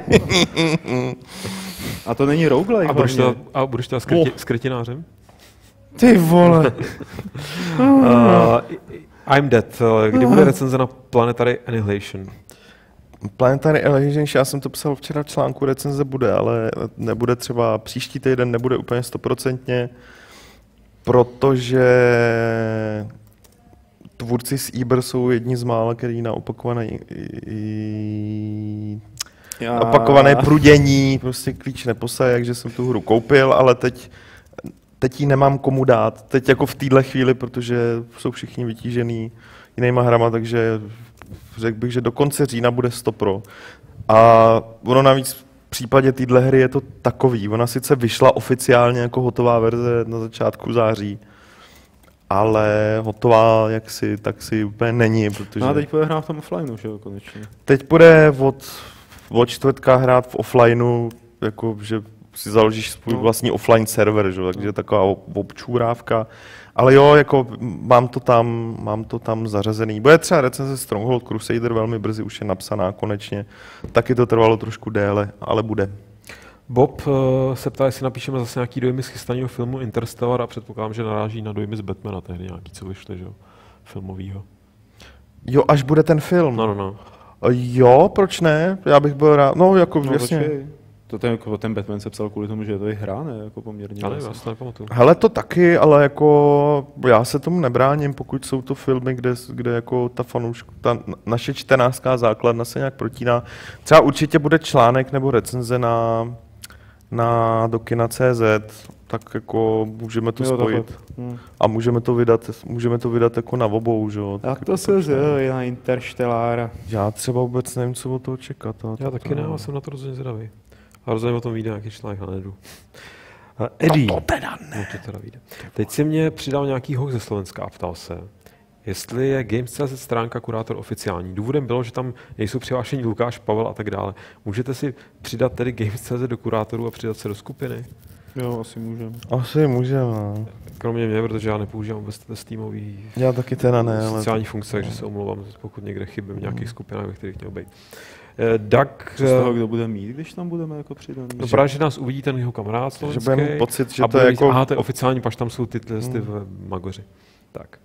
[SPEAKER 1] A to není roguelike
[SPEAKER 3] A budeš to,
[SPEAKER 1] hlavně.
[SPEAKER 3] a budeš to skrti, skrytinářem?
[SPEAKER 1] Ty vole.
[SPEAKER 3] Uh, I'm Dead, kdy bude recenze na Planetary Annihilation?
[SPEAKER 2] Planetary Annihilation, já jsem to psal včera v článku, recenze bude, ale nebude třeba příští týden, nebude úplně stoprocentně, protože tvůrci z Eber jsou jedni z mála, který na opakované,
[SPEAKER 1] Já...
[SPEAKER 2] opakované prudění prostě klíč neposaje, takže jsem tu hru koupil, ale teď, teď ji nemám komu dát. Teď jako v téhle chvíli, protože jsou všichni vytížený jinýma hrama, takže řekl bych, že do konce října bude sto pro. A ono navíc v případě téhle hry je to takový. Ona sice vyšla oficiálně jako hotová verze na začátku září, ale hotová jaksi, tak si úplně není, protože...
[SPEAKER 1] No a teď bude hrát v tom offlineu, že jo, konečně.
[SPEAKER 2] Teď bude od, od čtvrtka hrát v offlineu, jako, že si založíš svůj
[SPEAKER 1] no.
[SPEAKER 2] vlastní offline server, že? Takže taková občůrávka. Ale jo, jako mám to tam, mám to tam zařazený. Bude třeba recenze Stronghold Crusader velmi brzy, už je napsaná konečně. Taky to trvalo trošku déle, ale bude.
[SPEAKER 3] Bob uh, se ptá, jestli napíšeme zase nějaký dojmy z chystaného filmu Interstellar a předpokládám, že naráží na dojmy z Batmana, tehdy nějaký, co vyšly, že jo, filmovýho.
[SPEAKER 2] Jo, až bude ten film.
[SPEAKER 3] No, no, no.
[SPEAKER 2] Jo, proč ne? Já bych byl rád. No, jako
[SPEAKER 1] No,
[SPEAKER 2] jasně.
[SPEAKER 1] počkej. To ten, jako ten Batman se psal kvůli tomu, že je to i hra, ne? Jako poměrně.
[SPEAKER 3] Ale já si to nepamatuju.
[SPEAKER 2] Hele, to taky, ale jako já se tomu nebráním, pokud jsou to filmy, kde, kde jako ta fanouška, ta naše čtenářská základna se nějak protíná. Třeba určitě bude článek nebo recenze na, na dokina tečka cé zet, tak jako můžeme to
[SPEAKER 1] Jo,
[SPEAKER 2] spojit.
[SPEAKER 1] Hmm.
[SPEAKER 2] A můžeme to vydat, můžeme to vydat jako na obou, že jo.
[SPEAKER 1] Tak to se zjel na Interstellára.
[SPEAKER 2] Já třeba vůbec nevím, co od toho čekat. To,
[SPEAKER 3] Já
[SPEAKER 2] to,
[SPEAKER 3] taky
[SPEAKER 2] to,
[SPEAKER 3] ne, já jsem na to rozhodně zvědavý. A rozhodně o tom vyjde nějaký článek na netu. Eddie.
[SPEAKER 2] No to teda ne.
[SPEAKER 3] No to teda vyjde. Teď si mě přidal nějaký host ze Slovenska a ptal se, jestli je Games tečka cé zet stránka kurátor oficiální. Důvodem bylo, že tam nejsou přihlášení Lukáš, Pavel a tak dále. Můžete si přidat tedy Games tečka cé zet do kurátorů a přidat se do skupiny?
[SPEAKER 1] Jo, asi můžeme.
[SPEAKER 2] Asi můžeme.
[SPEAKER 3] Kromě mě, protože já nepoužívám vůbec Steamový
[SPEAKER 2] Já taky teda ne, ale...
[SPEAKER 3] sociální funkce, takže se omlouvám, pokud někde chybím v nějakých skupinách, ve kterých měl být. Doug...
[SPEAKER 1] Co z toho, kdo bude mít, když tam budeme jako přidaný?
[SPEAKER 3] No právě, že nás uvidí ten jeho kamarád slovenský.
[SPEAKER 2] Že bude mít pocit, že
[SPEAKER 3] a
[SPEAKER 2] to je jako...
[SPEAKER 3] Aha, to je oficiální, paž tam jsou ty testy v Magoři. Tak.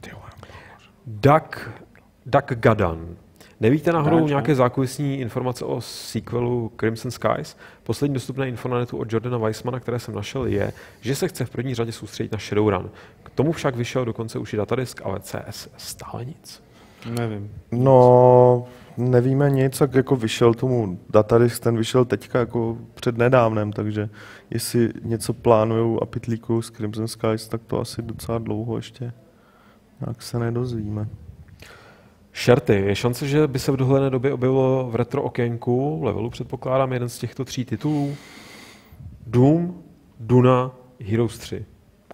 [SPEAKER 3] Doug, Doug Gadan. Nevíte náhodou
[SPEAKER 1] Dáč,
[SPEAKER 3] nějaké
[SPEAKER 1] ne?
[SPEAKER 3] zákulisní informace o sequelu Crimson Skies? Poslední dostupné info na netu od Jordana Weissmana, které jsem našel, je, že se chce v první řadě soustředit na Shadowrun. K tomu však vyšel dokonce už i datadisk, ale C S stále nic.
[SPEAKER 1] Nevím.
[SPEAKER 2] No, nevíme nic, jak jako vyšel tomu datadisk, ten vyšel teďka jako před nedávnem, takže jestli něco plánujou a pitlíkují s Crimson Skies, tak to asi docela dlouho ještě nějak se nedozvíme.
[SPEAKER 3] Šerty. Je šance, že by se v dohledné době objevilo v retro okénku levelu, předpokládám, jeden z těchto tří titulů. Doom, Duna, Heroes tři.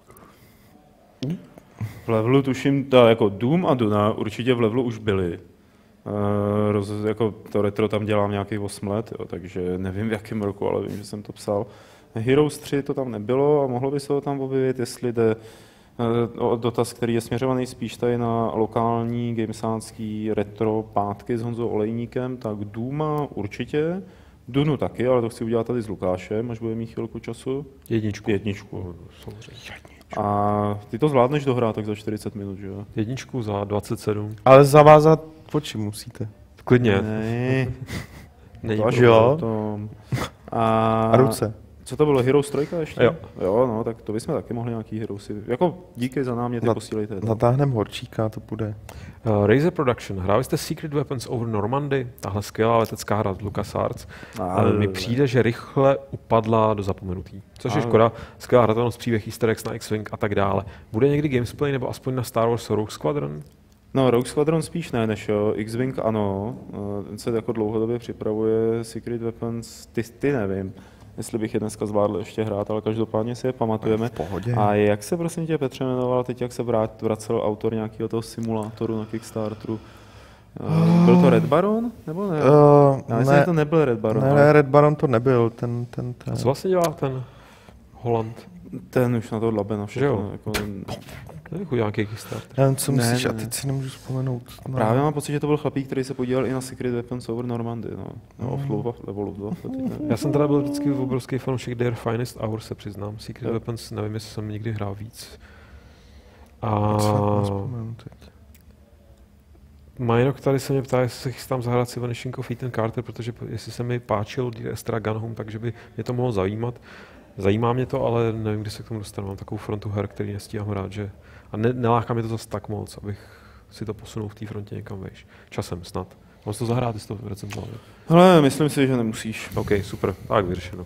[SPEAKER 1] V levelu tuším, ta, jako Doom a Duna určitě v levelu už byly. Uh, roz, jako to retro tam dělám nějakých osm let, jo, takže nevím v jakém roku, ale vím, že jsem to psal. Heroes tři to tam nebylo a mohlo by se to tam objevit, jestli jde uh, o dotaz, který je směřovaný spíš tady na lokální gamesánský retro pátky s Honzou Olejníkem, tak Dooma určitě, Dunu taky, ale to chci udělat tady s Lukášem, až bude mít chvilku času.
[SPEAKER 3] Jedničku.
[SPEAKER 1] Jedničku.
[SPEAKER 3] Samozřejmě.
[SPEAKER 1] A ty to zvládneš dohrát tak za čtyřicet minut, že jo?
[SPEAKER 3] Jedničku za dvacet sedm.
[SPEAKER 2] Ale zavázat oči musíte.
[SPEAKER 3] Klidně.
[SPEAKER 1] Ne.
[SPEAKER 3] Není
[SPEAKER 1] To až
[SPEAKER 2] Jo.
[SPEAKER 1] potom. A,
[SPEAKER 2] A ruce.
[SPEAKER 1] Co to bylo, Heroes tři ještě?
[SPEAKER 3] Jo.
[SPEAKER 1] Jo, no, tak to bychom taky mohli nějaký Heroesy. Jako díky za náměty,
[SPEAKER 2] Na-
[SPEAKER 1] posílejte.
[SPEAKER 2] Natáhneme horčíka, to bude.
[SPEAKER 3] Uh, Razer Production. Hráli jste Secret Weapons over Normandy? Tahle skvělá letecká hra od LucasArts. Ale mi přijde, že rychle upadla do zapomenutí. Což je
[SPEAKER 1] Ale-
[SPEAKER 3] škoda. Skvělá hratelnost, příběh, easter eggs na X-Wing a tak dále. Bude někdy gamesplay nebo aspoň na Star Wars Rogue Squadron?
[SPEAKER 1] No, Rogue Squadron spíš ne, než jo. X-Wing ano, eh, ten se jako dlouhodobě připravuje, Secret Weapons, ty, ty nevím, jestli bych je dneska zvládl ještě hrát, ale každopádně si je pamatujeme.
[SPEAKER 2] V pohodě.
[SPEAKER 1] A jak se prosím tě Petře jmenoval teď, jak se vrát, vracel autor nějakého toho simulátoru na Kickstarteru? Uh, byl to Red Baron? Nebo ne?
[SPEAKER 2] Uh,
[SPEAKER 1] Já myslím, že to nebyl Red Baron.
[SPEAKER 2] ne,
[SPEAKER 1] ale
[SPEAKER 2] ne, Red Baron to nebyl, ten, ten, ten.
[SPEAKER 3] Co vlastně dělá ten Holland?
[SPEAKER 1] ten už na to dlabe na
[SPEAKER 3] Že jo?
[SPEAKER 1] všechno. Jako,
[SPEAKER 3] To je chuť nějaký Kickstarter.
[SPEAKER 2] Já nevím, co
[SPEAKER 1] Ne,
[SPEAKER 2] myslíš,
[SPEAKER 1] ne,
[SPEAKER 2] a
[SPEAKER 1] ne.
[SPEAKER 2] teď si nemůžu vzpomenout. No.
[SPEAKER 1] právě mám pocit, že to byl chlapík, který se podíval i na Secret Weapons over Normandy. No, no mm. Flow Levelu dva. to teď nevím.
[SPEAKER 3] Já jsem teda byl vždycky obrovský fanoušek Their Finest Hour, se přiznám. Secret Weapons, nevím, jestli jsem někdy hrál víc. A
[SPEAKER 2] Nevzpomenu teď.
[SPEAKER 3] Majnok tady se mě ptá, jestli se chystám zahrát si Vanishing of Ethan Carter, protože jestli se mi páčil Dear Esther Gun Home, takže by mě to mohlo zajímat. Zajímá mě to, ale nevím, kdy se k tomu dostanu. Mám takovou frontu her, který nestíhám hrát, že... A ne, neláká mě to zase tak moc, abych si to posunul v té frontě někam vejš. Časem snad. Mám si to zahrát, jestli to recenzoval.
[SPEAKER 1] Hele, myslím si, že nemusíš.
[SPEAKER 3] OK, super, tak vyřešeno.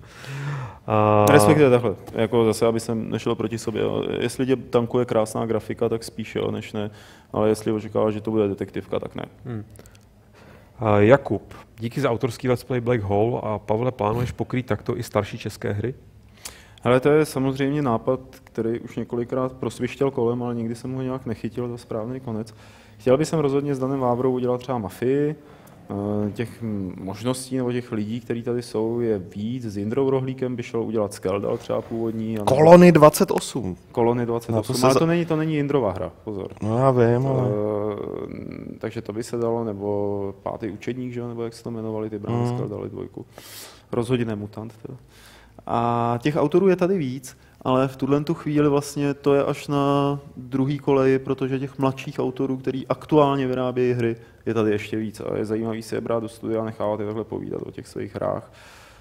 [SPEAKER 1] A... Respektive takhle, jako zase, aby jsem nešel proti sobě. Jo. Jestli tě tankuje krásná grafika, tak spíš jo, než ne. Ale jestli očekáváš, že to bude detektivka, tak ne.
[SPEAKER 3] Hmm. Uh, Jakub, díky za autorský let's play Black Hole a Pavle, plánuješ pokrýt takto i starší české hry?
[SPEAKER 1] Hele, to je samozřejmě nápad, který už několikrát prosvištěl kolem, ale nikdy jsem ho nějak nechytil za správný konec. Chtěl bych rozhodně s Danem Vávrou udělat třeba mafii. Těch možností nebo těch lidí, kteří tady jsou, je víc. S Jindrou Rohlíkem by šel udělat Skeldal třeba původní.
[SPEAKER 2] Kolony dvacet osm.
[SPEAKER 1] Kolony dvacet osm,
[SPEAKER 2] to
[SPEAKER 1] ale
[SPEAKER 2] za...
[SPEAKER 1] to není, to není Jindrova hra, pozor.
[SPEAKER 2] No já vím, ale...
[SPEAKER 1] Uh, takže to by se dalo, nebo Pátý učedník, že? Nebo jak se to jmenovali, ty brány mm. Skeldaly dvojku. Rozhodně ne Mutant. Teda. A těch autorů je tady víc, ale v tuhle tu chvíli vlastně to je až na druhý koleji, protože těch mladších autorů, který aktuálně vyrábějí hry, je tady ještě víc a je zajímavý si je brát do studia a nechávat je takhle povídat o těch svých hrách.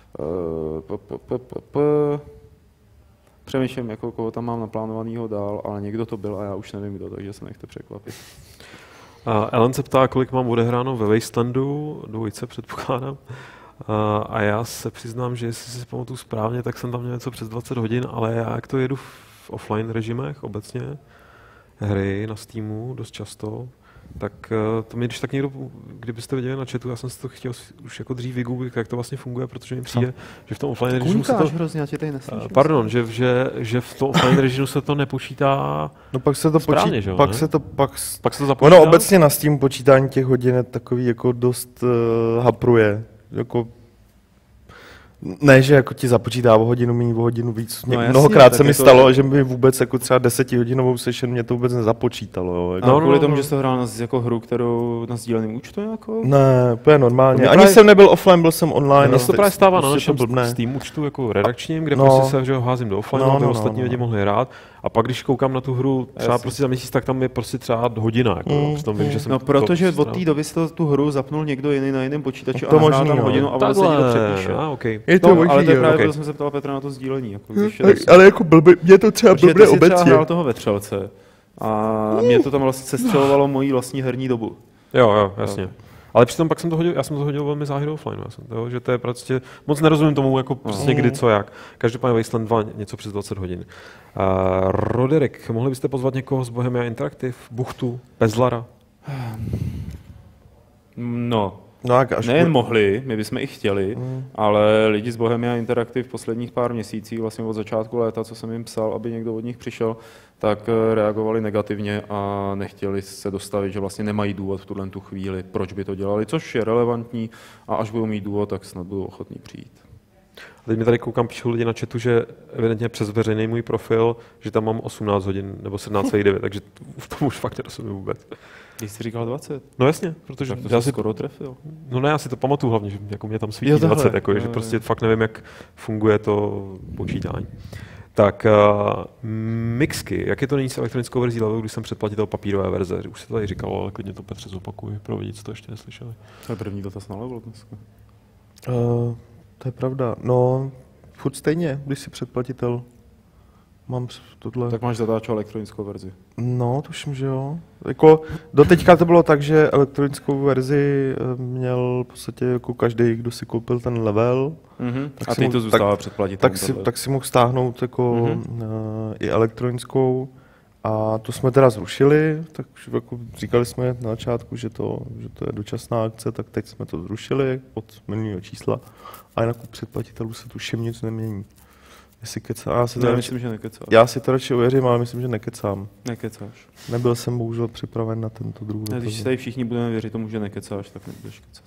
[SPEAKER 1] Přemýšlím, jako koho tam mám naplánovanýho dál, ale někdo to byl a já už nevím kdo, takže se nechte překvapit.
[SPEAKER 3] Uh, Ellen se ptá, kolik mám odehráno ve Wastelandu, dvojice předpokládám. Uh, a já se přiznám, že jestli si pamatuju správně, tak jsem tam měl něco přes dvacet hodin, ale já jak to jedu v offline režimech obecně, hry na Steamu dost často, tak uh, to mě, když tak někdo, kdybyste viděli na chatu, já jsem si to chtěl už jako dřív vygooglit, jak to vlastně funguje, protože mi přijde, že v tom offline režimu se to...
[SPEAKER 1] hrozně, já tě tady neslyším.
[SPEAKER 3] Uh, pardon, že, že, že v tom offline režimu se to nepočítá
[SPEAKER 2] no pak se to
[SPEAKER 3] správně,
[SPEAKER 2] počítá,
[SPEAKER 3] že jo,
[SPEAKER 2] pak
[SPEAKER 3] ne?
[SPEAKER 2] se to, pak,
[SPEAKER 3] pak se to započítá?
[SPEAKER 2] Ono obecně na Steam počítání těch hodin je takový jako dost uh, hapruje, jako ne, že jako ti započítá o hodinu méně, o hodinu víc. No, mnohokrát se mi to... stalo, že mi vůbec jako třeba desetihodinovou session mě to vůbec nezapočítalo. Jo, jako.
[SPEAKER 1] No, no, kvůli no, tomu, no. že jsi hrál na, jako hru, kterou na sdíleném účtu jako?
[SPEAKER 2] Ne, úplně normálně. Ani
[SPEAKER 1] právě...
[SPEAKER 2] jsem nebyl offline, byl jsem online.
[SPEAKER 3] Mně se to právě stává na našem
[SPEAKER 2] blbne.
[SPEAKER 3] Steam účtu jako redakčním, kde
[SPEAKER 2] no.
[SPEAKER 3] prostě se že ho házím do offline,
[SPEAKER 2] no,
[SPEAKER 3] aby
[SPEAKER 2] no,
[SPEAKER 3] ostatní
[SPEAKER 2] no,
[SPEAKER 3] lidi
[SPEAKER 2] no.
[SPEAKER 3] mohli hrát. A pak když koukám na tu hru třeba
[SPEAKER 1] Jasně.
[SPEAKER 3] prostě za měsíc, tak tam je prostě třeba hodina. Jako, mm, přitom vím,
[SPEAKER 2] mm.
[SPEAKER 3] že jsem
[SPEAKER 1] no protože
[SPEAKER 3] to
[SPEAKER 1] od té doby si to, tu hru zapnul někdo jiný na jiném počítači
[SPEAKER 2] to
[SPEAKER 1] a nahrál tam
[SPEAKER 2] no.
[SPEAKER 1] hodinu a ono se někdo přepíše.
[SPEAKER 3] A, okay.
[SPEAKER 2] Je to
[SPEAKER 1] no,
[SPEAKER 2] možný,
[SPEAKER 1] ale to je právě,
[SPEAKER 2] okay.
[SPEAKER 1] protože jsem se ptal Petra na to sdílení. Jako, když
[SPEAKER 2] ale, ale jako blbý, mě to třeba blbne obecně.
[SPEAKER 1] Protože ty jsi třeba hrál toho Vetřelce a mě to tam vlastně sestřelovalo mojí vlastní herní dobu.
[SPEAKER 3] Jo, jo, jasně. Jo. Ale přitom pak jsem to hodil, já jsem to hodil velmi záhy offline, já jsem to, že to je prostě, moc nerozumím tomu, jako přesně kdy, co, jak. Každopádně Wasteland dva něco přes dvacet hodin. Uh, Roderick, mohli byste pozvat někoho z Bohemia Interactive, Buchtu, Bezlara?
[SPEAKER 1] No,
[SPEAKER 2] no až
[SPEAKER 1] nejen
[SPEAKER 2] bu-
[SPEAKER 1] mohli, my bychom i chtěli, mm. ale lidi z Bohemia Interactive v posledních pár měsících, vlastně od začátku léta, co jsem jim psal, aby někdo od nich přišel, tak reagovali negativně a nechtěli se dostavit, že vlastně nemají důvod v tuhle tu chvíli, proč by to dělali, což je relevantní a až budou mít důvod, tak snad budou ochotní přijít.
[SPEAKER 3] A teď mi tady koukám, píšou lidi na chatu, že evidentně přes veřejný můj profil, že tam mám osmnáct hodin nebo sedmnáct celá devět, takže v tom už fakt nerozumím vůbec.
[SPEAKER 1] Když jsi říkal dvacet?
[SPEAKER 3] No jasně, protože
[SPEAKER 1] tak to já si skoro trefil.
[SPEAKER 3] No ne, já si to pamatuju hlavně, že jako mě tam svítí
[SPEAKER 1] jo,
[SPEAKER 3] dvacet, jako,
[SPEAKER 1] jo,
[SPEAKER 3] že
[SPEAKER 1] jo.
[SPEAKER 3] prostě fakt nevím, jak funguje to počítání. Tak uh, Mixky, jak je to není s elektronickou verzí levelu, když jsem předplatitel papírové verze? Už se to tady říkalo, ale klidně to Petře zopakuju, pro lidi, co to ještě neslyšeli.
[SPEAKER 1] To je první dotaz na level dneska.
[SPEAKER 2] Uh, to je pravda. No, furt stejně, když jsi předplatitel. Mám tohle.
[SPEAKER 1] Tak máš zadáčo elektronickou verzi.
[SPEAKER 2] No, tuším, že jo. Jako, doteďka to bylo tak, že elektronickou verzi měl v podstatě jako každý, kdo si koupil ten level.
[SPEAKER 1] Mm-hmm.
[SPEAKER 2] Tak
[SPEAKER 1] a
[SPEAKER 2] si
[SPEAKER 1] teď
[SPEAKER 2] mu,
[SPEAKER 1] to zůstává
[SPEAKER 2] tak,
[SPEAKER 1] předplatit.
[SPEAKER 2] Tak si, tak si mohl stáhnout jako mm-hmm. uh, i elektronickou. A to jsme teda zrušili, tak jako říkali jsme na začátku, že to, že to je dočasná akce, tak teď jsme to zrušili od minulého čísla. A jinak u předplatitelů se tuším nic nemění. Jestli kecá, já, si
[SPEAKER 1] ne,
[SPEAKER 2] radši,
[SPEAKER 1] myslím, že nekecáš.
[SPEAKER 2] Já si to radši uvěřím, ale myslím, že nekecám.
[SPEAKER 1] Nekecáš.
[SPEAKER 2] Nebyl jsem bohužel připraven na tento druh.
[SPEAKER 1] Ne, když si tady všichni budeme věřit tomu, že nekecáš, tak nebudeš kecat.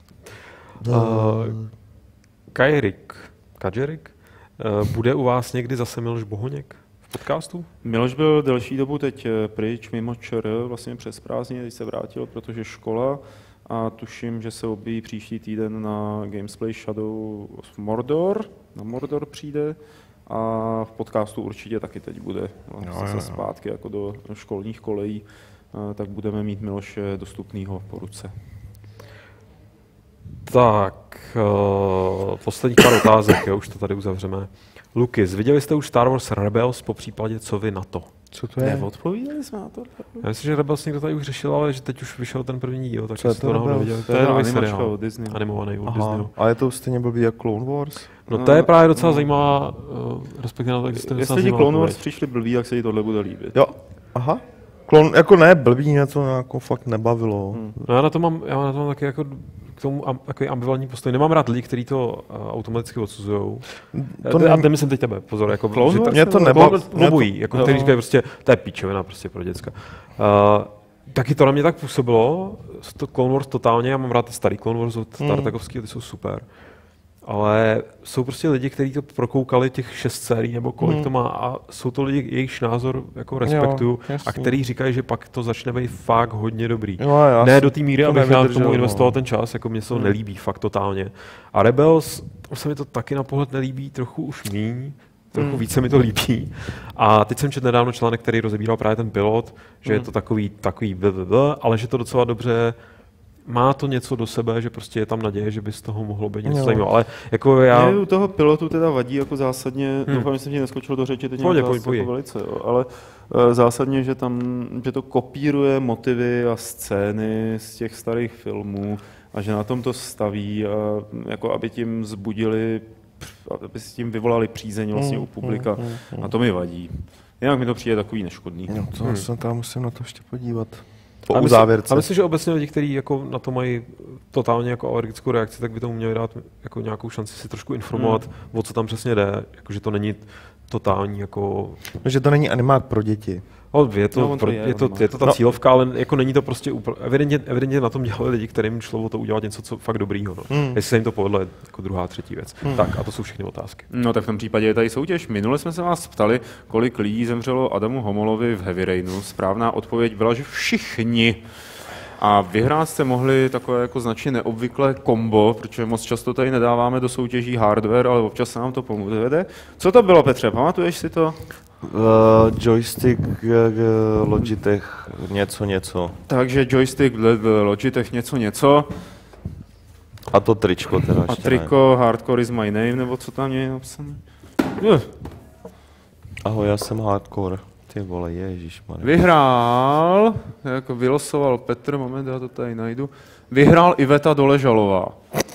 [SPEAKER 3] Uh, Kajrik, Kajerik, uh, bude u vás někdy zase Miloš Bohoněk v podcastu? Miloš
[SPEAKER 1] byl delší dobu teď pryč, mimo ČR, vlastně přes prázdniny, teď se vrátil, protože škola a tuším, že se objeví příští týden na Gamesplay Shadow of Mordor, na Mordor přijde. A v podcastu určitě taky teď bude vlastně se zpátky jako do školních kolejí, tak budeme mít Miloše dostupnýho po ruce.
[SPEAKER 3] Tak, uh, posledních pár otázek, jo, už to tady uzavřeme. Lukis, viděli jste už Star Wars Rebels, po případě co vy na to?
[SPEAKER 2] Co to je?
[SPEAKER 1] Neodpovídali jsme na to?
[SPEAKER 3] Já myslím, že Rebels někdo tady už řešil, ale že teď už vyšel ten první díl, tak
[SPEAKER 2] co
[SPEAKER 3] jste to náhodou viděli.
[SPEAKER 1] To je nový seriál od Disney.
[SPEAKER 3] Animovaný od
[SPEAKER 2] Aha,
[SPEAKER 3] Disney.
[SPEAKER 2] ale je to stejně blbý jak Clone Wars?
[SPEAKER 3] No to je právě docela zajímavá, uh, respektive na to existuje docela
[SPEAKER 1] Jestli ti
[SPEAKER 3] zajímavá
[SPEAKER 1] Clone Wars
[SPEAKER 3] odpověď.
[SPEAKER 1] přišli blbý, jak se ti tohle bude líbit.
[SPEAKER 2] Jo, aha. Klon, jako ne blbý, mě to jako fakt nebavilo. Hmm.
[SPEAKER 3] No já na to mám, já na to mám taky jako k tomu am, takový ambivalentní postoj. Nemám rád lidi, kteří to uh, automaticky odsuzujou.
[SPEAKER 2] To
[SPEAKER 3] A
[SPEAKER 2] ne...
[SPEAKER 3] nemyslím teď tebe, pozor. Jako,
[SPEAKER 1] Clone Wars?
[SPEAKER 2] Mě to nebaví.
[SPEAKER 3] Obojí, jako, který říkají prostě, to je píčovina prostě pro děcka. Uh, taky to na mě tak působilo, to Clone Wars totálně, já mám rád ty starý Clone Wars od
[SPEAKER 2] Hmm.
[SPEAKER 3] Tartakovského, ty jsou super. Ale jsou prostě lidi, kteří to prokoukali těch šest sérií nebo kolik
[SPEAKER 2] Hmm.
[SPEAKER 3] to má a jsou to lidi, jejichž názor jako respektuju
[SPEAKER 2] Jo,
[SPEAKER 3] a který říkají, že pak to začne být fakt hodně dobrý.
[SPEAKER 2] Jo, já
[SPEAKER 3] ne
[SPEAKER 2] jsem
[SPEAKER 3] do té míry,
[SPEAKER 2] to
[SPEAKER 3] abych já
[SPEAKER 2] nevydržel,
[SPEAKER 3] tomu
[SPEAKER 2] no.
[SPEAKER 3] investoval ten čas, jako mě se to
[SPEAKER 2] Hmm.
[SPEAKER 3] nelíbí fakt totálně. A Rebels, tam se mi to taky na pohled nelíbí, trochu už míň, trochu
[SPEAKER 2] Hmm.
[SPEAKER 3] více mi to líbí. A teď jsem četl nedávno článek, který rozebíral právě ten pilot, že je
[SPEAKER 2] Hmm.
[SPEAKER 3] to takový, takový blablabla, ale že to docela dobře má to něco do sebe, že prostě je tam naděje, že by z toho mohlo být něco
[SPEAKER 2] Jo.
[SPEAKER 3] zajímavého. Ale jako já...
[SPEAKER 5] Mě u toho pilotu teda vadí jako zásadně,
[SPEAKER 3] Hmm.
[SPEAKER 5] doufám, že jsem ti neskočil do řeči, teď
[SPEAKER 3] Pojď,
[SPEAKER 5] nějak
[SPEAKER 3] pojď,
[SPEAKER 5] zás
[SPEAKER 3] pojď.
[SPEAKER 5] jako velice, jo, ale uh, zásadně, že tam, že to kopíruje motivy a scény z těch starých filmů a že na tom to staví, a, jako aby tím zbudili, aby s tím vyvolali přízeň vlastně u publika a to mi vadí. Jinak mi to přijde takový neškodný.
[SPEAKER 2] Jo, to
[SPEAKER 3] Hmm.
[SPEAKER 2] se tam musím na to ještě podívat. Po
[SPEAKER 3] A myslím,
[SPEAKER 2] uzávěrce.
[SPEAKER 3] a myslím, že obecně lidi, kteří jako na to mají totálně jako alergickou reakci, tak by tomu měli dát jako nějakou šanci si trošku informovat, hmm. o co tam přesně jde. Jako, že to není totální jako...
[SPEAKER 2] Že to není animák pro děti.
[SPEAKER 3] No, je, to,
[SPEAKER 5] No, on to
[SPEAKER 3] pro,
[SPEAKER 5] je,
[SPEAKER 3] je, to,
[SPEAKER 5] on má.
[SPEAKER 3] je to ta
[SPEAKER 2] No.
[SPEAKER 3] cílovka, ale jako není to prostě úplně... Evidentně, evidentně na tom dělali lidi, kterým šlo o to udělat něco co fakt dobrýho. No.
[SPEAKER 2] Hmm.
[SPEAKER 3] Jestli se jim to povedlo, je jako druhá, třetí věc.
[SPEAKER 2] Hmm.
[SPEAKER 3] Tak a to jsou všechny otázky.
[SPEAKER 1] No tak v tom případě je tady soutěž. Minule jsme se vás ptali, kolik lidí zemřelo Adamu Homolovi v Heavy Rainu. Správná odpověď byla, že všichni. A vyhrát jste mohli takové jako značně neobvyklé kombo, protože moc často tady nedáváme do soutěží hardware, ale občas se nám to pomůže. Co to bylo, Petře? Pamatuješ si to?
[SPEAKER 2] Uh, joystick, uh, Logitech, něco, něco.
[SPEAKER 1] Takže joystick, Logitech, něco, něco.
[SPEAKER 2] A to tričko teda
[SPEAKER 1] A
[SPEAKER 2] ještě
[SPEAKER 1] triko, Hardcore is my name, nebo co tam je napsané?
[SPEAKER 2] ne. Ahoj, já jsem hardcore. Ty vole, ježišmarja.
[SPEAKER 1] Vyhrál, jako vylosoval Petr, moment, já to tady najdu. Vyhrál Iveta Doležalová.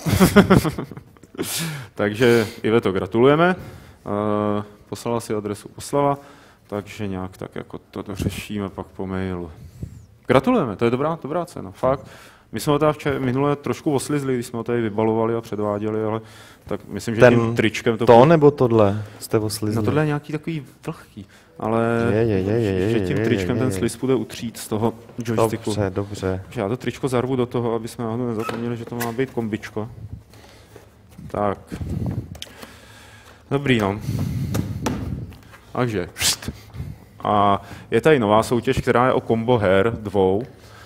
[SPEAKER 1] Takže Iveto, gratulujeme. Uh, poslala si adresu poslala, takže nějak tak jako to řešíme pak po mailu. Gratulujeme, to je dobrá, dobrá cena, fakt. My jsme ho tady včera, minule trošku oslizli, když jsme ho tady vybalovali a předváděli, ale tak myslím, že
[SPEAKER 2] Ten
[SPEAKER 1] tím tričkem to...
[SPEAKER 2] To nebo tohle jste oslizli?
[SPEAKER 1] No tohle je nějaký takový vlhký, ale
[SPEAKER 2] Je, je, je, je, je,
[SPEAKER 1] že tím
[SPEAKER 2] je,
[SPEAKER 1] tričkem
[SPEAKER 2] je,
[SPEAKER 1] ten
[SPEAKER 2] je.
[SPEAKER 1] sliz bude utřít z toho joysticku.
[SPEAKER 2] Dobře, dobře.
[SPEAKER 1] Takže já to tričko zarvu do toho, aby jsme náhodou nezapomněli, že to má být kombičko. Tak. Dobrý, no. Takže. A je tady nová soutěž, která je o combo her dvou.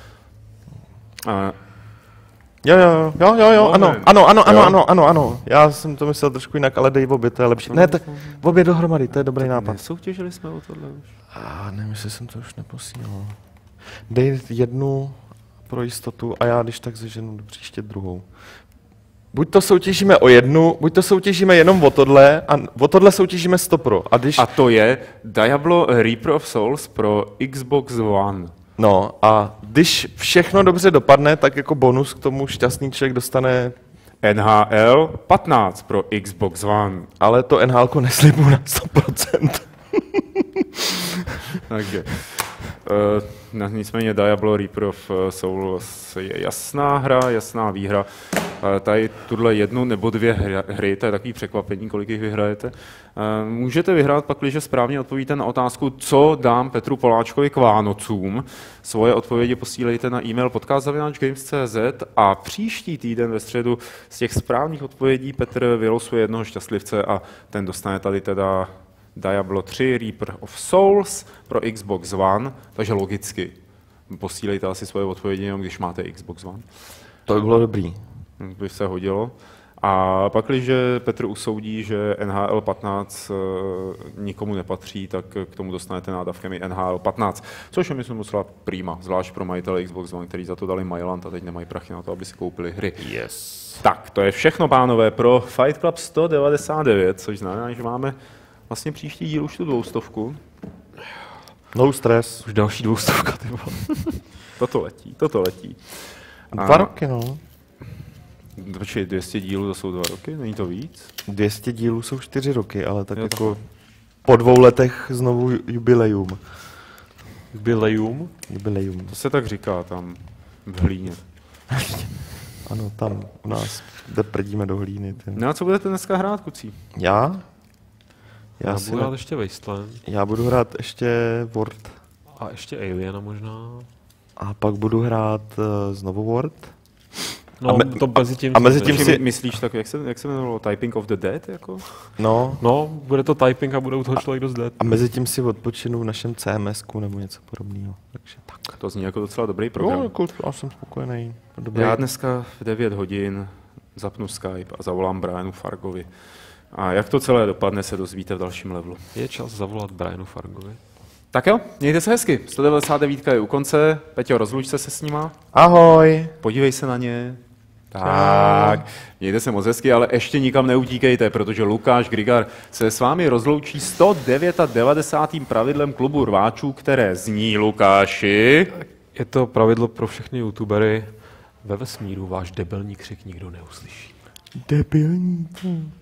[SPEAKER 1] A
[SPEAKER 2] Jo, jo, jo, jo, jo, ano,
[SPEAKER 1] Moment.
[SPEAKER 2] ano, ano, ano,
[SPEAKER 1] Jo.
[SPEAKER 2] ano, ano, ano. Já jsem to myslel trošku jinak, ale dej v obě, to je lepší. Ne, tak v obě dohromady, to je dobrý nápad.
[SPEAKER 1] nesoutěžili jsme o tohle už.
[SPEAKER 2] A nevím, jestli jsem to už neposílal. Dej jednu pro jistotu a já když tak zeženu do příště druhou. Buď to soutěžíme o jednu, buď to soutěžíme jenom o tohle, a o tohle soutěžíme sto pro. A když...
[SPEAKER 1] A to je Diablo Reaper of Souls pro Xbox One.
[SPEAKER 2] No a když všechno dobře dopadne, tak jako bonus k tomu šťastný člověk dostane,
[SPEAKER 1] N H L patnáct pro Xbox One.
[SPEAKER 2] ale to N H L neslibuju na sto procent.
[SPEAKER 1] Takže. Uh, nicméně Diablo Reaper of Souls je jasná hra, jasná výhra. Uh, tady tuhle jednu nebo dvě hry, hry, to je takový překvapení, kolik jich vyhrajete. Uh, můžete vyhrát pak, když správně odpovíte na otázku, co dám Petru Poláčkovi k Vánocům. Svoje odpovědi posílejte na e-mail podcast zavináč games tečka cz a příští týden ve středu z těch správných odpovědí Petr vylosuje jednoho šťastlivce a ten dostane tady teda Diablo tři Reaper of Souls pro Xbox One, takže logicky posílejte asi svoje odpovědi jenom, když máte Xbox One.
[SPEAKER 2] To by bylo dobrý.
[SPEAKER 1] By se hodilo. A pak, když Petr usoudí, že N H L patnáct nikomu nepatří, tak k tomu dostanete nádavkami N H L patnáct, což je, myslím, docela prima, zvlášť pro majitele Xbox One, kteří za to dali Mailand a teď nemají prachy na to, aby si koupili hry.
[SPEAKER 2] Yes.
[SPEAKER 1] Tak, to je všechno, pánové, pro Fight Club sto devadesát devět, což znamená, že máme vlastně příští díl už tu dvoustovku.
[SPEAKER 2] No stres.
[SPEAKER 3] Už další dvoustovka, ty vole.
[SPEAKER 1] Toto letí, toto letí.
[SPEAKER 2] Dva roky, no.
[SPEAKER 1] Počkej, dvě stě dílů, to jsou dva roky, není to víc?
[SPEAKER 2] dvě stě dílů jsou čtyři roky, ale tak
[SPEAKER 1] Jo,
[SPEAKER 2] jako po dvou letech znovu jubileum.
[SPEAKER 3] Jubileum.
[SPEAKER 2] Jubileum.
[SPEAKER 1] To se tak říká tam v Hlíně.
[SPEAKER 2] Ano, tam u nás, kde prdíme do hlíny. Ty.
[SPEAKER 1] No a co budete dneska hrát, kucí?
[SPEAKER 2] Já? Já,
[SPEAKER 3] Já
[SPEAKER 2] si
[SPEAKER 3] budu
[SPEAKER 2] ne...
[SPEAKER 3] hrát ještě Wasteland.
[SPEAKER 2] Já budu hrát ještě World.
[SPEAKER 3] A ještě Aliena možná.
[SPEAKER 2] A pak budu hrát uh, znovu World.
[SPEAKER 3] No,
[SPEAKER 2] A me-
[SPEAKER 3] to mezi tím...
[SPEAKER 2] a mezi tím
[SPEAKER 1] Ty
[SPEAKER 2] si-
[SPEAKER 1] myslíš tak, jak se, jak se jmenovalo? Typing of the Dead? Jako?
[SPEAKER 2] No,
[SPEAKER 3] No, bude to typing a bude u toho člověk dost dead.
[SPEAKER 2] a mezi tím si odpočinu v našem C M S ku nebo něco podobného. Takže tak.
[SPEAKER 1] To zní jako docela dobrý program.
[SPEAKER 2] No, jako, já jsem spokojený. Dobrý.
[SPEAKER 1] Já dneska v devět hodin zapnu Skype a zavolám Brianu Fargovi. A jak to celé dopadne, se dozvíte v dalším levelu.
[SPEAKER 3] Je čas zavolat Brianu Fargovi.
[SPEAKER 1] Tak jo, mějte se hezky. sto devadesát devět je u konce. Peťo, rozluč se se s nima.
[SPEAKER 2] Ahoj.
[SPEAKER 1] Podívej se na ně. Tak, mějte se moc hezky, ale ještě nikam neutíkejte, protože Lukáš Grigar se s vámi rozloučí sto devadesátým devátým pravidlem klubu rváčů, které zní, Lukáši.
[SPEAKER 3] Je to pravidlo pro všechny youtubery. Ve vesmíru váš debilní křik nikdo neuslyší.
[SPEAKER 2] Debilní.